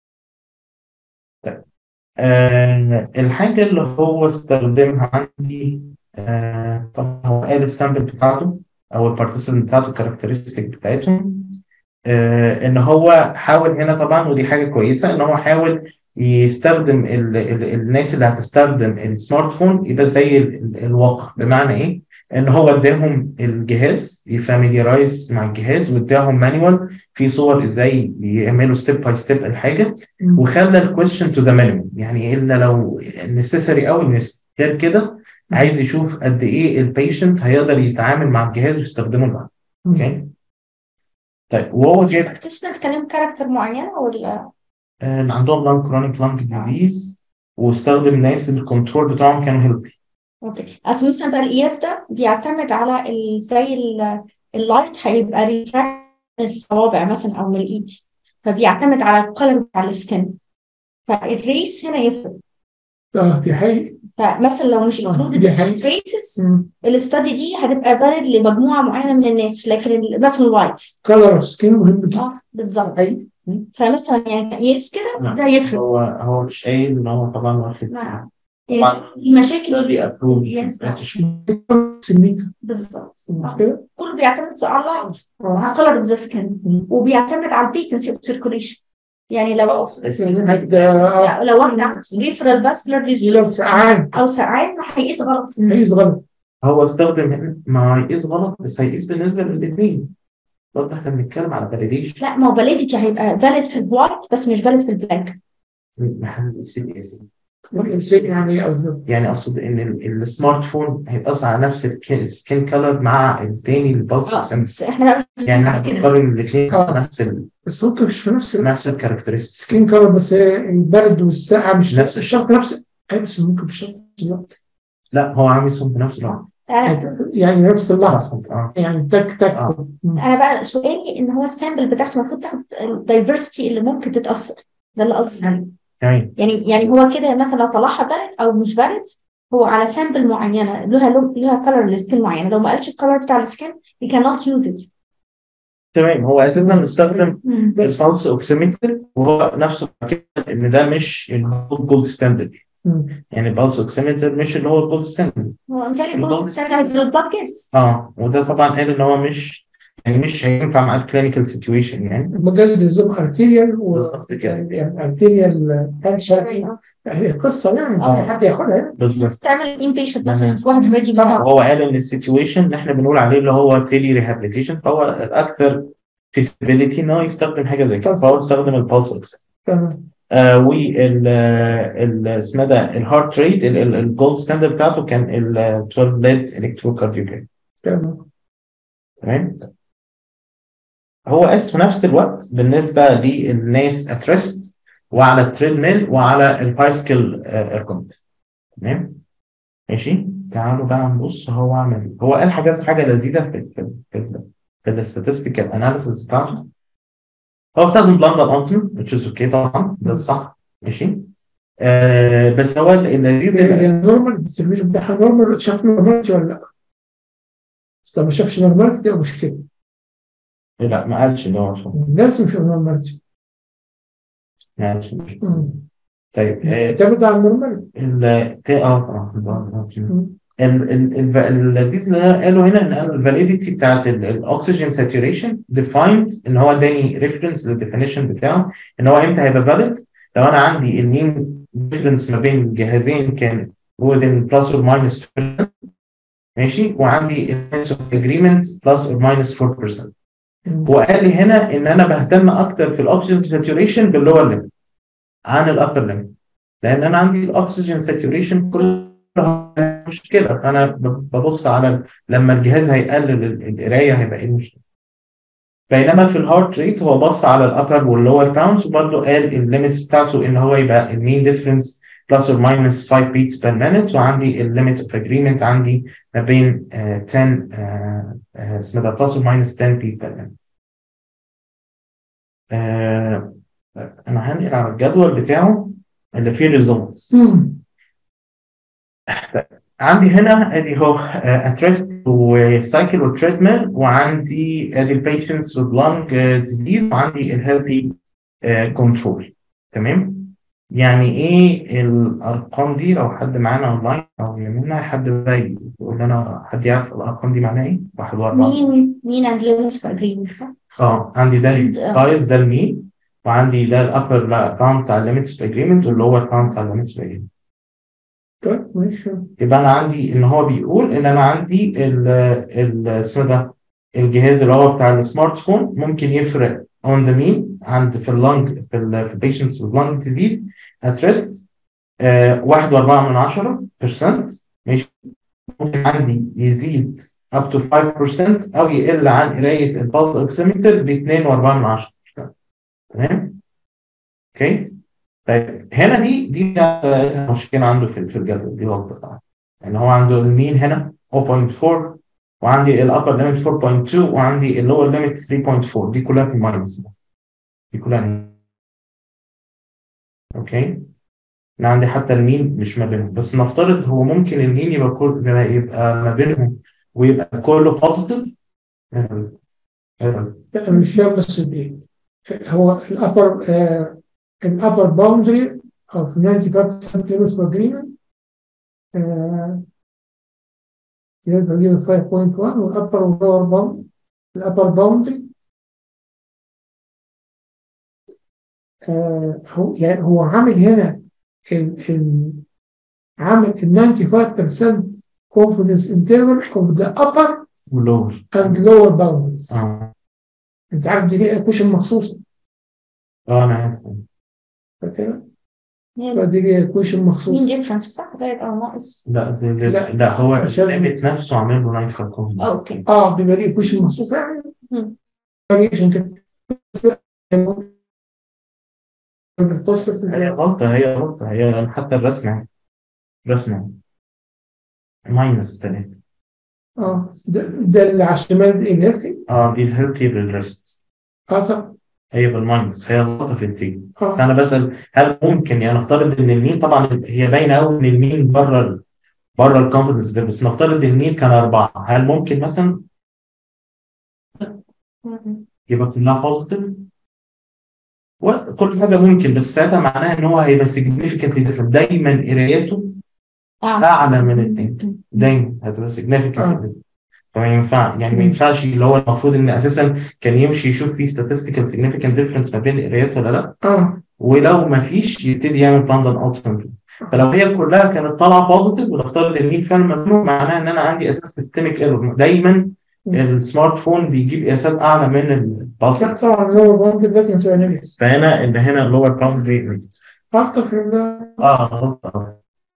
آه الحاجه اللي هو استخدمها عندي آه طبعا هو قال السامبل بتاعته او البارتيسيبنت بتاعته الكاركترستيك بتاعتهم. آه ان هو حاول هنا طبعا ودي حاجه كويسه ان هو حاول يستخدم ال ال الناس اللي هتستخدم السمارت فون يبقى زي ال الواقع. بمعنى ايه؟ ان هو اداهم الجهاز يفاميليرايز مع الجهاز واداهم مانيوال في صور ازاي يعملوا ستيب باي ستيب الحاجه، وخلى الكويشن تو ذا مينيمم. يعني الا لو نسيسري او غير كده عايز يشوف قد ايه البيشنت هيقدر يتعامل مع الجهاز ويستخدمه معاه. اوكي طيب وهو جايب بارتيسيبنتس كان كاركتر معينه ولا اللي عندهم لانج كرونيك لانج ديزيز، واستخدم ناس الكنترول بتاعهم كانوا هيلثي. اوكي اصل مثلا بقى القياس ده بيعتمد على زي اللايت هيبقى ريفراكت الصوابع مثلا او من الايد، فبيعتمد على القلم بتاع السكن، فالريس هنا يفرق. اه دي حقيقة. فمثلا لو مش included الريسز الاستادي دي هتبقى فاليد لمجموعه معينه من الناس، لكن مثلا الوايت كلر اوف سكين مهم جدا. اه بالظبط. فمثلا يعني يس كده ده يفرق. هو هو مش قايل ان هو طبعا واخد المشاكل بالظبط كله بيعتمد على اللايت على كلر اوف ذا سكين، وبيعتمد على البيتنسي اوف سيركوليشن. يعني لو لو واحد عنده ريفرال فاسكولار ديزيز او سقعان هيقيس غلط. هيقيس غلط. هو استخدم ما هيقيس غلط بس هيقيس بالنسبه للاثنين. برضه احنا بنتكلم على فاليديشن. لا، ما هو فاليديتي هيبقى فاليد في الوايت بس مش فاليد في البلاك. محل سي اس يعني ايه قصدك؟ يعني اقصد ان ال- السمارت فون هيتقص على نفس السكين كلر مع التاني البلس اه اوكسيمتر، بس احنا بقى مش يعني بنعمل احنا كده. بنقارن الاثنين آه. نفس ال بس ممكن مش في نفس نفس الكاركترستكس. سكين كلر، بس البرد والساقعه مش نفس نفس الشرط نفس اي، بس ممكن مش شرط نفس الوقت. لا هو عامل صوت بنفس الوقت. أنا يعني نفس اللحظه، اه يعني تك تك. آه. أنا بقى سؤالي إن هو السامبل بتاعته المفروض تاخد الدايفرستي اللي ممكن تتأثر، ده اللي قصدي عليه. تمام. يعني يعني هو كده مثلا لو طلعها فاليد أو مش فاليد، هو على سامبل معينة لها لون لها كلر للسكين معينة، لو ما قالش الكلر بتاع السكين we cannot use it. تمام، هو اساسا بنستخدم مم. البلس اوكسيمتر وهو نفسه كده ان ده مش الجولد ستاندرد. مم. يعني البلس اوكسيمتر مش اللي هو الجولد ستاندرد. هو متهيألي الجولد ستاندرد للبودكاست. اه وده طبعا قال ان هو مش يعني مش هينفع مع الكلينيكال سيتويشن يعني. المجاز لزوم ارتيريال و بالظبط كده. يعني ارتيريال تنشن، هي قصه يعني مش اي حد ياخدها يعني. بالظبط. تعمل انبيشنت مثلا في واحد ريدي طبعا. وهو قال ان السيتويشن اللي احنا بنقول عليه اللي هو تيلي ريهابيليتيشن فهو الاكثر فيزيبيليتي ان هو يستخدم حاجه زي كده، فهو استخدم البلس اوكسيمتر. تمام. آه وال ال اسمها ده الهارت ريت الجولد ستاندرد بتاعته كان ال اتناشر ليد الكتروكارديوجرام. تمام. تمام. هو قاس في نفس الوقت بالنسبه للناس اتريست وعلى التريد ميل وعلى البايسكل اركونت. تمام ماشي. تعالوا بقى نبص هو عمل هو قال حاجه حاجه لذيذه في في في, في الاستاتستيكال اناليسيس بتاعته. هو استخدم بلاندر انتون which is okay طبعا ده الصح ماشي. آه بس هو اللذيذ هي نورمال، بس الميجر بتاعها نورمال، شاف نورمالتي ولا لا؟ بس لو ما شافش نورمالتي دي مشكله. لا ما قالش ان هو لازم يشوف نورمالتي. ما قالش. طيب آه تبدا على النورمال. ال اه طبعا اللذيذ اللي انا قاله هنا ان الفاليديتي بتاعت الاكسجين ساتوريشن ديفايند ان هو اداني ريفرنس للديفينيشن بتاعه ان هو امتى هيبقى فاليد. لو انا عندي المين ديفرنس ما بين الجهازين كان within plus or minus two percent ماشي، وعندي agreement plus or minus four percent. وقال لي هنا ان انا بهتم اكتر في الاكسجين ساتوريشن باللور ليميت عن الابر ليميت، لان انا عندي الاكسجين ساتوريشن كلها مشكله، فانا ببص على لما الجهاز هيقلل القرايه هيبقى ايه المشكله. بينما في الهارت ريت هو بص على الابر واللور باوندز وبرده قال الليميتس بتاعته ان هو يبقى المين ديفرنس بلس اور ماينس خمسة بيتس بير مينيت، وعندي الليميت اوف اجريمنت عندي ما بين عشرة اسمه ده بلس اور ماينس عشرة بيتس بير مينيت. انا هنقل على الجدول بتاعه اللي فيه ريزولتس. عندي هنا ادي هو اتريست وسايكل وتريدميل، وعندي ادي البيشنتس واللنج ديزيز، وعندي الهيلثي كنترول. تمام. يعني ايه الارقام دي؟ لو حد معانا اونلاين او يمنا حد بقى يقول لنا، حد يعرف الارقام دي معناها ايه؟ واحد واربعه. مين مين عند ليميتس اجريمنت صح؟ اه عندي ده البايز ده المين، وعندي ده الابر باوند بتاع الليميتس اجريمنت واللور باوند بتاع الليميتس اجريمنت. طيب ماشي. يبقى انا عندي ان هو بيقول ان انا عندي ال ال اسمه ده الجهاز اللي هو بتاع السمارت فون ممكن يفرق اون ذا مين عند في اللنج في ال في البيشنتس واللنج ديزيز ات ريست واحد واربعة من عشرة بالمية ماشي. ممكن عندي يزيد up to خمسة بالمية او يقل عن قرايه البلس اوكسيمتر ب اتنين واربعة من عشرة. تمام اوكي. طيب هنا دي دي مشكله عنده في في الجدول دي غلطه طبعا، يعني هو عنده المين هنا صفر فاصلة أربعة وعندي الابر ليميت أربعة فاصلة اتنين وعندي اللور ليميت ثلاثة فاصلة أربعة، دي كلها في الماينس، دي كلها اوكي. انا عندي حتى المين مش ما بينهم، بس نفترض هو ممكن المين يبقى كل يبقى ما بينهم ويبقى كله بوزيتيف. لا مش فاهم بس ايه هو الابر الابر باوندري of ninety-five percent limit of agreement يبقى جيب خمسة فاصلة واحد، والابر واللور باوند الابر باوندري هو يعني هو عامل هنا ال ال عامل ال ninety-five percent confidence interval of the upper واللور and lower bounds. اه انت عارف دي ليها كوشن مخصوصه اه انا عارف. فاكر؟ هي فدي ليها كوشن مين مخصوص. ديفرنس بتاع زائد او ناقص؟ لا ده لا. لا هو مش لازم. الليميت نفسه عامل له نايترال كونفرنس. اوكي. اه بيبقى ليه كوشن مخصوص يعني مم. variation كده. بتوصف هي ازاي؟ غلطة هي غلطة هي حتى الرسمة رسمة ماينس تلاتة. اه ده, ده اللي على الشمال الانهيرتي. اه دي الهيلثي بالريست. اه طب هي بالماينس هي غلطة في التي. بس اه أنا بسأل هل ممكن يعني نفترض إن المين طبعا هي باينة أوي إن المين بره ال- بره الكونفدنس ده، بس نفترض المين كان أربعة، هل ممكن مثلا مم. يبقى كلها بوزيتيف؟ وكل حاجة ممكن، بس ساعتها معناها إن هو هيبقى significantly different، دايما قرايته أعلى من التاني، دايما هتبقى significantly اه different. فما ينفع يعني ما مم. ينفعش اللي هو المفروض ان اساسا كان يمشي يشوف في statistical significant difference ما بين القرايات ولا لا، اه ولو ما فيش يبتدي يعمل London ultimately. فلو هي كلها كانت طالعه بوزيتيف ونفترض ان مين فعلا مجنون، معناها ان انا عندي اساس systemic error. دايما السمارت فون بيجيب قياسات اعلى من البلس، لا طبعا هو بوند لازم تبقى نيجاتيف. فهنا ان هنا lower boundary rate. حتى في ال- اه خلاص اه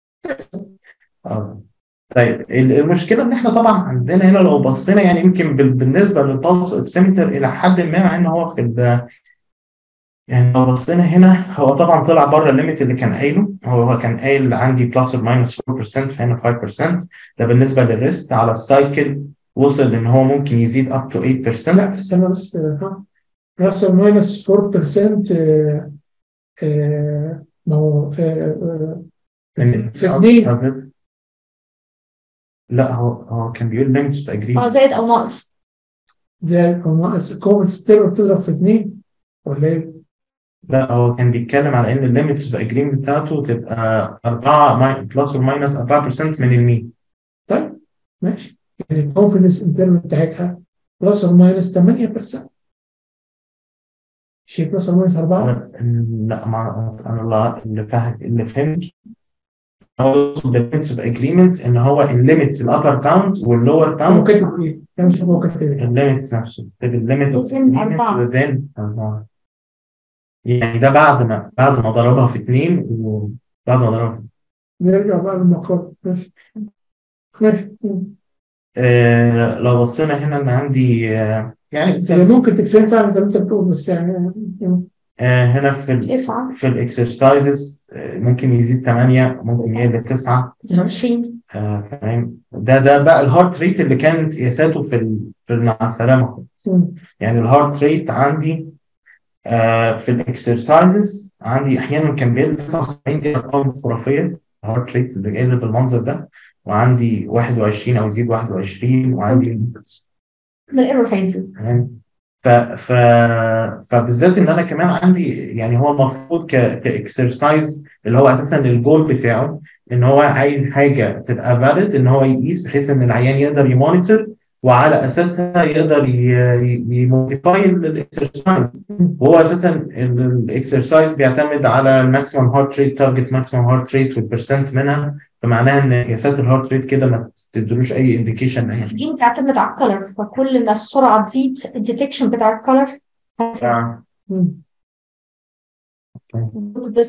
اه طيب ال- المشكله ان احنا طبعا عندنا هنا لو بصينا يعني يمكن بال- بالنسبه للبلس اوكسيمتر الى حد ما، مع ان هو في ال- يعني لو بصينا هنا هو طبعا طلع بره الليميت اللي كان قايله. هو هو كان قايل عندي بلس اور ماينس أربعة بالمية، فهنا خمسة بالمية. ده بالنسبه للريست على السايكل وصل ان هو ممكن يزيد اب تو ثمانية لا بالمية. استنى بس ها بلس ماينس أربعة بالمية. آه، آه، ما هو آه، آه، ان في اثنين. لا هو هو كان بيقول ليميتس اه اجري. زائد او ناقص. زي او ناقص الكومن ستير بتضرب في اثنين ولا ايه؟ لا هو كان بيتكلم على ان الليميتس اجريمنت بتاعته تبقى أربعة بلس اور ماينس أربعة بالمية من المين. طيب ماشي، يعني الكونفدنس انترفال بتاعتها بلس اور ماينس ثمانية بالمية. شيء بلس اور ماينس أربعة. لا ما انا اللي اللي فاهم اللي فهمت هو يقصد بالليميتس اوف اجريمنت ان هو الليميت الابر باوند واللور هو باوند. كاتب ايه؟ ده مش هو كاتب ايه؟ الليميت نفسه الليميت اوف لازم اجريمنت أربعة. within أربعة. يعني ده بعد ما بعد ما ضربها في اثنين وبعد ما ضربها. نرجع بقى للمقال. ماشي ماشي. آه لو بصينا هنا انا عندي آه يعني هي ممكن تتفهم فعلا زي ما انت بتقول، بس يعني آه هنا في ال تسعة. في الاكسرسايزز آه ممكن يزيد ثمانية، ممكن يقل تسعة. تسعة وعشرين. آه فاهم. ده ده بقى الهارت ريت اللي كانت قياساته في ال في مع السلامة. يعني الهارت ريت عندي آه في الاكسرسايزز عندي احيانا كان بيقل تسعة وسبعين، دي ارقام خرافيه. الهارت ريت اللي بيقل بالمنظر ده، وعندي واحد وعشرين او يزيد واحد وعشرين، وعندي من الايرور هيزيد. تمام. ف ف فبالذات ان انا كمان عندي يعني هو المفروض ك كاكسرسايز اللي هو اساسا الجول بتاعه ان هو عايز حاجه تبقى فاليد، ان هو يقيس بحيث ان العيان يقدر يمونيتور وعلى اساسها يقدر يموديفاي الاكسرسايز. وهو اساسا الاكسرسايز بيعتمد على الماكسيمم هارت ريت، تارجت ماكسيمم هارت ريت والبرسنت منها، فمعناها ان قياسات الهارت ريت كده ما تدلوش اي انديكيشن اي حاجه. دي بتعتمد على الكلر، فكل ما السرعة تزيد الديتكشن بتاع الكلر. آه. بس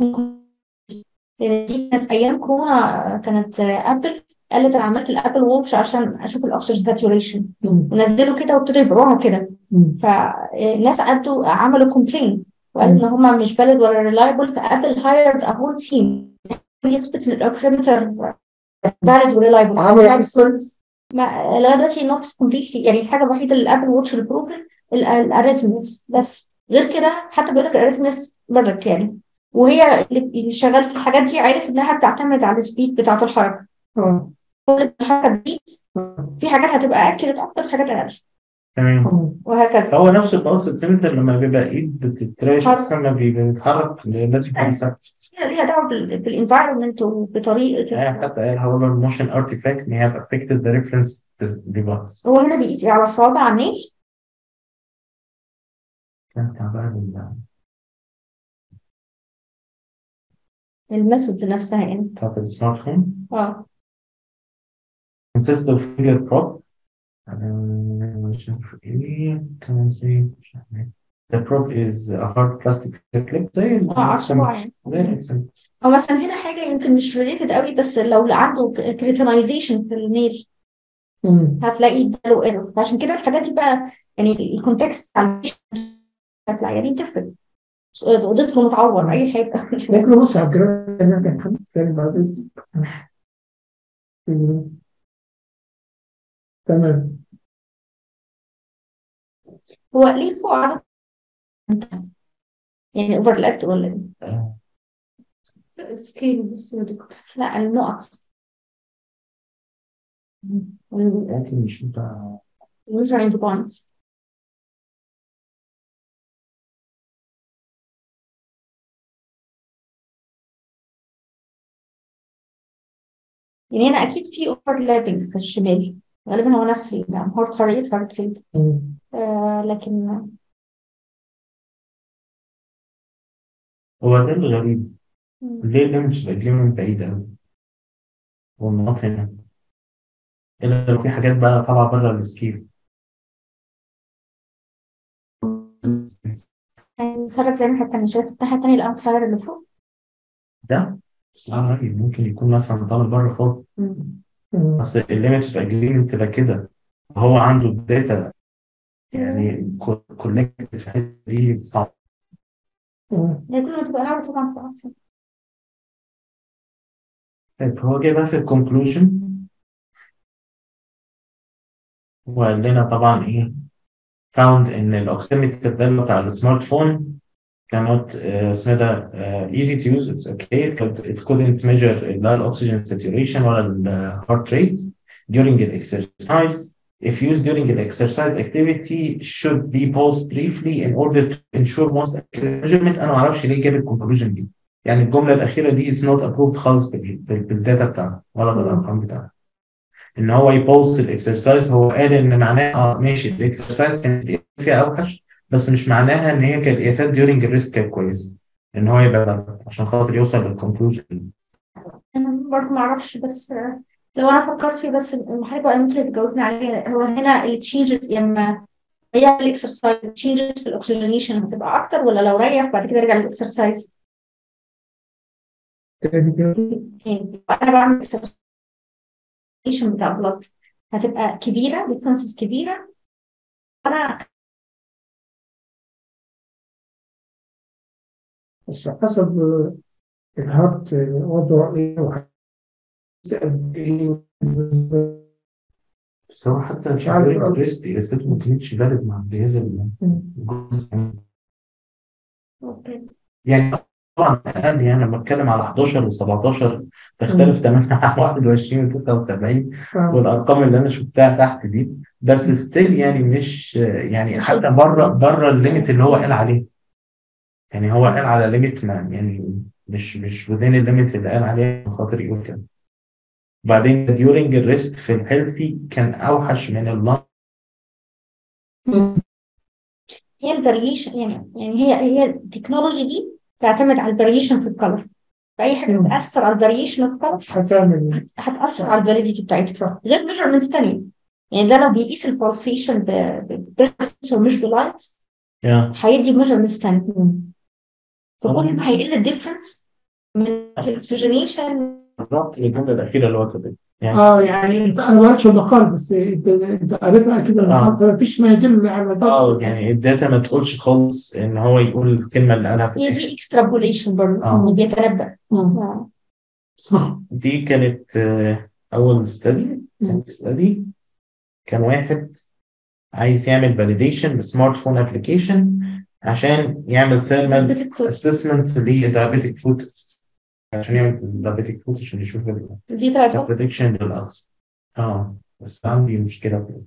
يعني دي كانت ايام كورونا، كانت ابل قالت انا عملت الابل ووتش عشان اشوف الاكسجين ساتوريشن، ونزلوا كده وابتدوا يبيعوها كده. فالناس قعدوا عملوا كومبلين وقالوا ان هم مش فاليد ولا ريلايبل، فابل هايرد ا هول تيم يثبت ان الاكسيمتر فاليد وريلايبل. عملوا لغايه دلوقتي نوت كومبليتلي، يعني الحاجه الوحيده اللي الابل ووتش البروفن الاريزمز، بس غير كده حتى بيقول لك الاريزمز برضك يعني. وهي اللي شغال في الحاجات دي عارف انها بتعتمد على السبيد بتاعه الحركه. اه كل الحركه تزيد في حاجات هتبقى اكيوريت اكتر، في حاجات اقل، تمام. وهكذا. هو نفس البلس اكسيمتر لما بيبقى ايد بتتراش السما بيتحرك لازم يكون ثابت. ليها دعوه بالانفايرمنت وبطريقه. يعني حتى قال هو الموشن ارتيفاكت may have affected the reference device. هو هنا بيقيس على صوابع النيل. كان تعبان الميثودز نفسها يعني بتاعت السمارت فون. اه consist of finger prop. آه، مش عارف ايه كمان زي the prop is a hard plastic clip زي اه عصبة يعني. زي الإكسل. او مثلا هنا حاجه يمكن مش ريليتد قوي، بس لو عنده كريتينايزيشن في النيل مم. هتلاقيه اداله ايرور. فعشان كده الحاجات دي بقى يعني الكونتكست بتاع بتاع يعني تفرق. طفل متعور اي حاجه. لكن بص على الجراف انا كان حد ثاني بعد إذنك. مم. تمام. هو ليه فوق عدد يعني اوفرلاب ولا ايه؟ آه. سكيل بس يا دكتور، لا النقط ممكن نشوف بقى. measuring points. يعني هنا اكيد في overlapping في الشمال، غالبا هو نفس الهارت ريت هارت ريت آه لكن هو ده الغريب، ليه الليمتس بتجي من بعيد أوي والنقط هنا، إلا لو في حاجات بقى طالعة بره السكيل. بيتصرف زي الناحية التانية. شايف الناحية التانية الأمبليفاير اللي فوق؟ ده بس أنا رأيي ممكن يكون مثلا طالع بره خالص، أصل الليمتس أجريمنت تبقى كده، هو عنده الداتا يعني كولكت في الحتة دي صعب. هي كل ما تبقى لعبة طبعا في أحسن. طيب هو جه بقى في الكونكلوجن وقال لنا طبعا إيه، found إن الأوكسيمتر ده بتاع السمارت فون cannot uh, اسمه ده uh, easy to use, it's okay, but it couldn't measure لا الأكسجين saturation ولا ال heart rate during the exercise. If used during the exercise activity should be paused briefly in order to ensure most accurate measurement. أنا ما أعرفش ليه جاب الكونكلوجن دي، يعني الجملة الأخيرة دي is not approved خالص بالداتا بتاعها ولا بالأرقام بتاعها. إن هو يبوظ الإكسرسايز، هو قال إن معناه آه ماشي الإكسرسايز كانت فيها أوحش، بس مش معناها ان هي كانت قياسات ديورنج الريست كانت كويسه، ان هو يبقى ده عشان خاطر يوصل للكونكلوجن. أنا برضه ما أعرفش، بس لو أنا فكرت فيه بس حاجة بقى ممكن تجاوبني عليها. هو هنا التشينجز لما يعمل الإكسرسايز التشينجز في الأكسجينيشن هتبقى أكتر، ولا لو ريح بعد كده يرجع للإكسرسايز؟ يعني أنا بعمل إكسرسايز بتاع بلاد هتبقى كبيرة، ديفرنسز كبيرة. أنا بس حسب الهارت وضعه ايه وقد ايه. بس هو حتى مش عارف الريست قياساته ما كانتش بارد مع الجهاز الجزء يعني طبعا اقل، يعني لما اتكلم على حداشر و17 تختلف تماما عن واحد وعشرين و79 والارقام اللي انا شفتها تحت دي، بس ستيل يعني مش يعني حتى بره بره الليميت اللي هو قال عليه، يعني هو قال على ليميت يعني مش مش within الليميت اللي قال عليه عشان خاطر يقول كده. وبعدين during الريست في الهيلثي كان اوحش من اللون. هي الفاريشن يعني يعني هي هي التكنولوجي دي تعتمد على الفاريشن في الكلر، فاي حاجه بتاثر على الفاريشن في الكلر هتعمل هتاثر على الفاليديتي بتاعتها غير ميجرمنت ثانيه. يعني ده لو بيقيس البالسيشن ببريشر مش بلايت هيدي ميجرمنت ثانيه، فكل ما هيقل الديفرنس من الاكسجينيشن. بالظبط الجمله الاخيره اللي هو كده يعني اه يعني انت انا ما قريتش المقال بس انت انت قريتها كده المقال، ما فيش ما يدل على ده. اه يعني الداتا ما تقولش خالص ان هو يقول الكلمه اللي قالها في هي دي اكسترابوليشن برضه انه بيتنبأ. صح. دي كانت اول ستادي. ستادي كان واحد عايز يعمل فاليديشن بسمارت فون ابلكيشن عشان يعمل ثيرمال اسسمنت للدايابيتك فوت، عشان يعمل الدايابيتك فوت عشان يشوف البريدكشن للاغصان. اه بس عندي مشكله في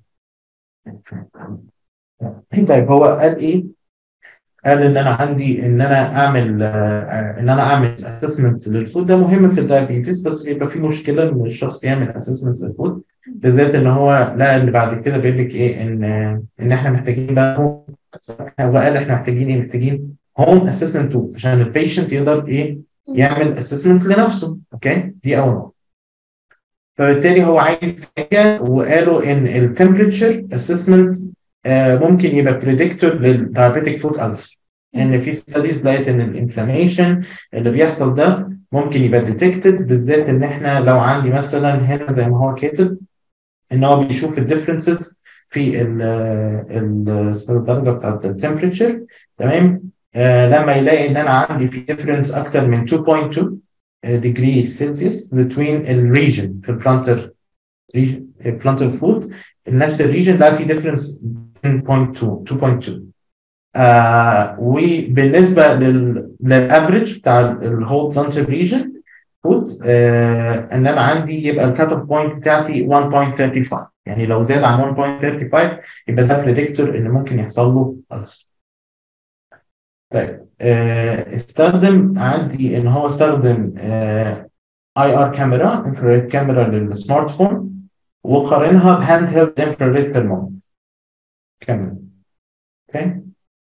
طيب هو قال ايه؟ قال ان انا عندي ان انا اعمل آه ان انا اعمل اسسمنت للفود، ده مهم في الدايابيتس، بس يبقى في مشكله ان الشخص يعمل اسسمنت للفود، بالذات ان هو لا اللي بعد كده بيقول لك ايه ان ان احنا محتاجين بقى، هو قال احنا محتاجين ايه؟ محتاجين هوم اسسمنت تول عشان البيشنت يقدر ايه يعمل اسسمنت لنفسه. اوكي دي اول نقطه. فبالتالي هو عايز حاجه وقالوا ان التمبريتشر اسسمنت آه ممكن يبقى بريدكتور للدايابيتيك فوت ألسر، ان في ستاديز لقيت ان الانفلاميشن اللي بيحصل ده ممكن يبقى ديتكتد، بالذات ان احنا لو عندي مثلا هنا زي ما هو كاتب ان هو بيشوف الديفرنسز في ال الدرجه بتاعت التمبريتشر. تمام. آه لما يلاقي ان انا عندي في ديفرنس اكتر من two point two degree Celsius between الريجن في البلانتر البلانتر فود، نفس الريجن لا في ديفرنس two point two. آه وبالنسبه لل للافريج بتاع الهول بلانتر ريجن فود، آه ان انا عندي يبقى الكات اوف بوينت بتاعتي one point three five، يعني لو زاد عن one point three five يبقى ده بريدكتور ان ممكن يحصل له ألسر. طيب آه استخدم عندي ان هو استخدم آه اي ار كاميرا، انفراريد كاميرا للسمارت فون، وقارنها بهاند هيلد انفراريد ثيرمومتر كاميرا. اوكي.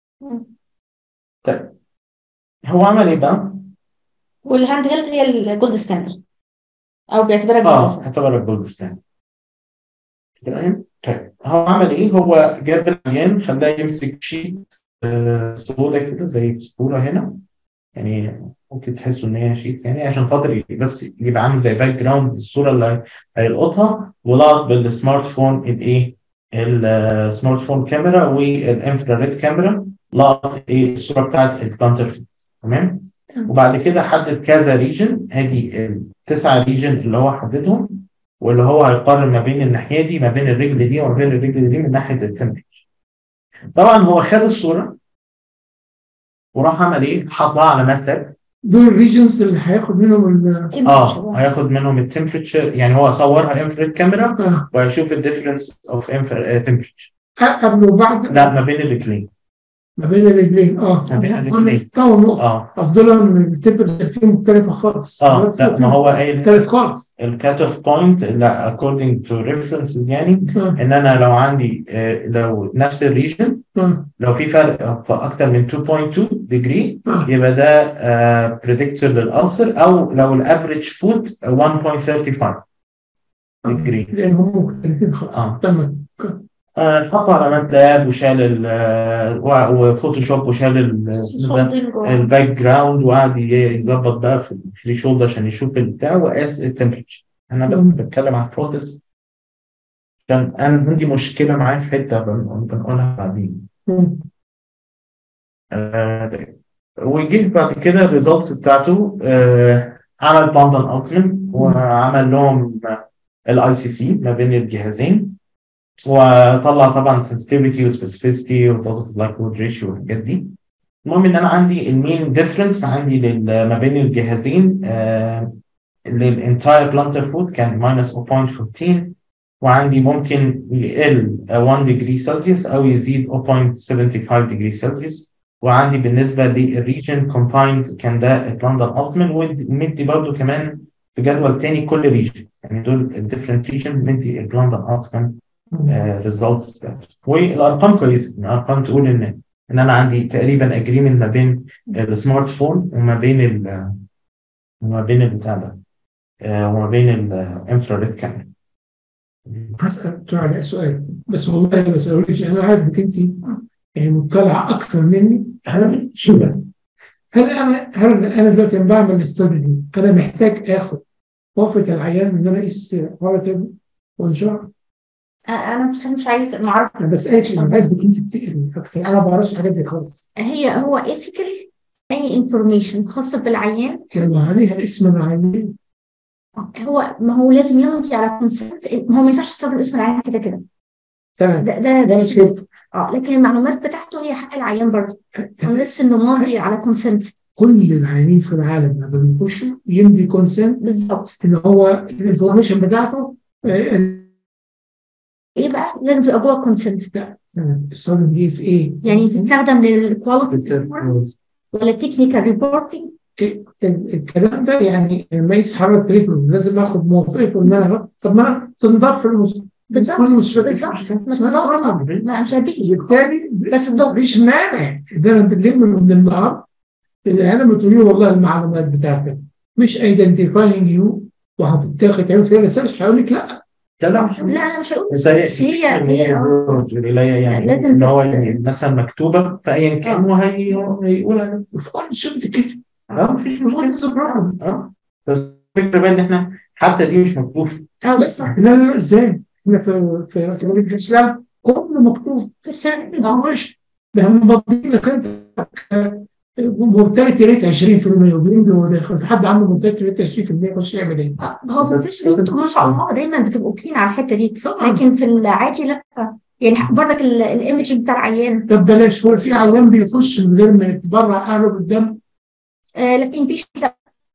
طيب هو عمل ايه بقى؟ والهاند هيلد هي الجولد ستاندرد او بيعتبرها جولد اه ستاندرد. اعتبرها جولد ستاندرد. تمام. طيب هو عمل ايه؟ هو جاب العيان خلاه يمسك شيت آه سودا كده زي الصوره هنا، يعني ممكن تحسوا ان هي شيت يعني عشان خاطر بس يبقى عامل زي باك جراوند الصوره اللي هيلقطها، ولقط بالسمارت فون الايه؟ السمارت فون كاميرا والانفراريد كاميرا، لقط ايه؟ الصوره بتاعت البلانتر. تمام. وبعد كده حدد كذا ريجن، ادي التسعه ريجن اللي هو حددهم، واللي هو هيقارن ما بين الناحيه دي ما بين الرجل دي وما بين الرجل دي من ناحيه التمبريتشر. طبعا هو خد الصوره وراح عمل ايه؟ حطها على ماتلاب. دول الريجنز اللي هياخد منهم ال اه هياخد منهم التمبريتشر، يعني هو صورها انفراريد كاميرا آه. وهيشوف الديفرنس اوف تمبريتشر قبل وبعد. لا ما بين الاثنين. ما بين الرجلين اه ما بين الاثنين طبعا نقطة. اه افضل من التمبريتشر فيه مختلفة خالص. اه لا ما هو قايل مختلف خالص. الكات اوف بوينت لا according to references، يعني آه. ان انا لو عندي آه لو نفس الريجن آه. لو في فرق في اكتر من two point two degree آه. يبقى ده بريدكتور للألسر، او لو الافريج فود one point three five degree لان هم مختلفين خالص. اه تمام. آه، حطه على ماتلاب وشال ال آه، وفوتوشوب وشال الباك جراوند وقعد يظبط بقى في الفري شولد عشان يشوف البتاع وقاس التمبريتشر. انا بس بتكلم عن بروسس عشان انا عندي مشكله معاه في حته بنقولها بعدين. آه وجه بعد كده الريزلتس بتاعته، آه عمل باندن التيمت وعمل لهم الاي سي سي ما بين الجهازين، وطلع طبعا sensitivity وسبيسيفيسيتي وبوزيتيف لايكلود ريشيو والحاجات دي. المهم ان انا عندي المين ديفرنس عندي ما بين الجهازين آه للانتاير بلانتر فود كان ماينس zero point one four، وعندي ممكن يقل one degree سلسيوس او يزيد zero point seven five degree سلسيوس. وعندي بالنسبه للريجن كومبايند كان ده لندن التيمت، ومدي برضه كمان في جدول تاني كل ريجن، يعني دول الديفرنت ريجن مدي لندن التيمت ريزلتس بتاعته. والارقام كويسه، الارقام تقول ان ان انا عندي تقريبا اجريمنت ما بين السمارت فون وما بين ال وما بين البتاع ده وما بين الانفراريد كاميرا. هسأل على سؤال بس والله ما بسألكش، انا عارف انك انت يعني مطلعه اكثر مني. انا شو هل انا هل انا دلوقتي لما بعمل الاستادي دي انا محتاج اخد وقفه العيان ان انا اقيس حركه وانشاء؟ انا مش مش عايز ما اعرف. انا بسالك انا عايزك انت تقري اكتر، انا ما بعرفش الحاجات دي خالص. هي هو ايثيكال اي انفورميشن خاصه بالعيان يعني عليها اسم العيان. هو ما هو لازم يمضي على كونسنت، ما هو ما ينفعش يستخدم اسم العيان كده كده. تمام. ده ده ده شرط. اه لكن المعلومات بتاعته هي حق العيان برضه، لسه انه ماضي على كونسنت. كل العيانين في العالم لما بيخشوا يمضي كونسنت بالظبط، ان هو الانفورميشن بتاعته ايه بقى لازم تبقى جوه الكونسنت. لا تمام. استخدم ايه في ايه؟ يعني تستخدم للكواليتي ولا تكنيكال ريبورتنج. الكلام ده يعني لما يسحب التليفون لازم اخد موافقته ان انا طب ما تنضاف في المستشفى. بالظبط بالظبط ما مش هبيجي بالتالي بس الضغط مش مانع ده انا بتلم من النهار اذا انا بتقولي والله المعلومات بتاعتك مش ايدنتيفاينج يو وهتتاخد تعمل فيها ريسيرش هقول لك لا لا لا مش لا انا مش هقول بس هي بس هي ان هي آه. تقول لي يعني لازم ان هو تبقى- مثلا مكتوبه فايا كان آه. وهي هيقولها في كل شفت كده اه مفيش مشكله اه بس الفكره بقى ان احنا حتى دي مش مكتوبه. اه لا صح. لا لا ازاي؟ احنا في في كتاب الاسلام كله مكتوب في السر ما هوش ده هم مضبطين لك انت مرتبط ريت عشرين في المية وبيقول هو داخل في حد عنده مرتبط ريت عشرين في المية يخش يعمل ايه؟ آه، هو في الفيش انتوا ما شاء الله دايما بتبقوا كلين على الحته دي، لكن في العادي لا. يعني برضك الايمجنج بتاع العيان طب بلاش هو في عيان بيخش من غير ما يتبرع اهله بالدم آه لكن فيش لا.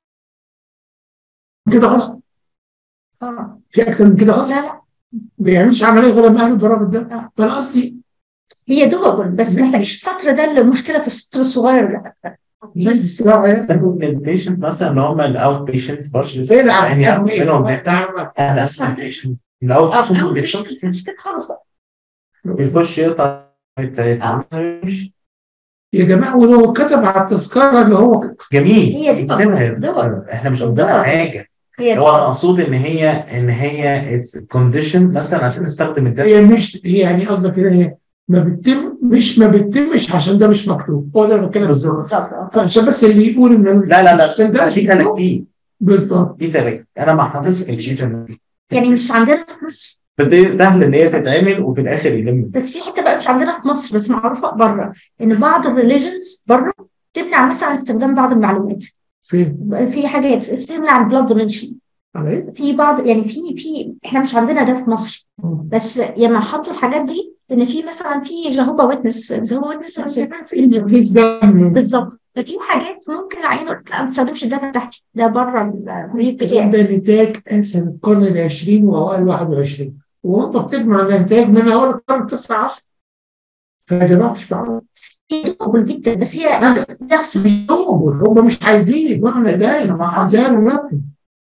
كده غصب صح. في اكتر من كده غصب لا لا ما بيعملش عمليه غير لما اهله يتبرعوا بالدم فانا قصدي هي دوبل بس محتاجش السطر ده المشكله في السطر الصغير ده بس تاخد البيشنت مثلا اللي هم الاوت بيشنت برضه زي العيان يعني منهم بتاع انا اسمع بيشنت الاوت اه بيشنت أو بيخش مش مش كده خالص بقى. بيخش يقطع يمشي. يا جماعه ولو كتب على التذكره اللي هو جميل هي دي نكتبها. دول. احنا مش قصدنا دول. حاجه هي هو انا اقصد ان هي ان هي اتس كونديشن مثلا عشان نستخدم الداتا. هي مش هي يعني قصدك كده هي ما بتتم مش ما بتتمش عشان ده مش مكتوب هو ده اللي بتكلم بالظبط بالظبط عشان بس اللي يقول ان لا لا لا عشان ده دي مش مكتوب تلاقيه بالظبط دي تلاقيه انا ما حافظش الفيجن يعني مش عندنا في مصر بس دي سهل ان هي تتعمل وفي الاخر يلم. بس في حته بقى مش عندنا في مصر بس معروفه بره ان بعض الريليجنز بره تمنع مثلا استخدام بعض المعلومات فين؟ في حاجات تمنع البلاد دونيشن على في بعض يعني في في احنا مش عندنا ده في مصر بس لما حطوا الحاجات دي ان في مثلا في جهوبا ويتنس جهوبا ويتنس بالظبط ففي حاجات ممكن العيان يقول لك لا ما تستخدمش الداتا بتاعتي ده بره البريد الكلام بتاعي ده نتاج سنه القرن العشرين واوائل واحد وعشرين وانت بتجمع الانتاج من اول القرن التاسع عشر فيا جماعه مش معقول هي دوبل جدا بس هي نفس مش دوبل هم مش عايزين معنى ده انا مع عزال ونفي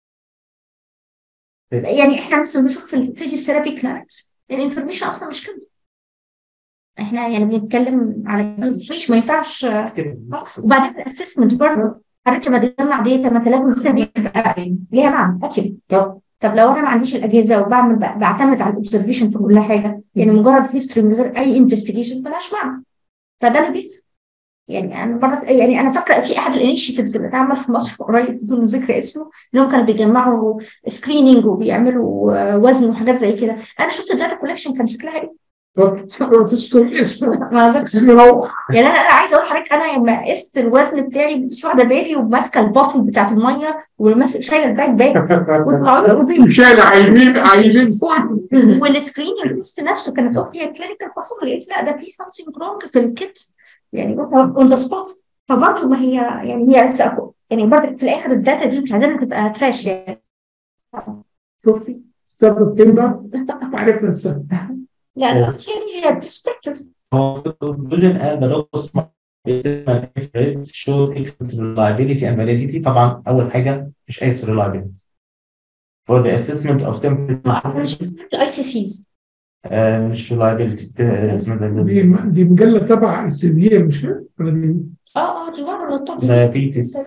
يعني احنا مثلا بنشوف في الفيزيوثيرابي كلينكس الانفورميشن اصلا مش كده احنا يعني بنتكلم على مش ما ينفعش وبعدين الاسسمنت برضه حضرتك لما تجمع داتا ما لازم دي تبقى ليها معنى اكيد طب طب لو انا ما عنديش الاجهزه وبعمل بعتمد على الاوبزرفيشن في كل حاجه يعني مجرد هيستوري من غير اي انفستيجيشن ملهاش معنى فده اللي بيحصل يعني انا برضه يعني انا فاكره في احد الانيشيتيفز اللي اتعمل في مصر قريب بدون ذكر اسمه انهم كانوا بيجمعوا سكريننج وبيعملوا وزن وحاجات زي كده انا شفت الداتا كولكشن كان شكلها ايه تذكر اسمه ما ذكرت يعني انا انا عايزه اقول لحضرتك انا لما قست الوزن بتاعي مش واخده بالي وماسكه البطل بتاعت الميه وماسكه شايله الباك باك شايله عينين عينين والسكريننج ليست نفسه كانت اختي هي كلينيكال باثولوجي قالت لا ده في سامثينج رونج في الكيت يعني اون ذا سبوت فبرضه ما هي يعني هي يعني برضه في الاخر الداتا دي مش عايزينها تبقى تراش يعني شوفي سبب كلمه عرفنا السبب لا لا بس يعني هي برسبكتيف هو في الكونكلوجن قال ده لو اسمه show excellent reliability and validity طبعا اول حاجه مش اي reliability for the assessment of temperature الاي سي سيز مش reliability اسمها ده دي دي مجله تبع السيفير مش كده ولا دي اه اه دي مره الطب diabetes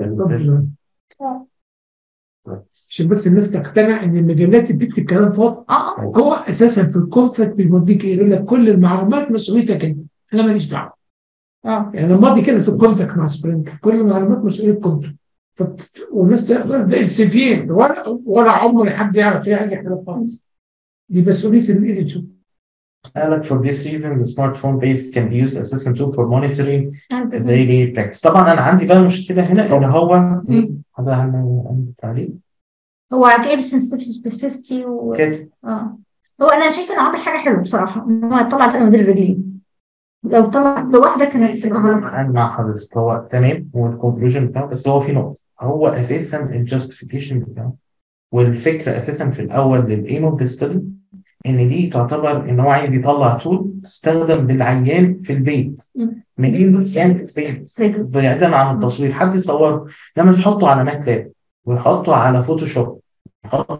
عشان بس الناس تقتنع ان المجلات تديك الكلام فاضي اه هو اساسا في الكونتراكت بيوديك يقول لك كل المعلومات مسؤوليتك انت انا ماليش دعوه اه يعني لما ماضي كده في الكونتراكت مع سبرينج كل المعلومات مسؤوليه الكونتراكت فبت... والناس تقول ده السيفير ولا ولا عمر حد يعرف فيها اي حاجه خالص دي مسؤوليه الايديتور قالك for this reason the smartphone based can be used as assessment tool for monitoring daily practice. طبعا انا عندي بقى مشكله هنا ان هو هذا عندي تعليق هو جايب سبيسيفيستي و كده اه هو انا شايفه انه عامل حاجه حلوه بصراحه ان هو يطلع ده من الرجلين لو طلع لوحده كانت انا مع حضرتك هو تمام والكونكلوجن بتاعه بس هو في نقطه هو اساسا الجاستيفيكيشن بتاعه والفكره اساسا في الاول للايم اوف ذا ستدي ان دي تعتبر ان هو عايز يطلع تول تستخدم بالعيان في البيت مدين يعني في البيت بعيدا عن التصوير حد يصور لما يحطه على ماتلاب ويحطه على فوتوشوب يحطه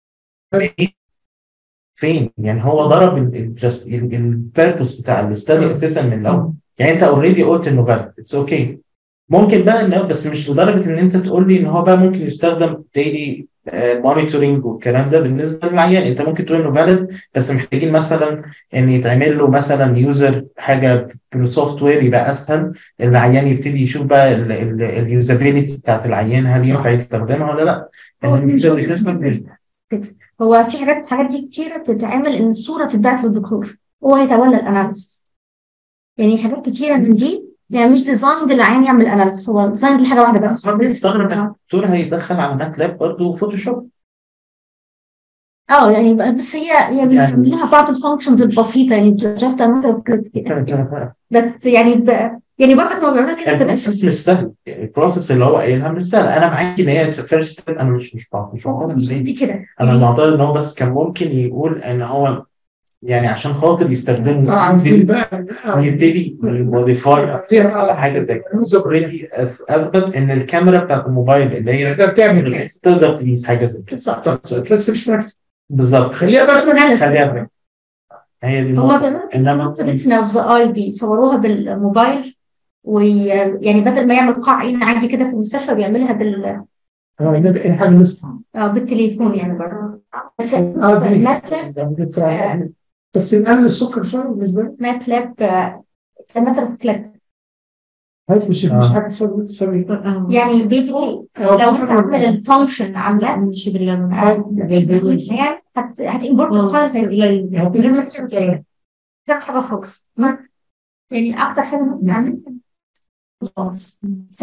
فين يعني هو ضرب البيربوس بتاع الاستادي اساسا من الاول يعني انت اوريدي قلت انه فاليد اتس اوكي ممكن بقى انه بس مش لدرجه ان انت تقول لي ان هو بقى ممكن يستخدم ديلي مونيتورنج والكلام ده بالنسبه للعيان. انت ممكن تقول انه فاليد، بس محتاجين مثلا ان يتعمل له مثلا يوزر حاجه بالسوفت وير يبقى اسهل، العيان يبتدي يشوف بقى اليوزابيلتي بتاعت العيان، هل ينفع يستخدمها ولا لا. هو هو في حاجات الحاجات دي كتيره بتتعمل ان الصوره تتبعت للدكتور وهو هيتولى الاناليسيس. يعني حاجات كتيره من دي يعني مش ديزاين للعيان يعمل اناليسيس، هو ديزاين لحاجه واحده بس. انا بستغرب ان الدكتور هيدخل على ماتلاب برضه فوتوشوب. اه يعني بس هي يعني بتعمل لها بعض الفانكشنز البسيطه، يعني جاست انوت بس يعني ب... يعني برضه هو بيعملها كده في البروسيس مش سهل، يعني البروسيس اللي هو قايلها مش سهل. انا معاك ان هي فيرست ستيب، انا مش مش بعرف مش معترض دي كده. انا معترض ان هو بس كان ممكن يقول ان هو يعني عشان خاطر يستخدمه اه عايزين بقى يبتدي يموديفاي على حاجه زي كده. اوريدي اثبت ان الكاميرا بتاعت الموبايل اللي هي تقدر تعمل تقدر تقيس حاجه زي كده بالظبط، بس مش مركز. بالظبط. خليها بقى خليها بقى هي دي هما كمان انما في اي بيصوروها بالموبايل، ويعني بدل ما يعمل قاع عين عادي كده في المستشفى بيعملها بال اه ده اي حاجه مثل اه بالتليفون يعني برضه. بس اه دي ماتلاب بس نقلل السكر شويه بالنسبه لي. ماتلاب اتس ماتر كلاب هاي مش مش حاجه شويه شويه يعني بيزيكلي لو انت عامل الفانكشن عامله مش بالله يعني هت هتimporت خالص يعني كم حاجه خالص يعني اكتر حاجه ممكن تعمل خلاص.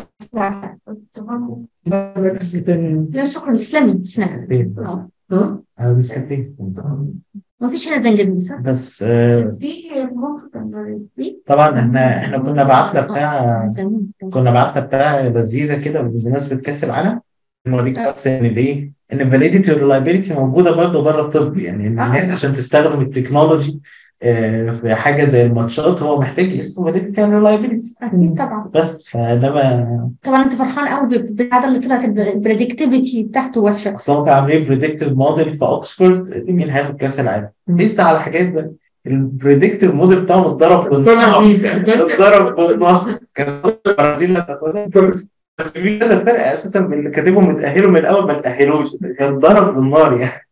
لا شكرا تسلمي تسلمي. اه انا بسكتين ما فيش هنا زنجبيل صح؟ بس في طبعا احنا احنا كنا بعتنا بتاع كنا بعتنا بتاع لذيذه كده بمناسبه كاس العالم، نوريك بس ان الايه ان الفاليديتي والريلايبيلتي موجوده برضه بره الطب. يعني ان آه. عشان تستخدم التكنولوجي في حاجه زي الماتشات هو محتاج اسمه فاليديتي اند ريلايبيلتي. اكيد طبعا. بس فده ما طبعا انت فرحان قوي بالعاده اللي طلعت البريدكتيفيتي بتاعته وحشه. اصل هم كانوا عاملين بريدكتيف موديل في اوكسفورد مين هياخد كاس العالم بيست على حاجات بقى البريدكتيف موديل بتاعهم اتضرب بالنار اتضرب بالنار كان البرازيل بس في كذا فرق اساسا من اللي كاتبهم اتاهلوا من الاول ما تاهلوش كان ضرب بالنار يعني.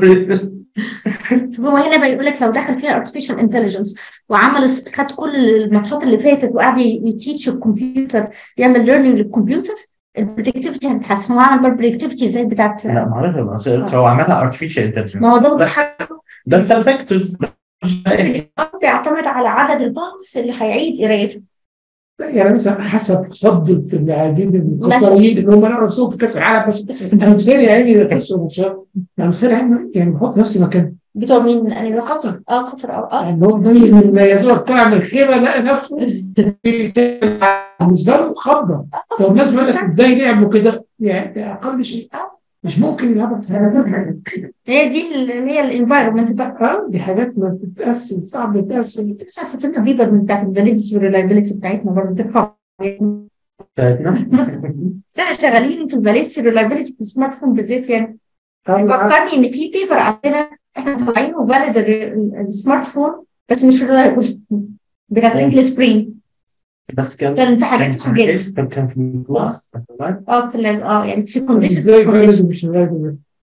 هو هنا بيقول لك لو دخل فيها artificial intelligence وعمل خد كل الماتشات اللي فاتت وقعد يتيتش الكمبيوتر يعمل ليرنينج للكمبيوتر البريدكتيفيتي هتتحسن. هو عمل بريدكتيفيتي زي بتاعت لا ما اعرفش هو عملها artificial intelligence. ما هو ده ده ده الفاكتورز بيعتمد على عدد الباكس اللي هيعيد قرايته. يعني مثلا حسب صدة اللاعبين القطريين ان هم لقوا صوت كاس العالم بس انا متخيل يعني تحسوا الماتشات يعني متخيل يعني بحط نفسي مكان بتوع مين؟ يعني قطر اه قطر اه يعني هو من يدور بتاع الخيمه لقى نفسه بالنسبه له خضه. طب الناس بيقول لك ازاي لعبوا كده يعني اقل شيء مش ممكن يلعبوا في سنه. هي دي اللي هي الانفايرمنت بقى. اه دي حاجات ما بتتاسس صعب تتاسس. بتمسح في التنقى بيبر من بتاعت الفاليديتي والريلايبيلتي بتاعتنا برضه ترفع بتاعتنا. احنا شغالين في الفاليديتي والريلايبيلتي في السمارت فون بالذات. يعني فكرني ان في بيبر عندنا احنا طالعينه فاليد السمارت فون بس مش ريلايبل بتاعت انجل سبرينج بس كان كان في حاجات حاجات كان في الكلاس اه في اه يعني في كونديشن ازاي فاليد مش ريلايبل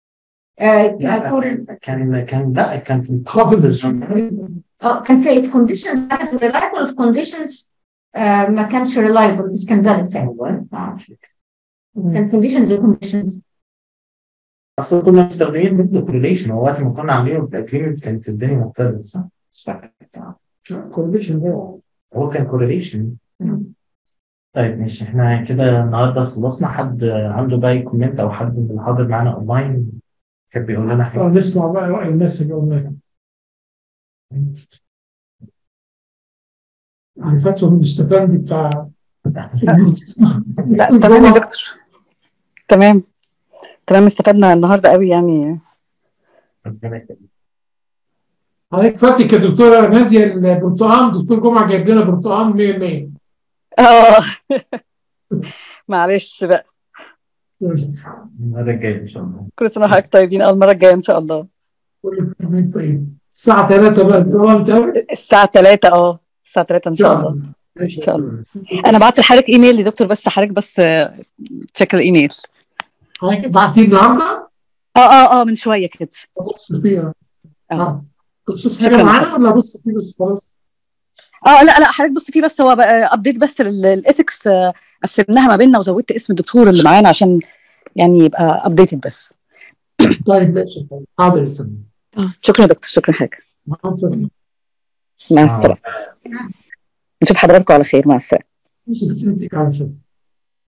كان كان لا كان في الكونفدنس اه كان في كونديشنز ريلايبل في كونديشنز ما كانش ريلايبل بس كان فاليد ساعتها. كان كونديشنز وكونديشنز اصلا كنا مستخدمين ضد كورليشن. هو وقت ما كنا عاملينه بالتكريم كانت الدنيا مختلفه صح؟ صح كورليشن هو كان كورليشن. طيب ماشي احنا كده النهارده خلصنا. حد عنده باقي كومنت او حد من اللي حاضر معانا اونلاين كان بيقول لنا حاجه؟ نسمع بقى راي الناس اللي قلناها. يعني فاتوا الاستفندي بتاع لا تمام يا دكتور تمام تمام استفدنا النهارده قوي يعني. حضرتك فاتك يا دكتوره ناديه البرتقال دكتور جمعه جايب لنا برتقال مية مية. اه معلش بقى المره الجايه ان شاء الله. كل سنه وحضرتك طيبين. اه المره الجايه ان شاء الله. كل سنه طيب. الساعه ثلاثة بقى البرتقال الساعه ثلاثة اه الساعه ثلاثة ان شاء الله ان شاء الله. انا بعت لحضرتك ايميل يا دكتور بس حضرتك بس تشيك الايميل. حضرتك بعتيه النهارده؟ اه اه اه من شويه كده. ابص فيها. اه اه بخصوص حاجه شكرا. معانا ولا ابص فيه بس خلاص؟ اه لا لا حضرتك بص فيه بس، هو ابديت بس الايثكس قسمناها ما بيننا وزودت اسم الدكتور اللي معانا عشان يعني يبقى ابديتد بس. طيب ماشي طيب حاضر يا فندم. شكرا يا دكتور، شكرا حاجه. مع السلامه. مع مع السلامه. نشوف حضراتكم على خير، مع السلامه. ماشي بس انت على خير.